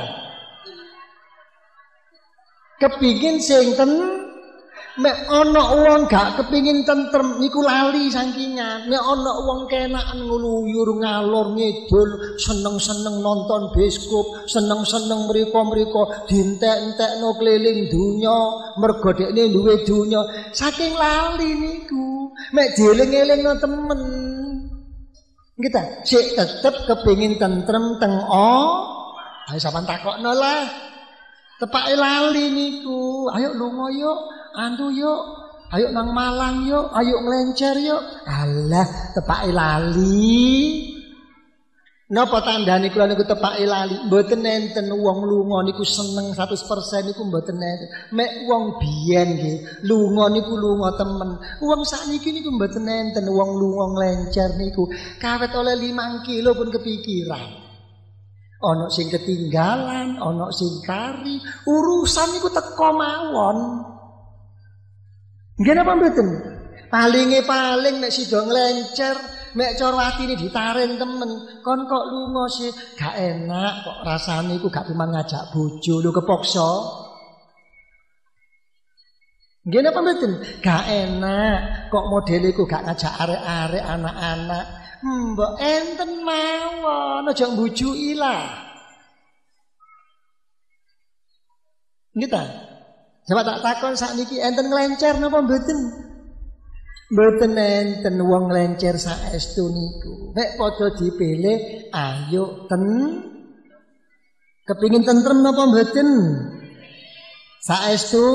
Kepingin sing mek ana wong gak kepingin tentrem niku lali sakingan. Nek ana wong kenakan ngluyur ngalor ngidul, seneng-seneng nonton bioskop, seneng-seneng mriko-mriko dientek-entekno keliling donya, mergo dekne duwe donya. Saking lali niku, mek dieling-elingno temen. Nggih ta? Sik tetep kepingin tentrem teng ayo sampean takokno lah. Tepake lali niku. Ayo lunga yuk. Andu yuk, ayo nang Malang yuk, ayo nglencer yuk. Alah, tepake lali. Napa tandane kula niku tepake lali? Mboten enten wong lunga niku seneng 100% niku mboten enten. Mek wong biyen nggih, lunga niku lunga temen. Wong sakniki niku mboten enten wong lunga nglencer niku. Kawet oleh 5 kilo pun kepikiran. Ana sing ketinggalan, ana sing kari, urusan niku teko mawon. Nggih napa mboten? Paling nek sida nglencer, mek cara atine ditaren temen. Kon kok lunga sih gak enak kok rasane iku gak cuman ngajak bojo lho kepaksa. Nggih napa mboten? Gak enak kok modele iku gak ngajak arek-arek anak-anak. Mbok enten mawon aja mbujuki lah. Nggih ta? Coba tak takon sakniki enten nglencer napa mboten? Mboten enten wong nglencer saestu niku. Nek padha dipilih ayo kepingin tentrem napa mboten? Saestu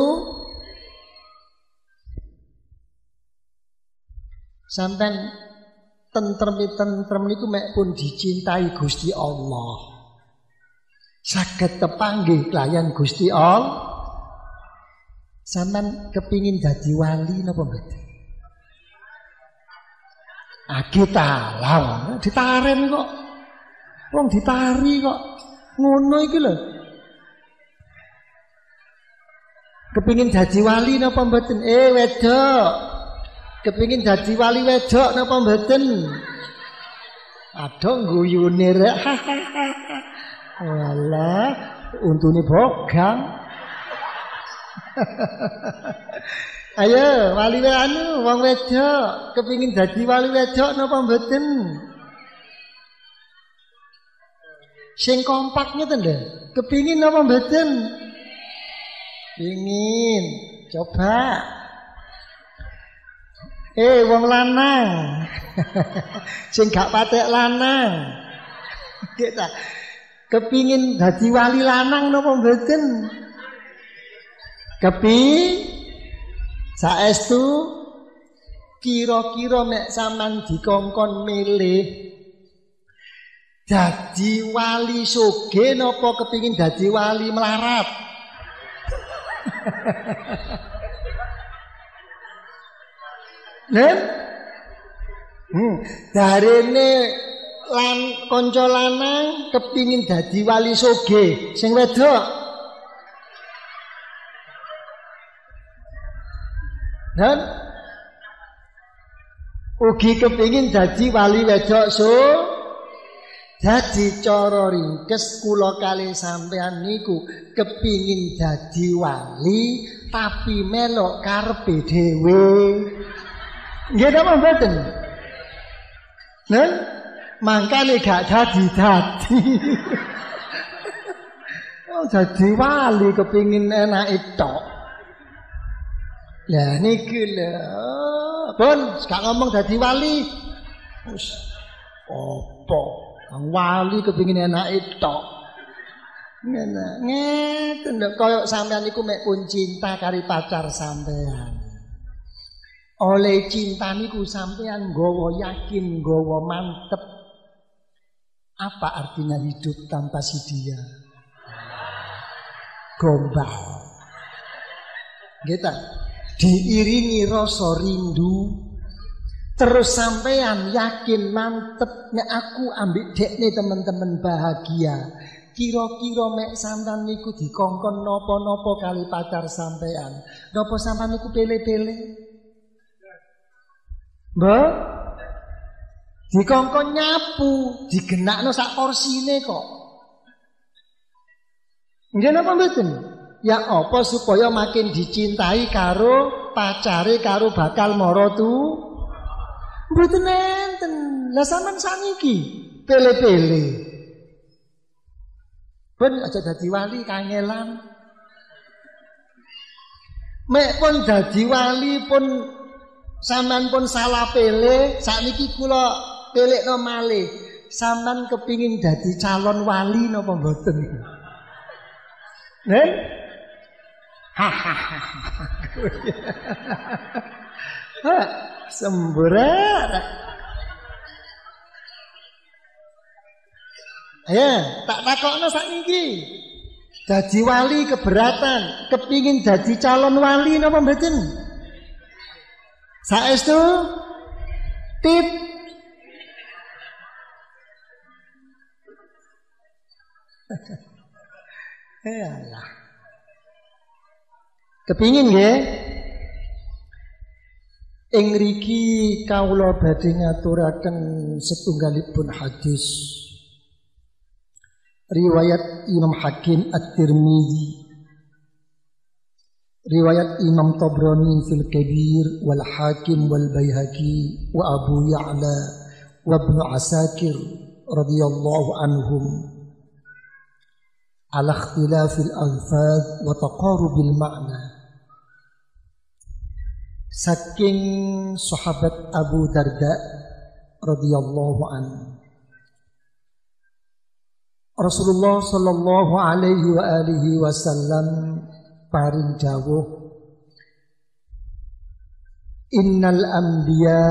sampean tentrem niku mek pun dicintai Gusti Allah. Saged tepanggih kelayan Gusti Allah. Sampeyan kepingin dadi wali napa mboten? Kita lawan ditaren kok. Wong ditari kok. Ngono iki lho. Kepingin dadi wali napa mboten? Wedok. Kepingin dadi wali wedok napa mboten? Aduh guyune rek. Walah, untune bogang. Ayo wali wong wedok kepingin dadi wali wedok napa mboten? Sing kompak ngeten lho, kepingin napa mboten? Pingin. Coba. Wong lanang. Sing gak patek lanang. Kita kepingin dadi wali lanang napa mboten? Saestu kira-kira mek sampean dikongkon milih dadi wali sugih napa kepingin dadi wali melarat? Nen? Darene kanca lanang kepingin dadi wali sugih, sing wedok dan ugi kepingin dadi wali wedok dadi cara ringkes kula kalih sampean niku kepingin dadi wali tapi melok karepe dhewe. Nggih napa mboten? Nen mangkane gak dadi. Oh dadi wali kepingin enake tok. Lah niki lho, pun gak ngomong dadi wali. Wis apa? Wali kepengin enake tok. Ngeten lho kaya sampean niku mek pun cinta kari pacar sampean. Oleh cinta niku sampean nggawa yakin, nggawa mantep. Apa artinya hidup tanpa si dia? Gombal. Gitu. Diiringi rasa rindu, Terus sampean yakin mantep nek aku ambek dekne teman-teman bahagia. Kira-kira mek sampean niku dikongkon napa-napa kali pacar sampean. Napa sampean niku pele-pele? Mbak, dikongkon nyapu, digenakno sak porsine kok. Nggih napa mboten? Ya apa supaya makin dicintai karo pacare karo bakal mara tu? Mboten enten. Lah sampean saniki pele-pele. Ben aja dadi wali kangelan. Mek pun dadi wali pun sampean pun salah pele, sakniki kula pelekno malih. Sampean kepingin dadi calon wali napa mboten? Nen? Ha, semburat. Ya, tak takokno sakniki. Dadi wali keberatan, kepingin dadi calon wali napa mboten? Saestu tit. Yalah. Kepingin nggih? Ing mriki kawula badhe ngaturaken setunggalipun hadis riwayat Imam Hakim At-Tirmidzi, riwayat Imam Tabrani fil Kabir wal Hakim wal Baihaqi wa Abu Ya'la wa Ibnu Asakir radhiyallahu anhum ala ikhtilafil alfaz wa taqarubil ma'na. Saking sahabat Abu Darda radhiyallahu anhu, Rasulullah sallallahu alaihi wa alihi wasallam paring dawuh, innal anbiya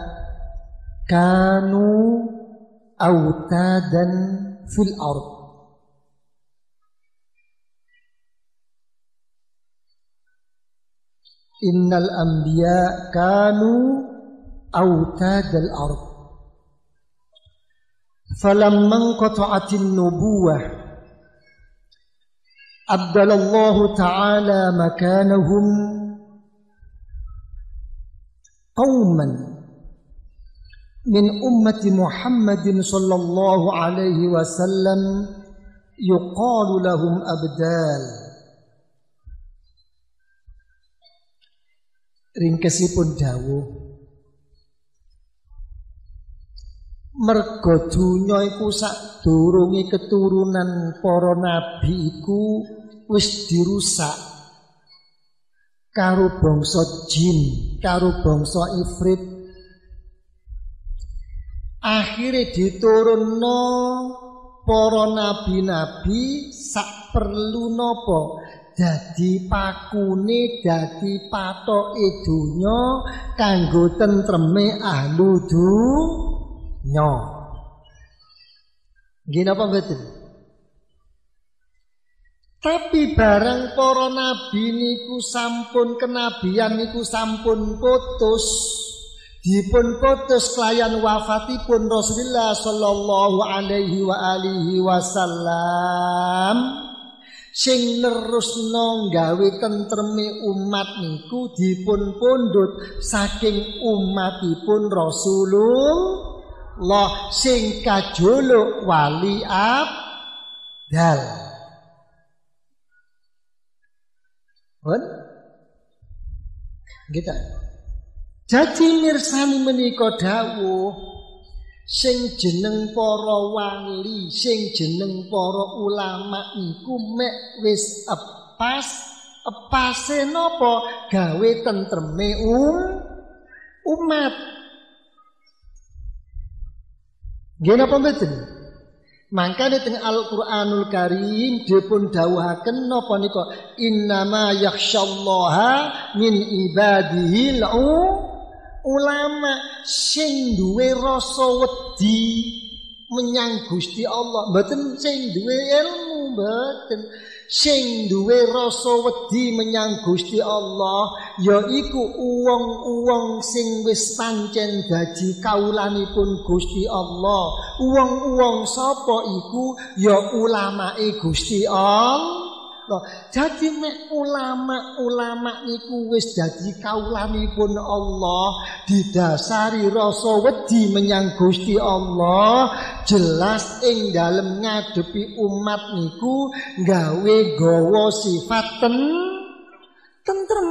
kanu autadan fil ard. Innal anbiya kanu autadal ard. Falamma inqata'atin nubuwah abdalallahu ta'ala makanahum qauman min ummati Muhammadin sallallahu alaihi wasallam yuqalu lahum abdal. Ringkesipun dawuh, merga donya iku sadurunge keturunan para nabi iku wis dirusak karo bangsa jin, karo bangsa ifrit. Akhire diturunno para nabi-nabi sak perlu napa? Dadi pakune, dadi patoke donya kanggo tentreme ahlu dunya. Nggih napa mboten? Tapi barang para nabi niku sampun kenabian niku sampun putus, dipun putus kelayan wafatipun Rasulullah sallallahu alaihi wa alihi wasallam. Sing nerusno gawe tentreme umat niku dipun pundhut saking umatipun Rasulullah sing kajuluk wali abdal. Pun kita jadi mirsani menika dawuh sing jeneng para wali, sing jeneng para ulama iku mek wis epase napa gawe tentreme umat. Nggih napa mboten? Mangkane teng Al-Qur'anul Karim dipun dawuhaken napa nika innama yakhsyallaha min ibadihi ulama sing duwe rasa wedi menyang Gusti Allah, mboten sing duwe ilmu, mboten sing duwe rasa wedi menyang Gusti Allah yaiku uwong-uwong sing wis pancen dadi kawulanipun Gusti Allah. Uwong-uwong sapa iku? Ya ulamae Gusti Allah. Jadi mek ulama-ulama niku wis dadi kawulanipun Allah didasari rasa wedi menyang Gusti Allah, jelas ing dalem ngadepi umat niku gawa sifat tentrem.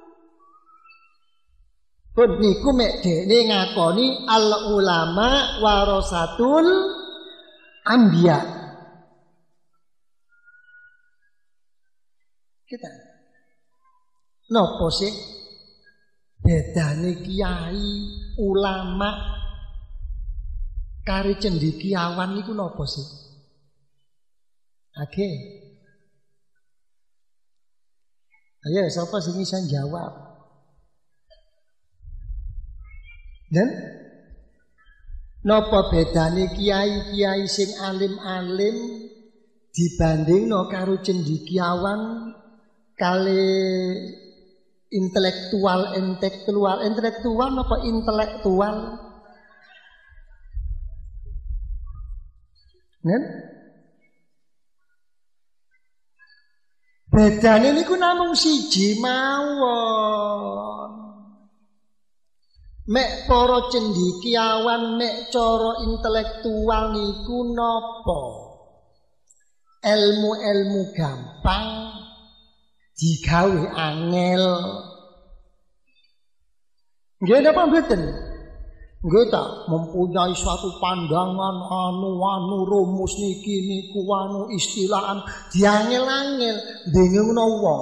Pun niku mek dene ngakoni al ulama warasatul anbiya. Kita nopo sih bedane kiai ulama kari cendekiawan niku nopo sih? Oke. Ayo siapa sing bisa jawab? Dan nopo bedane kiai-kiai sing alim-alim dibandingno karo cendekiawan kali intelektual apa intelektual? Nen? Bedane niku namung siji mawon. Mek para cendekiawan mek cara intelektual niku napa? Ilmu-ilmu gampang digawe angel. Nggih napa mboten? Nggih ta, mempunyai suatu pandangan anu rumus niki niku istilahan diangel-angel bingungno wong.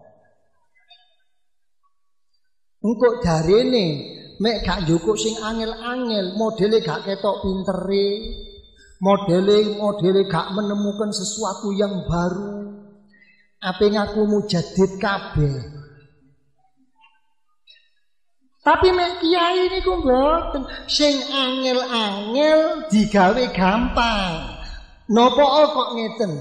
Engko darene mek gak njukuk sing angel-angel, modele gak ketok pintere, modele gak menemukan sesuatu yang baru. Ape ngaku mujadid kabeh. Tapi mek kiai niku mboten, sing angel-angel digawe gampang. Napa kok ngeten?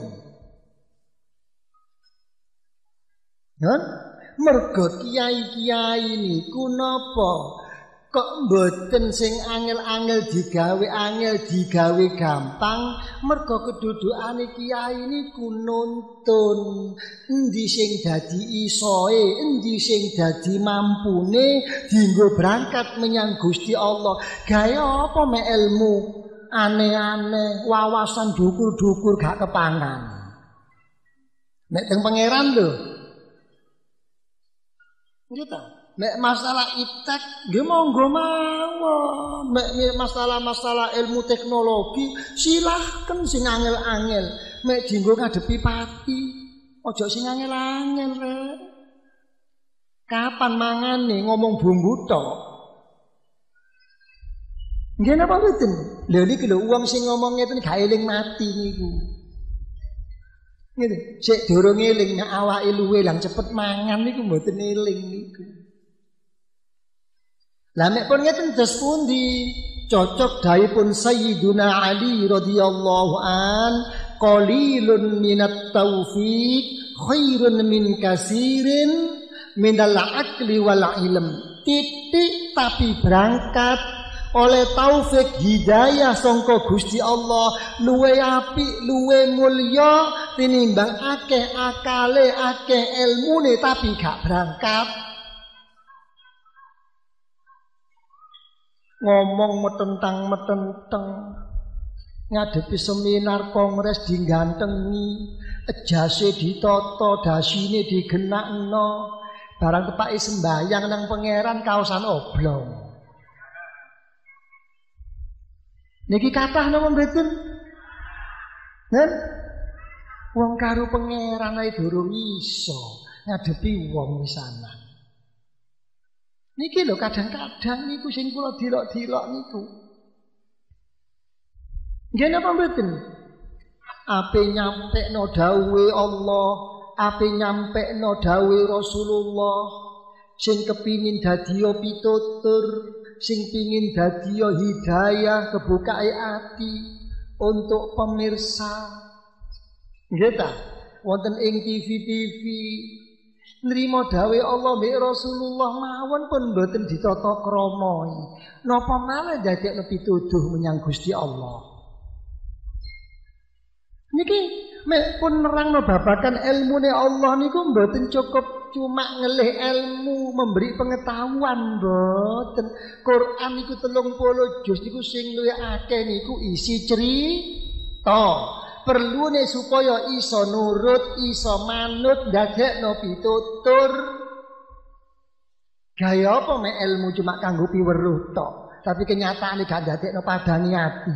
Kan? Mergo kiai-kiai niku napa? Kok mboten sing angel-angel digawe gampang, mergo kedudukane kiai niku nuntun endi sing dadi isoe, endi sing dadi mampune dienggo berangkat menyang Gusti Allah. Gaya apa mek ilmu aneh-aneh, wawasan dukur-dukur gak kepangan. Nek teng pangeran lho. Gitu. Mek masalah iptek nggih monggo mawon. Mek masalah-masalah ilmu teknologi silahkan sing angel-angel. Mek dienggo ngadepi pati, aja sing angel-angel rek. Kapan mangane ngomong bumbu tok? Nggih napa mboten? Lha niki lho wong sing ngomong ngeten gak eling mati niku. Ngene, sik durung eling nek awake luwe lang cepet mangan niku mboten eling niku. Lah nek pun ngeten dos pundi cocok daipun Sayyiduna Ali radhiyallahu an qalilun minat taufiq khairun min kasirin minal akli wal ilm. Titik tapi berangkat oleh taufik hidayah sangka Gusti Allah luwe apik luwe mulya tinimbang akeh akale akeh ilmune tapi gak berangkat. Ngomong metentang ngadepi seminar kongres digantengi, ejase ditata, dasine digenakno, barang kepake sembayang nang pangeran kaosan oblong. Niki kathah napa mboten? Nen? Wong karo pangeran ae durung iso ngadepi wong wisanan. Niki lho kadang-kadang niku sing kula dilok-dilok niku. Nggih napa mboten? Ape nyampekno dawuhe Allah, ape nyampekno dawuhe Rasulullah, sing kepingin dadiya pitutur, sing pingin dadiya hidayah kebukae ati untuk pemirsa. Nggih ta? wonten ing TV-TV nrimo dawuh Allah mbek Rasulullah mawon pun mboten ditata krama. Napa malah dadekno pituduh menyang Gusti Allah. Niki mek pun nerangno babagan ilmune Allah niku mboten cukup cuma ngelih ilmu memberi pengetahuan mboten. Quran niku 30 juz niku sing luwih akeh niku isi cerita. Perlune supaya iso nurut, iso manut, dadekno pitutur. Gaya apa mek ilmu cuma kanggo piweruh tok, tapi kenyataane gak dadekno padani ati.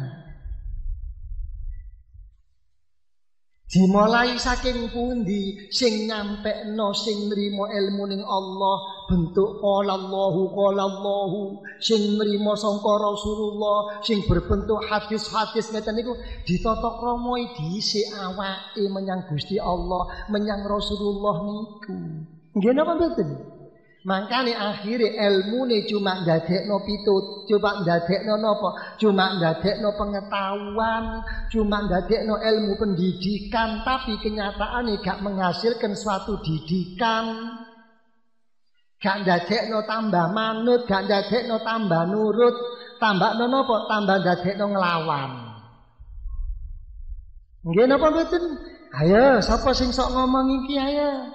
Dimulai saking pundi sing nyampekno sing nrimo ilmu ning Allah bentuk qala Allahu sing nrimo sangka Rasulullah sing berbentuk hadis-hadis ngeten niku ditata krama dhisik awake menyang Gusti Allah menyang Rasulullah niku. Nggih napa mboten? Mangkane akhire ilmune cuma ndadekno pitut, cuma ndadekno napa? Cuma ndadekno pengetahuan, cuma ndadekno ilmu pendidikan, tapi kenyataane gak menghasilkan suatu didikan. Gak ndadekno tambah manut, gak ndadekno tambah nurut, tambahno napa? Tambah ndadekno nglawan. Nggih napa mboten? Ayo, sapa sing sok ngomong iki ayo.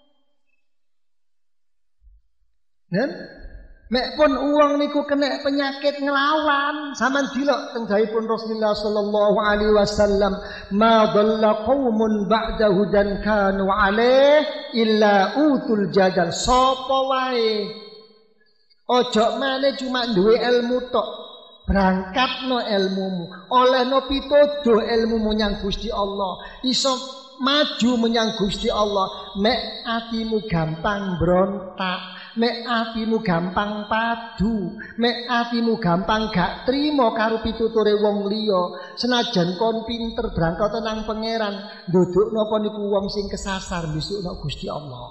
Dan mek pun uang niku kena penyakit ngelawan sampean dilok teng dawuhipun Rasulullah sallallahu alaihi wasallam ma dhalla qaumun ba'da hudan kanu alaih illa utul jadal sapa wae ojo maneh cuma duwe ilmu tok berangkatno ilmumu olehno pituduh ilmumu nyang Gusti Allah iso maju menyang Gusti Allah mek atimu gampang brontak mek atimu gampang padu mek atimu gampang gak trimo karo pituture wong liya senajan kon pinter berangkat nang pangeran nduduk napa niku wong sing kesasar besok nang Gusti Allah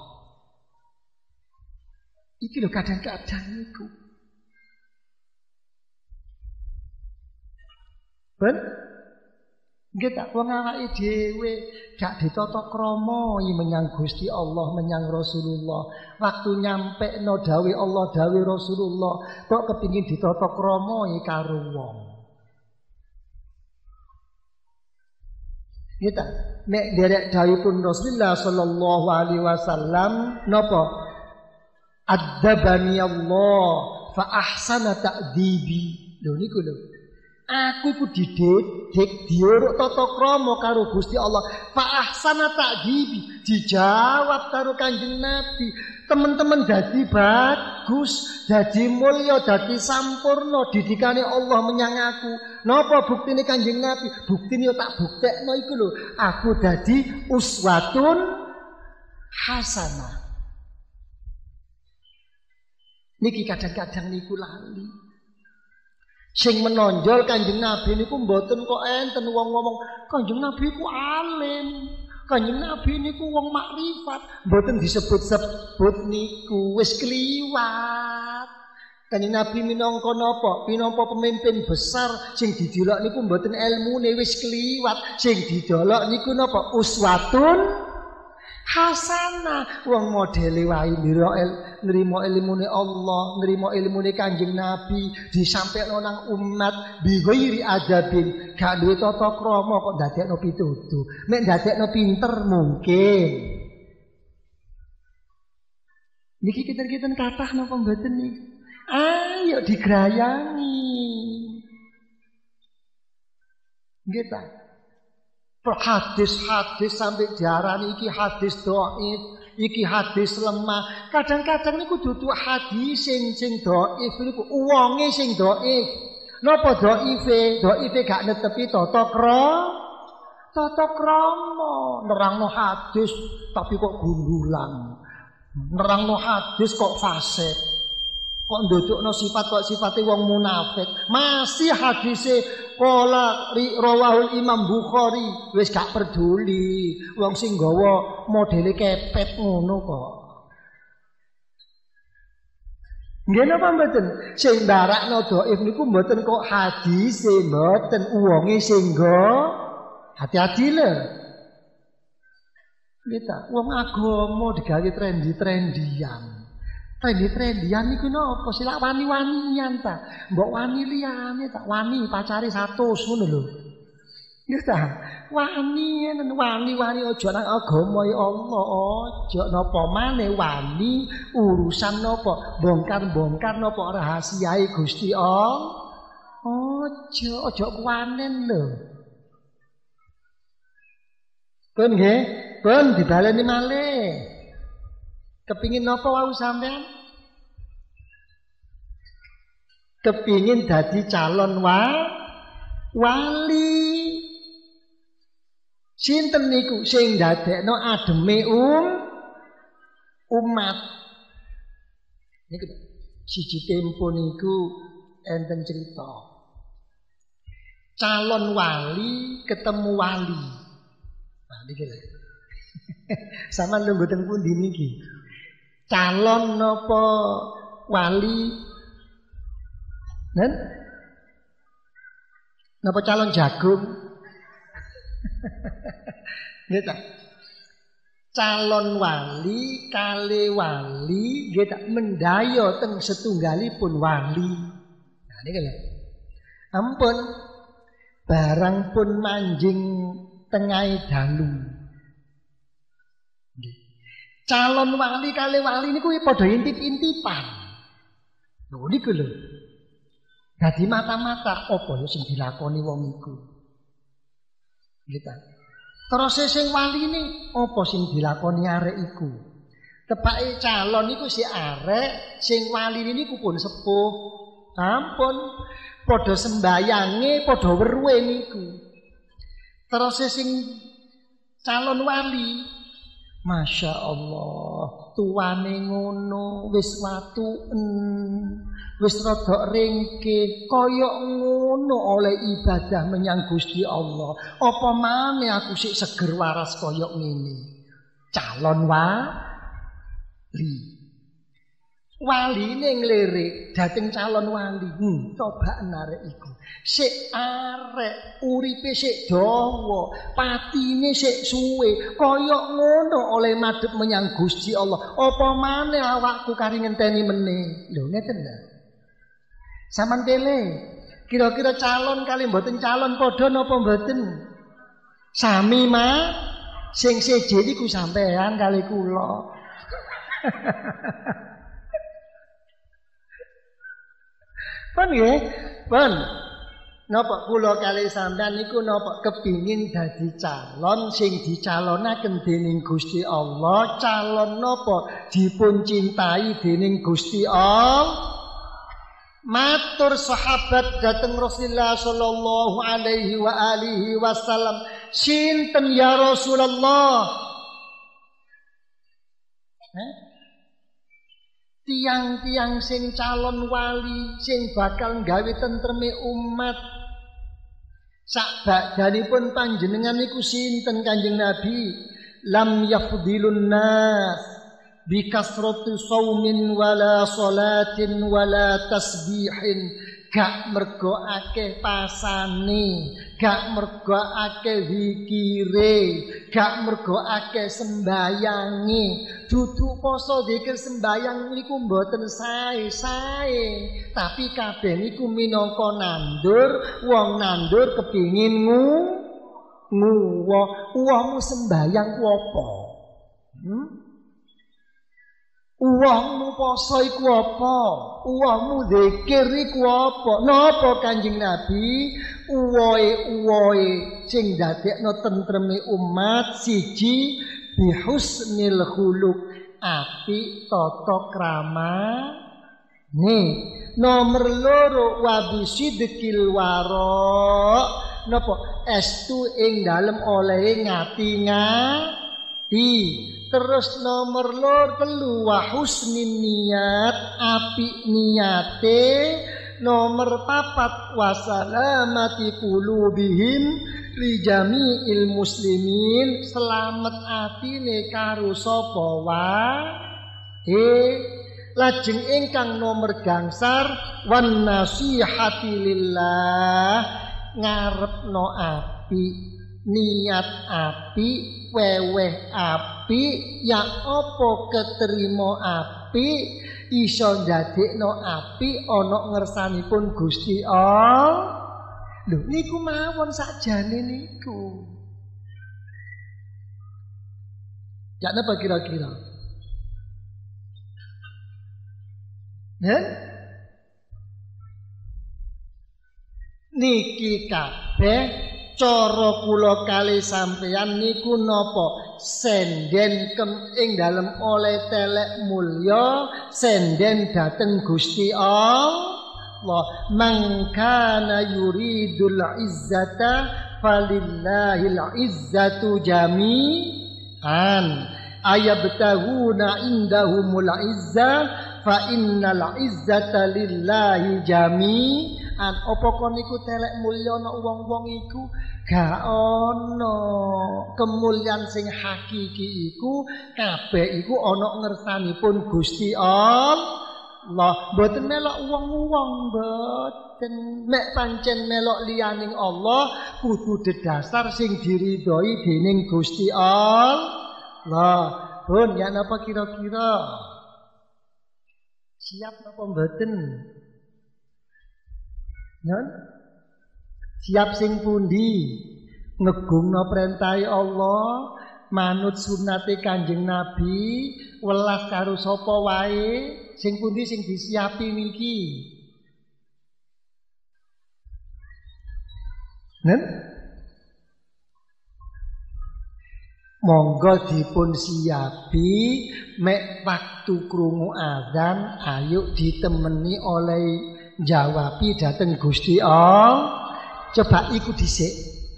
iki lho kadang-kadang niku ben nggih tak wong awake dhewe gak ditata krama menyang Gusti Allah menyang Rasulullah waktu nyampe no dawuh Allah dawuh Rasulullah kok kepingin ditata krama karo wong kita nek derek dawuhipun Rasulullah sallallahu alaihi wasallam napa adzabani Allah fa ahsana ta'dibi lho niku lho aku iku dididik diuruk tata krama karo Gusti Allah. Fa ahsana ta'dibi dijawab karo Kanjeng Nabi. Teman-teman dadi bagus, dadi mulya, dadi sampurna didikane Allah menyang aku. Napa buktine Kanjeng Nabi? Buktine tak buktekno iku lho. Aku dadi uswatun hasanah. Niki kadang-kadang niku lali. Sing menonjol Kanjeng Nabi niku mboten kok enten wong ngomong Kanjeng Nabi ku alim, Kanjeng Nabi niku wong makrifat, mboten disebut-sebut niku wis kliwat. Kanjeng Nabi minangka napa? Minangka pemimpin besar sing didelok niku mboten ilmune wis kliwat, sing didelok niku napa? Uswatun hasanah. Wong modele wae nrimo ilmune Allah, nrimo ilmune Kanjeng Nabi disampaikan nang umat bi ghairi adabin, gak duwe tata krama kok ndadekno pituduh. Nek ndadekno pinter mungkin. Niki kiten-kiten kathah napa mboten niki? Ayo digrayangi. Nggih ta? Hadis-hadis sampai diarani iki hadis dhaif, iki hadis lemah. Kadang-kadang niku dudu hadis sing dhaif niku wonge sing dhaif. Napa dhaife? Dhaife gak netepi tata krama. Nerangno hadis tapi kok gundulan. Nerangno hadis kok fasik. Kok ndudukno sifat kok sifate wong munafik. Masih hadise qala rawahul Imam Bukhari wis gak peduli. Wong sing nggawa modele kepet ngono kok. Nggih napa mboten? Sing ndarakno dhaif niku mboten kok hadise mboten wonge sing nggo. Hati-hati lho. Kita wong agama digawe trendi-trendian. Trendi-trendian niku napa? Silak wani-wanian ta. Mbok wani liyane tak wani pacare 100 ngono lho. Ya ta. Wani aja nang agama ya Allah, aja napa maneh wani urusan napa bongkar-bongkar napa rahasiae Gusti Allah. Aja kuwanen lho. Pun nggih, pun dibaleni malih. Kepingin napa wau sampean? Kepingin dadi calon wali. Sinten niku sing ndadekno ademe umat. Niku siji tempo niku enten cerita. Calon wali ketemu wali. Nah niki lho. Sama lho mboten pundi niki. Calon napa wali? Napa calon jagung? Gitu. Calon wali kali wali gitu mendayo teng setunggalipun wali. Nah niki lho. Ampun barang pun manjing tengahai dalu. Calon wali kali wali niku padha intip-intipan. Lho niku lho. Dadi mata-mata apa ya sing dilakoni wong iku. Gitu. Terus sing wali ini apa sing dilakoni arek iku? Tepake calon iku si arek, sing wali niku pun sepuh. Ampun, padha sembayange, padha weruhe niku. Terus sing calon wali, Masya Allah, tuane ngono, wis watuen, wis rada ringkih, kaya ngono oleh ibadah menyang Gusti Allah. Apa maneh aku sik seger waras kaya ngene. Calon wali. Waline nglirik dhateng calon wali. Coba arek iku. Sik arek uripe sik dawa, patine sik suwe, kaya ngono oleh madhep menyang Gusti Allah. Apa maneh awakku kari ngenteni meneh. Lho ngeten lho. Saman tele, kira-kira calon kali mboten calon padha napa mboten? Sami mah sing seje niku sampean kali kula. Pun nggih, pun. Napa kula kali sampean niku napa kepingin dadi calon sing dicalonaken dening Gusti Allah, calon napa dipun cintai dening Gusti Allah. Matur sahabat dateng Rasulullah sallallahu alaihi wa alihi wasallam, sinten ya Rasulullah? Tiang-tiang sing calon wali sing bakal nggawe tentreme umat. Sak badhanipun panjenengan niku sinten Kanjeng Nabi? Lam yafdilun nas bi kasrati shaumin wala salatin wala tasbihin. Gak mergo akeh pasane, gak mergo akeh zikire, gak mergo akeh sembayange. Dudu poso zikir sembayang niku mboten sae-sae, tapi kabeh niku minangka nandur, wong nandur kepingin uwahmu sembayang ku apa? Uwahmu poso iku apa? Uwahmu zikir iku apa? Napa Kanjeng Nabi? Uwohe sing dadekno tentreme umat siji bihusnil khuluq, apik tata krama. Nomor loro wa bisidqil wara. Napa? Estu ing dalem olehe ngati-ngati. Terus nomor telu wa husnin niat, apik niate. Nomor 4 wa salamati qulubihim li jami'il muslimin, selamat atine karo sapa wae. Lajeng ingkang nomor gangsar wan nasihati lillah, ngarepno apik niat api, weweh api, ya apa keterima api, iso ndadekno api ana ngersanipun Gusti Allah. Lho niku mawon sakjane niku. Ya napa kira-kira? Niki kabeh cara kula kalih sampeyan niku napa? Senden ing dalem oleh telek mulya, senden dhateng Gusti Allah. Man kana yuridul izzata falillahil izzatu jami'an ayabtahuna indahumul izzah fa innal izzata lillahi jami'an. Apa kon niku telek mulya ana wong-wong iku gak ana kemuliaan sing hakiki iku kabeh iku ana ngersanipun Gusti Allah. Mboten melok wong-wong, mboten. Nek pancen melok liyaning Allah kudu dedasar sing diridhoi dening Gusti Allah. Pun ya napa kira-kira? Siap napa mboten? Nen? Siap sing pundi? Ngegungno perintahe Allah, manut sunnate Kanjeng Nabi, welas karo sapa wae, sing pundi sing disiapi niki? Nen? Monggo dipun siapi, mek waktu krungu azan ayo ditemeni oleh jawabi dhateng Gusti Allah. Coba iku dhisik.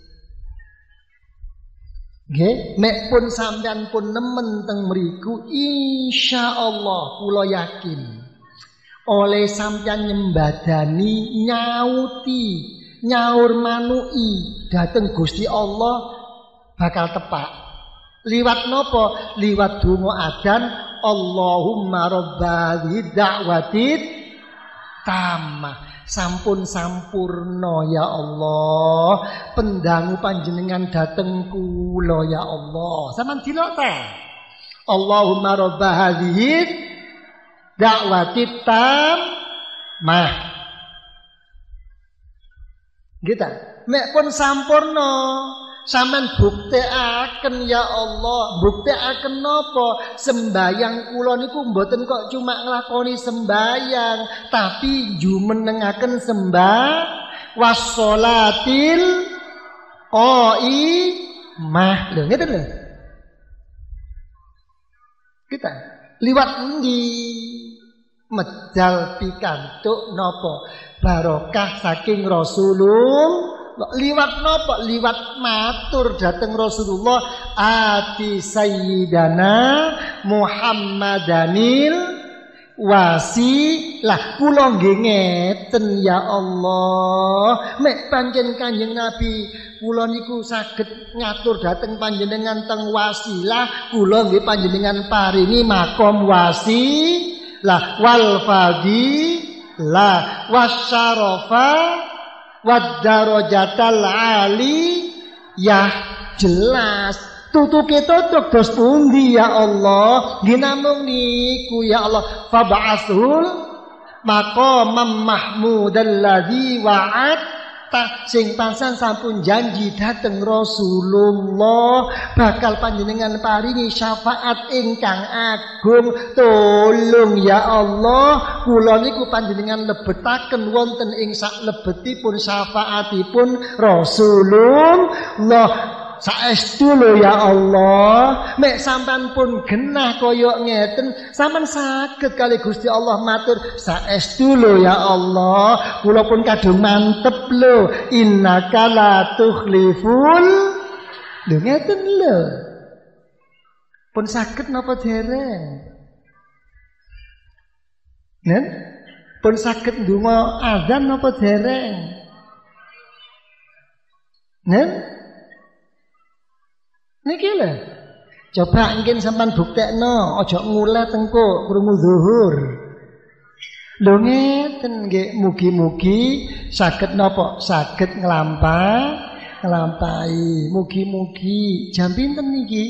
Nggih, nek pun sampean pun nemen teng mriku, insyaallah kula yakin oleh sampean nyembadani nyauti, nyaur manui dhateng Gusti Allah bakal tepak. Liwat napa? Liwat donga adzan, Allahumma rabba da'watit tamah. Sampun sampurno ya Allah, pendangu panjenengan dateng kula ya Allah. Sampeyan dilok ta? Allahumma rabb hadhihi da'wati tammah. Gitu. Nek pun sampurno, sampean buktekaken ya Allah. Buktekaken napa? Sembayang kula niku mboten kok cuma nglakoni sembayang, tapi jumenengaken wassolatil qaimah. Lho ngeten lho. Kita liwat endi? Medal pikantuk napa? Barokah saking Rasulullah. Liwat napa? Liwat matur dhateng Rasulullah, ati sayyidana Muhammadanil wasilah. Kula nggih ngeten ya Allah, mek pancen Kanjeng Nabi kula niku saged ngatur dhateng panjenengan teng wasilah, kula nggih panjenengan paringi makom wasilah wal fadilah wasyarafa wadarajatal ali. Ya jelas tutuke tutuk dos pundi ya Allah, ginamung niku ya Allah, fab'athul maqamam mahmudal ladzi wa'adta, sing pancen sampun janji dhateng Rasulullah bakal panjenengan paringi syafaat ingkang agung. Tolong ya Allah, kula niku panjenengan lebetaken wonten ing sak lebetipun syafaatipun Rasulullah. Saestu lho ya Allah, mek sampean pun genah kaya ngeten, sampean saged kali Gusti Allah matur saestu lho ya Allah, kula pun kadung mantep lho, innaka la tukhliful. Lho ngeten lho. Pun saged napa dereng? Nen? Pun saged ndonga azan napa dereng? Nen? Niki lho. Coba mungkin sampean buktekno, aja nguleh tengko krungu zuhur. Lho ngeten nggih, mugi-mugi saged napa? Saged nglampahi nglampahi. Mugi-mugi jam pinten niki?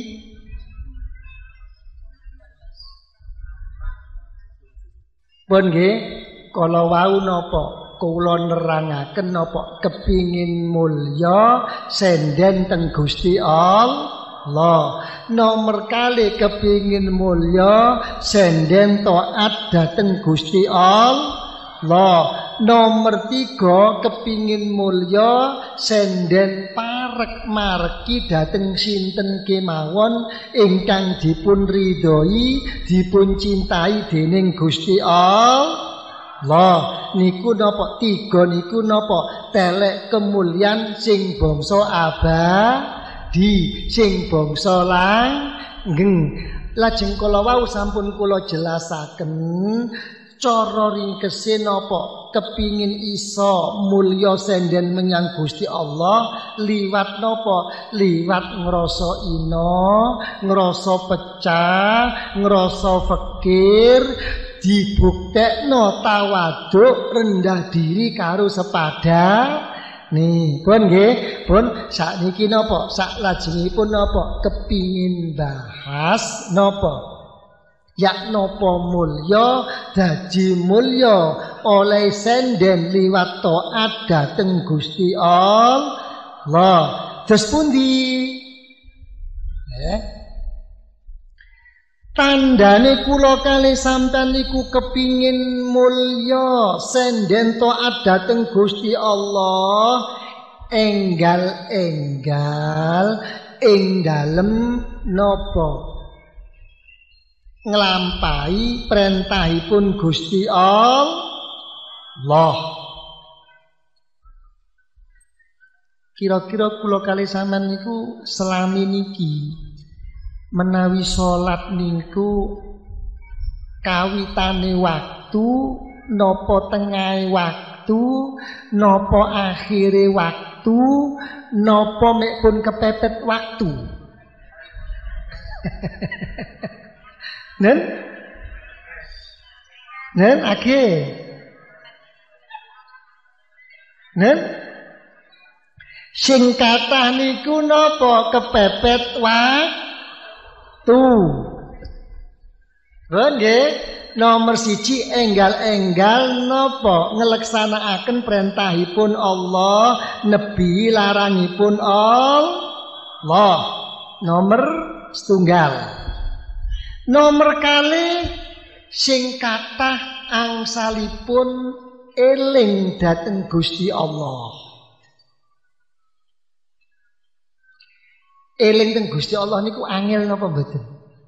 Pun nggih, kala wau napa kula nerangaken napa kepingin mulya senden teng Gusti Allah. Nomor kali kepingin mulya senden taat dhateng Gusti Allah. Nomor 3 kepingin mulya senden parek margi dhateng sinten kemawon ingkang dipun ridhoi dipun cintai dening Gusti Allah. Niku napa 3 niku napa telek kemulyan sing bangsa abadi sing bangsa langgeng. Lajeng kala wau sampun kula jelasaken cara ringkese napa kepingin iso mulya senden menyang Gusti Allah liwat napa? Liwat ngrasa ina, ngrasa pecah, ngrasa fakir, dibuktekno tawaduk rendah diri karo sepada. Nih, pun nggih, pun sakniki napa? Saklajengipun napa? Kepingin bahas napa? Yak nopo mulya dadi mulya oleh senden liwat taat dhateng Gusti Allah. Terus pundi? Tandane kula kali sampean niku kepingin mulya senden taat dhateng Gusti Allah enggal-enggal ing dalem napa? Nglampahi perintahipun Gusti Allah. Kira-kira kula kali sampean niku selami niki menawi salat niku kawitane waktu napa tengahe waktu napa akhire waktu napa mek pun kepepet waktu. Nen akhir. Nen sing kathah niku napa kepepet waktu. Nggih, nomor 1 enggal-enggal napa ngeleksanakaken perintahipun Allah, nebi larangipun Allah. Nomor 1. Nomor kali sing kathah angsalipun eling dhateng Gusti Allah. Eling teng Gusti Allah niku angel napa mboten?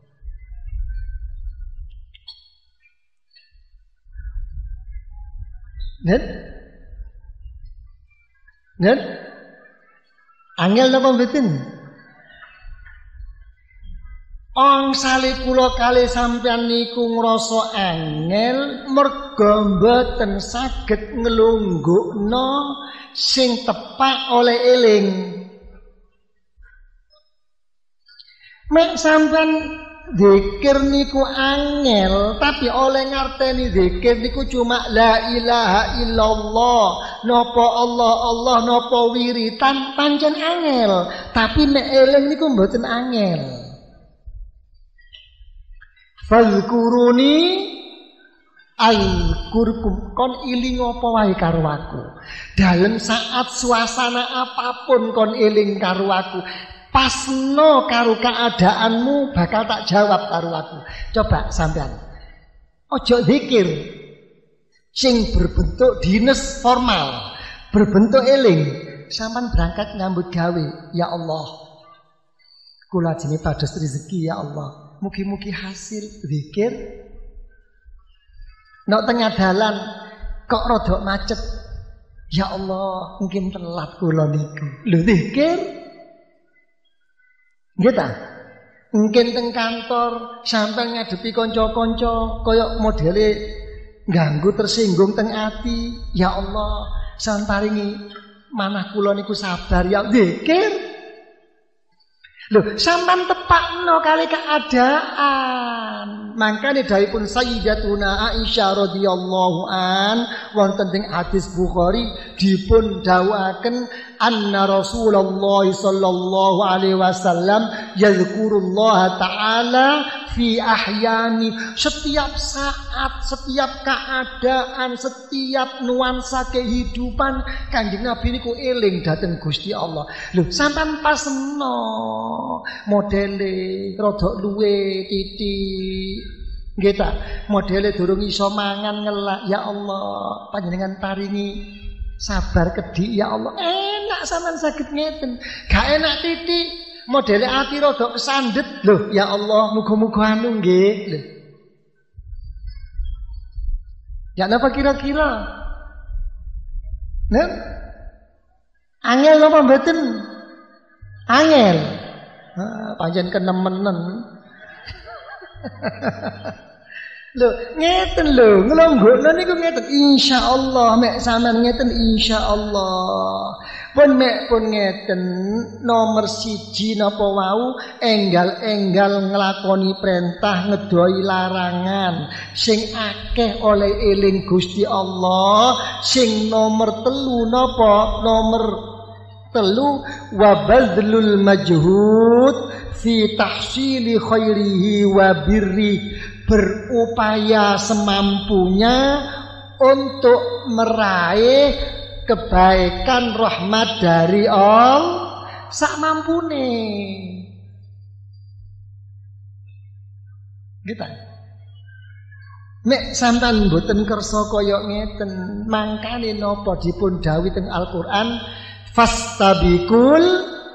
Nen? Angel napa mboten? Angsale kula kali sampeyan niku ngrasa angel merga mboten saged nglunggukna sing tepak oleh eling. Mek sampeyan zikir niku angel tapi oleh ngarteni zikir niku cuma la ilaha illallah napa Allah Allah napa wiritan pancen angel tapi mek eling niku mboten angel. Fazkuruni azkurkum, kon iling apa wae karo aku. Dalam saat suasana apapun kon eling karo aku. Pasno karo keadaanmu bakal tak jawab karo aku. Coba sampean. Ojo zikir sing berbentuk dinas formal, berbentuk eling. Sampean berangkat nyambut gawe, ya Allah. Kula jenenge pados rezeki ya Allah. Mugi-mugi hasil zikir. Nek tengah dalan kok rada macet. Ya Allah, mungkin telat kula niku. Lho zikir. Nggih ta? Mungkin teng kantor sampai ngadepi kanca-kanca kaya modele ganggu tersinggung teng ati. Ya Allah, samparingi manah kula niku sabar ya zikir. Loh, sampean tepakno kali keadaan. Mangkane dawuhipun Sayyidatuna Aisyah radhiyallahu an wonten ing hadis Bukhari dipun dawuhaken anna Rasulullah sallallahu alaihi wasallam yazkurullaha taala fi ahyani, setiap saat, setiap keadaan, setiap nuansa kehidupan Kanjeng Nabi niku eling dhateng Gusti Allah. Lho, sampean pasno modele rada luwe titik. Nggih ta, modele durung iso mangan ngelak, ya Allah, panjenengan paringi sabar kedik ya Allah. Enak sampean saged ngeten. Gak enak titik. Modele ati rada kesandet. Loh, ya Allah, muga-muga anu nggih. Loh. Ya napa kira-kira? Nah, angel napa mboten? Angel. Pancen kenemenen. Lho, ngeten lho, nglonggokno niku ngeten insyaallah, mek sampean ngeten insyaallah. Pun ngeten nomor 1 napa wau enggal-enggal nglakoni perintah ngedoi larangan. Sing akeh oleh eling Gusti Allah, sing nomor 3 napa? Nomor 3 wa badlul majhud fi tahsili khairihi wa birri, berupaya semampunya untuk meraih kebaikan rahmat dari Allah sak mampune. Gitu. Nek sampean mboten kersa kaya ngeten, mangkane napa dipun dawuh teng Al-Qur'an, fastabiqul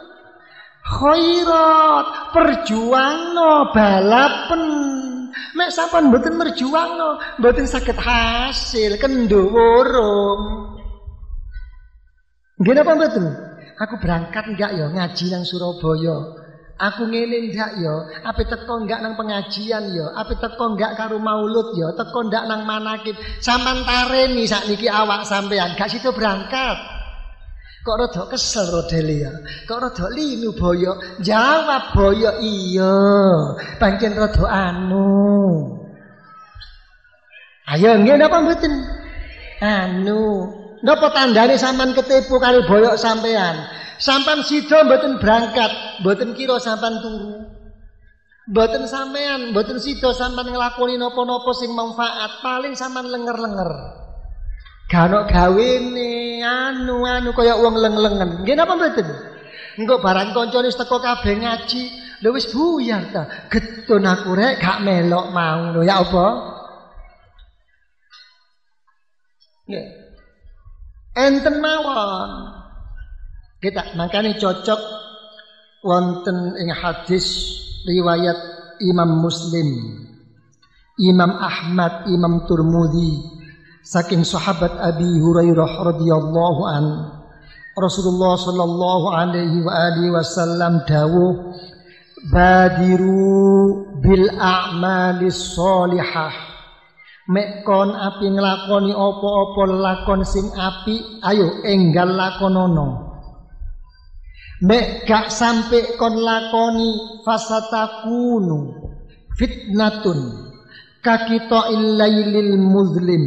khairat, perjuangno balapen. Mek sampean mboten merjuangno, mboten saged hasil kendo worong. Nggih napa mboten? Aku berangkat enggak ya ngaji nang Surabaya. Aku ngene ndak ya, ape teko enggak nang pengajian ya, ape teko enggak karo maulud ya, teko ndak nang manakib. Sampeyan tareni sakniki awak sampean, gak sido berangkat. Kok rada kesel rodele ya. Kok rada linu boyo. Jawab boyo iya. Pancen rada anu. Ayo nggih napa mboten? Anu. Napa tandane sampean ketipu kali boyok sampean? Sampean sida mboten berangkat, mboten kira sampean turu. Mboten sampean, mboten sida sampean nglakoni napa-napa sing manfaat, paling sampean lenger-lenger. Gak gawene anu kaya wong leng-lengen. Nggih napa mboten? Engko barang kancane teko kabeh ngaji, lho wis buyar ta. Getun aku rek gak melok mau lho ya apa? Nggih. Enten mawon. Kita makanya cocok wonten ing hadis riwayat Imam Muslim, Imam Ahmad, Imam Turmudi saking sahabat Abi Hurairah radhiyallahu an, Rasulullah sallallahu alaihi wa alihi wasallam dawuh, badiru bil a'malis sholihah. Mek kon api nglakoni apa-apa lakon sing api, ayo enggal lakonono. Mek gak sampe kon lakoni fasatakunu fitnatun kakita illailil muzlim.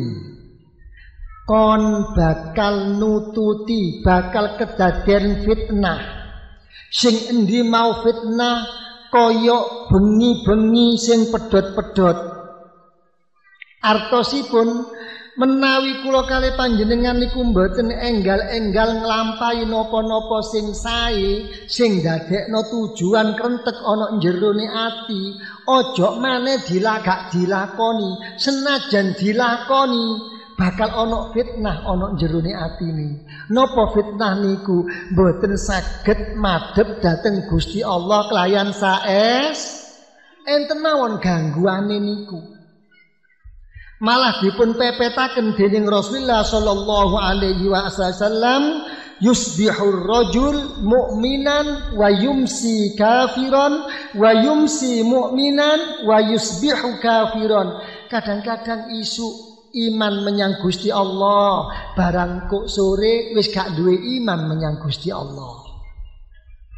Kon bakal nututi, bakal kedaden fitnah. Sing endi mau fitnah koyok bengi-bengi sing pedhot-pedhot. Artosipun menawi kula kalih panjenengan niku mboten enggal-enggal nglampahi napa-napa sing sae, sing dadekno tujuan krentek ana jerone ati, aja maneh dilakoni, senajan dilakoni bakal ana fitnah ana jerone atine. Napa fitnah niku? Mboten saged madhep dhateng Gusti Allah kelayan saes. Enten mawon gangguane niku. Malah dipun pepetaken dening Rasulullah sallallahu alaihi wasallam, yusbihur rajul mu'minan wa yumsi kafiran wa yumsi mu'minan wa yusbihu kafiran. Kadang-kadang isu iman menyang Gusti Allah, barang kok sore wis gak duwe iman menyang Gusti Allah.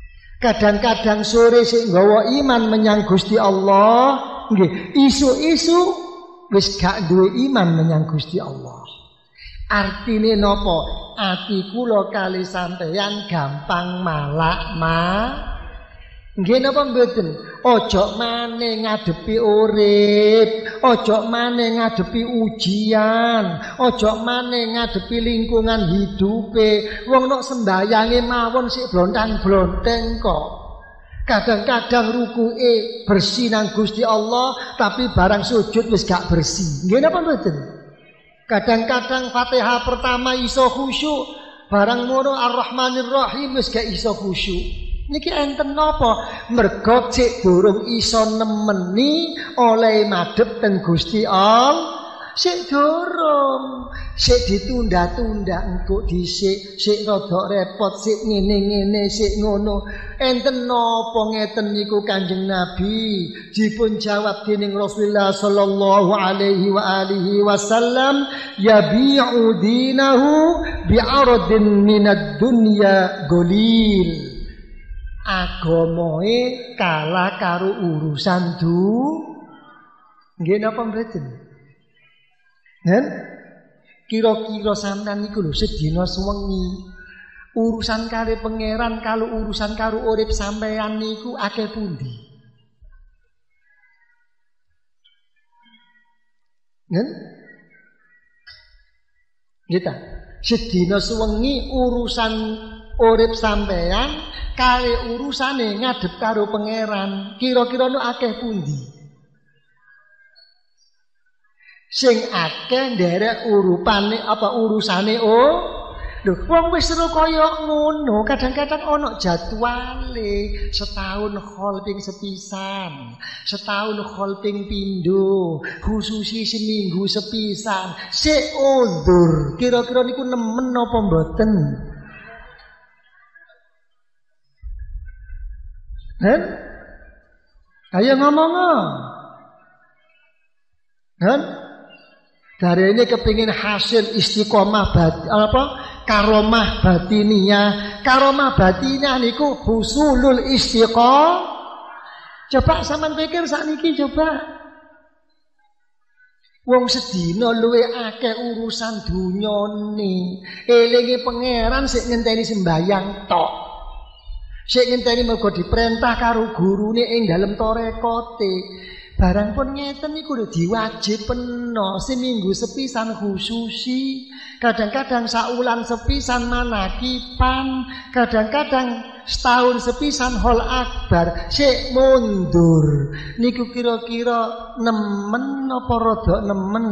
Kadang-kadang sore sik nggawa iman menyang Gusti Allah, nggih, isu-isu wis gak duwe iman menyang Gusti Allah. Artine napa? Ati kula kali sampeyan gampang malak nggih napa mboten? Ojo maneh ngadepi urip, ojo maneh ngadepi ujian, ojo maneh ngadepi lingkungan hidupe. Wong nek sembayange mawon sik blontang-blonteng kok. Kadang-kadang rukuke bersih nang Gusti Allah, tapi barang sujud wis gak bersih. Nggih napa mboten? Kadang-kadang Fatihah pertama iso khusyuk, barang ngono Ar-Rahmanir Rahim wis gak iso khusyuk. Niki enten napa? Mergo cek durung iso nemeni oleh madhep teng Gusti Allah. Sik durung, sik ditunda-tunda engko dhisik, sik rada repot, sik ngene-ngene, sik ngono. Enten napa ngeten niku Kanjeng Nabi dipun jawab dening Rasulullah sallallahu alaihi wa alihi wasallam, yabi'u dinahu bi'aradin minad dunya golil. Agamoe kalah karo urusan nggih napa mboten? Nen? Kira-kira sampean niku lho sedina sewengi urusan karo pangeran kalau urusan karo urip sampean niku akeh pundi? Nen? Kita sedina sewengi urusan urip sampean kare urusane ngadep karo pangeran, kira-kira nu akeh pundi? Sing akeh nderek urupane apa urusane lho wong wis kaya ngono, kadang-kadang ana jadwale, setahun hol ping sepisan, setahun hol ping pindho, khususi seminggu sepisan. Sik undur, kira-kira niku nemen apa mboten? Kan? Ayo ngomong. Kan? Dari ini kepingin hasil istiqomah karomah batiniyah. Karomah batiniyah niku husulul istiqomah. Coba sampean pikir sakniki coba. Wong sedina luwe akeh urusan dunyane. Elinge pangeran sik ngenteni sembayang tok. Sik ngenteni mergo diperintah karo gurune ing dalem tarekote. Barang pun ngeten niku lho diwajibno seminggu sepisan khususi, kadang-kadang saulan sepisan manakipan, kadang-kadang setahun sepisan hol akbar. Sik mundur niku kira-kira nemen apa rada nemen?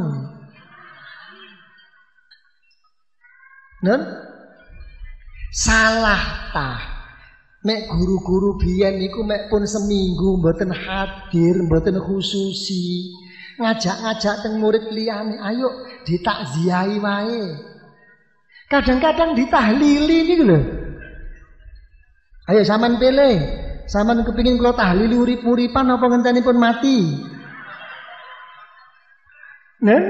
Nen? Salah tah. Mek guru-guru biyen niku mek pun seminggu mboten hadir, mboten khususi. Ngajak-ngajak teng murid liyane, ayo ditakziahi wae. Kadang-kadang ditahlili niku lho. Ayo sampean pilih. Sampean kepengin kula tahlili urip-uripan apa ngenteni pun mati? Nen?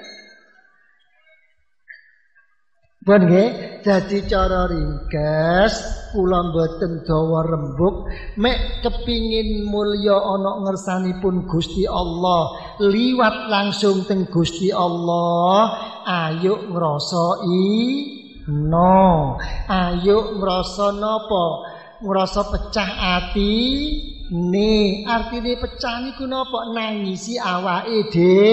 Pun nggih, dadi cara ringkes kula mboten dawa rembug, mek kepingin mulya ana ngersanipun Gusti Allah, liwat langsung teng Gusti Allah, ayo ngrasai ayo ngrasa napa? Ngrasa pecah ati ne. Artine pecah niku napa? Nangisi awake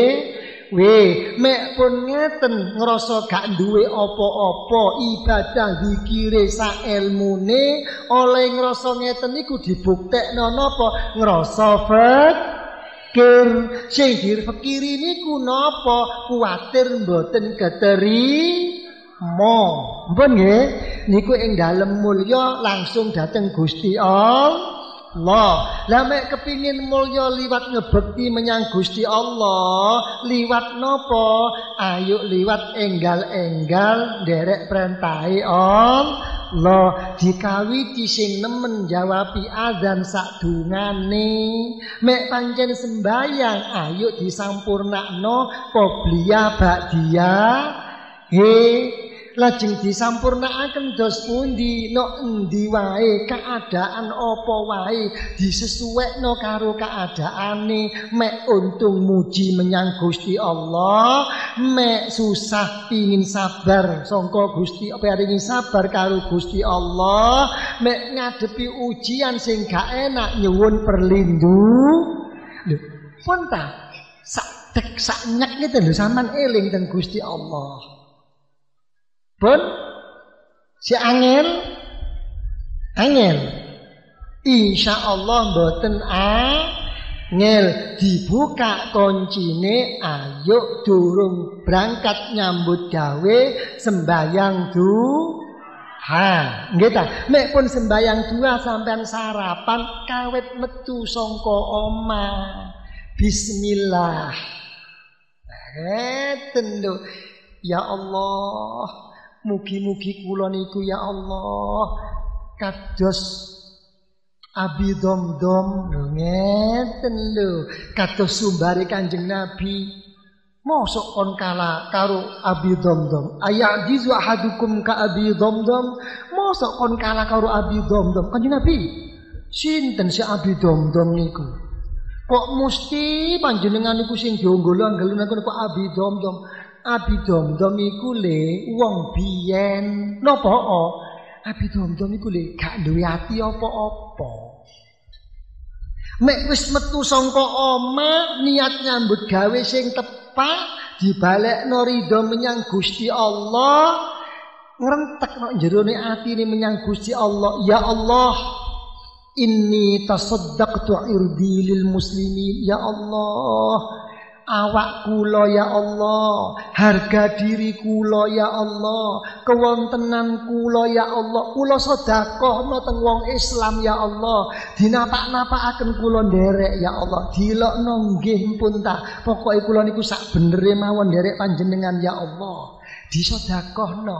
mek pun ngeten ngerasa gak duwe apa-apa, ibadah zikire sak ilmune, oleh ngerasa ngeten niku dibuktekno napa? Ngerasa fakir. Sing difekiri niku napa? Kuwatir mboten keterima. Mpun nggih, niku ing dalem mulya langsung dateng Gusti Allah. Lah mek kepingin mulya liwat ngebekti menyang Gusti Allah, liwat napa? Ayo liwat enggal-enggal nderek perintahe Allah, dikawiti sing nemen jawabi azan sadungane. Mek pancen sembayang, ayo disampurnakno qobliyah ba'diyah. lajeng disampurnakaken dos pundi no endi wae keadaan apa wae disesuwekno karo keadaane mek untung muji menyang Gusti Allah mek susah pingin sabar sangka Gusti paringi sabar karo Gusti Allah mek ngadepi ujian sing gak enak nyuwun perlindung lho pun ta sak tek sak nyak ngene lho sampean eling teng Gusti Allah. Pun si angel insyaallah mboten angel dibuka kuncine ayo durung berangkat nyambut gawe sembayang duha nggih ta mek pun sembayang duha sampean sarapan kawit metu saka omah bismillah ngeten lho ya Allah mugi-mugi kula niku ya Allah kados Abi Domdom lho ngeten lho kados sumbare Kanjeng Nabi mosok kon kalah karo Abi Domdom ayajizu ahadukum ka Abi Domdom mosok kon kalah karo Abi Domdom Kanjeng Nabi sinten si Abi Domdom niku kok mesti panjenengan niku sing diunggul-unggul niku Abi Domdom Abi Domdom iku le wong biyen napa Abi Domdom iku le gak duwe ati apa-apa mek wis metu saka omah niat nyambut gawe sing tepat dibalekno ridho menyang Gusti Allah ngrentekno jerone atine menyang Gusti Allah ya Allah inni tasaddaqtu irdi lil muslimin ya Allah awak kula ya Allah harga diri kula ya Allah kewontenan kula ya Allah kula sedekahna teng wong Islam ya Allah dinapak-napakaken kula nderek ya Allah dilokno nggih pun ta pokoke kula niku sak benere mawon nderek panjenengan ya Allah disedekahna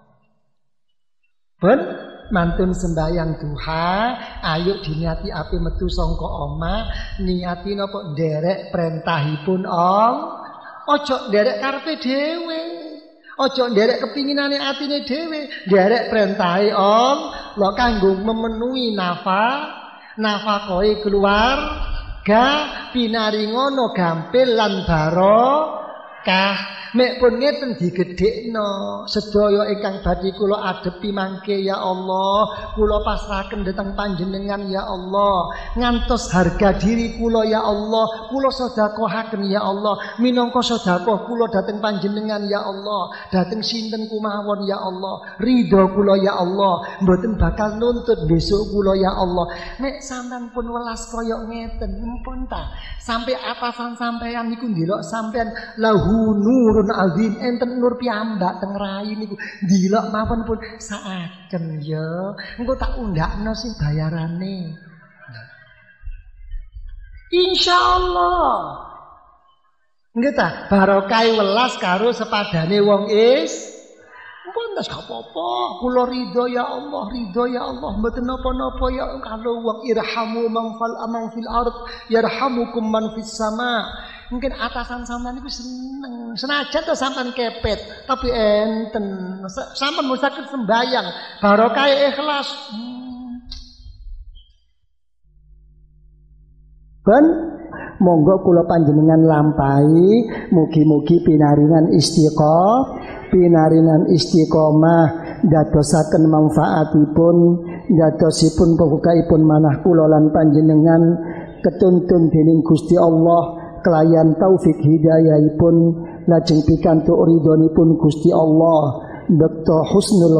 ben mantun sembayang duha ayo diniati api metu sangka omah niati napa nderek perintahipun ojo nderek karepe dhewe ojo nderek kepinginane atine dhewe nderek perintahe Allah kanggo memenuhi nafkah keluarga pinaringono gampil lan barokah mek pun ngeten digedhekno sedaya ingkang badhe kula adepi mangke ya Allah kula pasrahaken dhateng panjenengan ya Allah ngantos harga diri kula ya Allah kula sedekahaken ya Allah minangka sedekah kula dhateng panjenengan ya Allah dhateng sinten kumawon ya Allah ridho kula ya Allah mboten bakal nuntut besok kula ya Allah nek sampean pun welas kaya ngeten mumpun ta sampai atasan sampean niku ndelok sampean lahu nur azim enten nur piyambak teng rai niku ndelok mawon pun saaken ya engko tak undakno sing bayarane insyaallah nggih ta barokah welas karo sepadane wong pun tas gak apa-apa kula ridho ya Allah mboten napa-napa ya kalau wong irhamu man fil ard yarhamukum man fis sama mungkin atasan sampean niku seneng senajan to sampean kepet tapi enten sampean musaken sembayang barokah ikhlas ben monggo kula panjenengan lampahi mugi-mugi pinaringan istiqomah dadosaken manfaatipun dadosipun pokokipun manah kula lan panjenengan ketuntun dening Gusti Allah kelayan taufik hidayahipun lajeng pikantuk ridhonipun Gusti Allah bekto husnul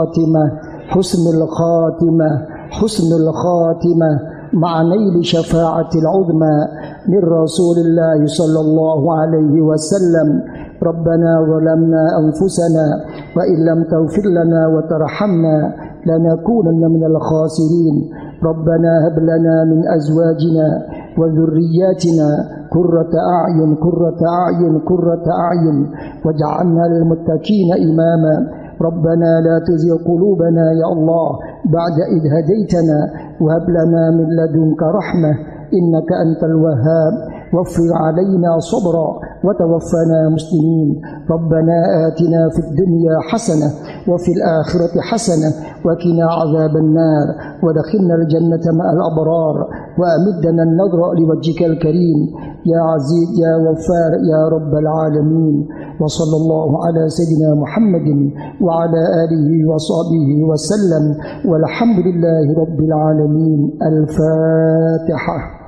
khatimah ma'anaili syafa'atil uzma min Rasulillah sallallahu alaihi wasallam Rabbana zalamna anfusana wa illam taghfir lana wa tarhamna lanakunanna minal khasirin Rabbana hab lana min azwajina wa dhurriyyatina qurrata a'yun waj'alna lil muttaqina imama ربنا لا تزغ قلوبنا يا الله بعد إذ هديتنا وهب لنا من لدنك رحمة إنك أنت الوهاب وافرغ علينا صبرا وتوفنا مسلمين. ربنا آتنا في الدنيا حسنة وفي الآخرة حسنة وقنا عذاب النار ودخلنا الجنة مع الأبرار وأمدنا النظر لوجهك الكريم يا عزيز يا غفار يا رب العالمين. وصلى الله على سيدنا محمد وعلى آله وصحبه وسلم والحمد لله رب العالمين. الفاتحة.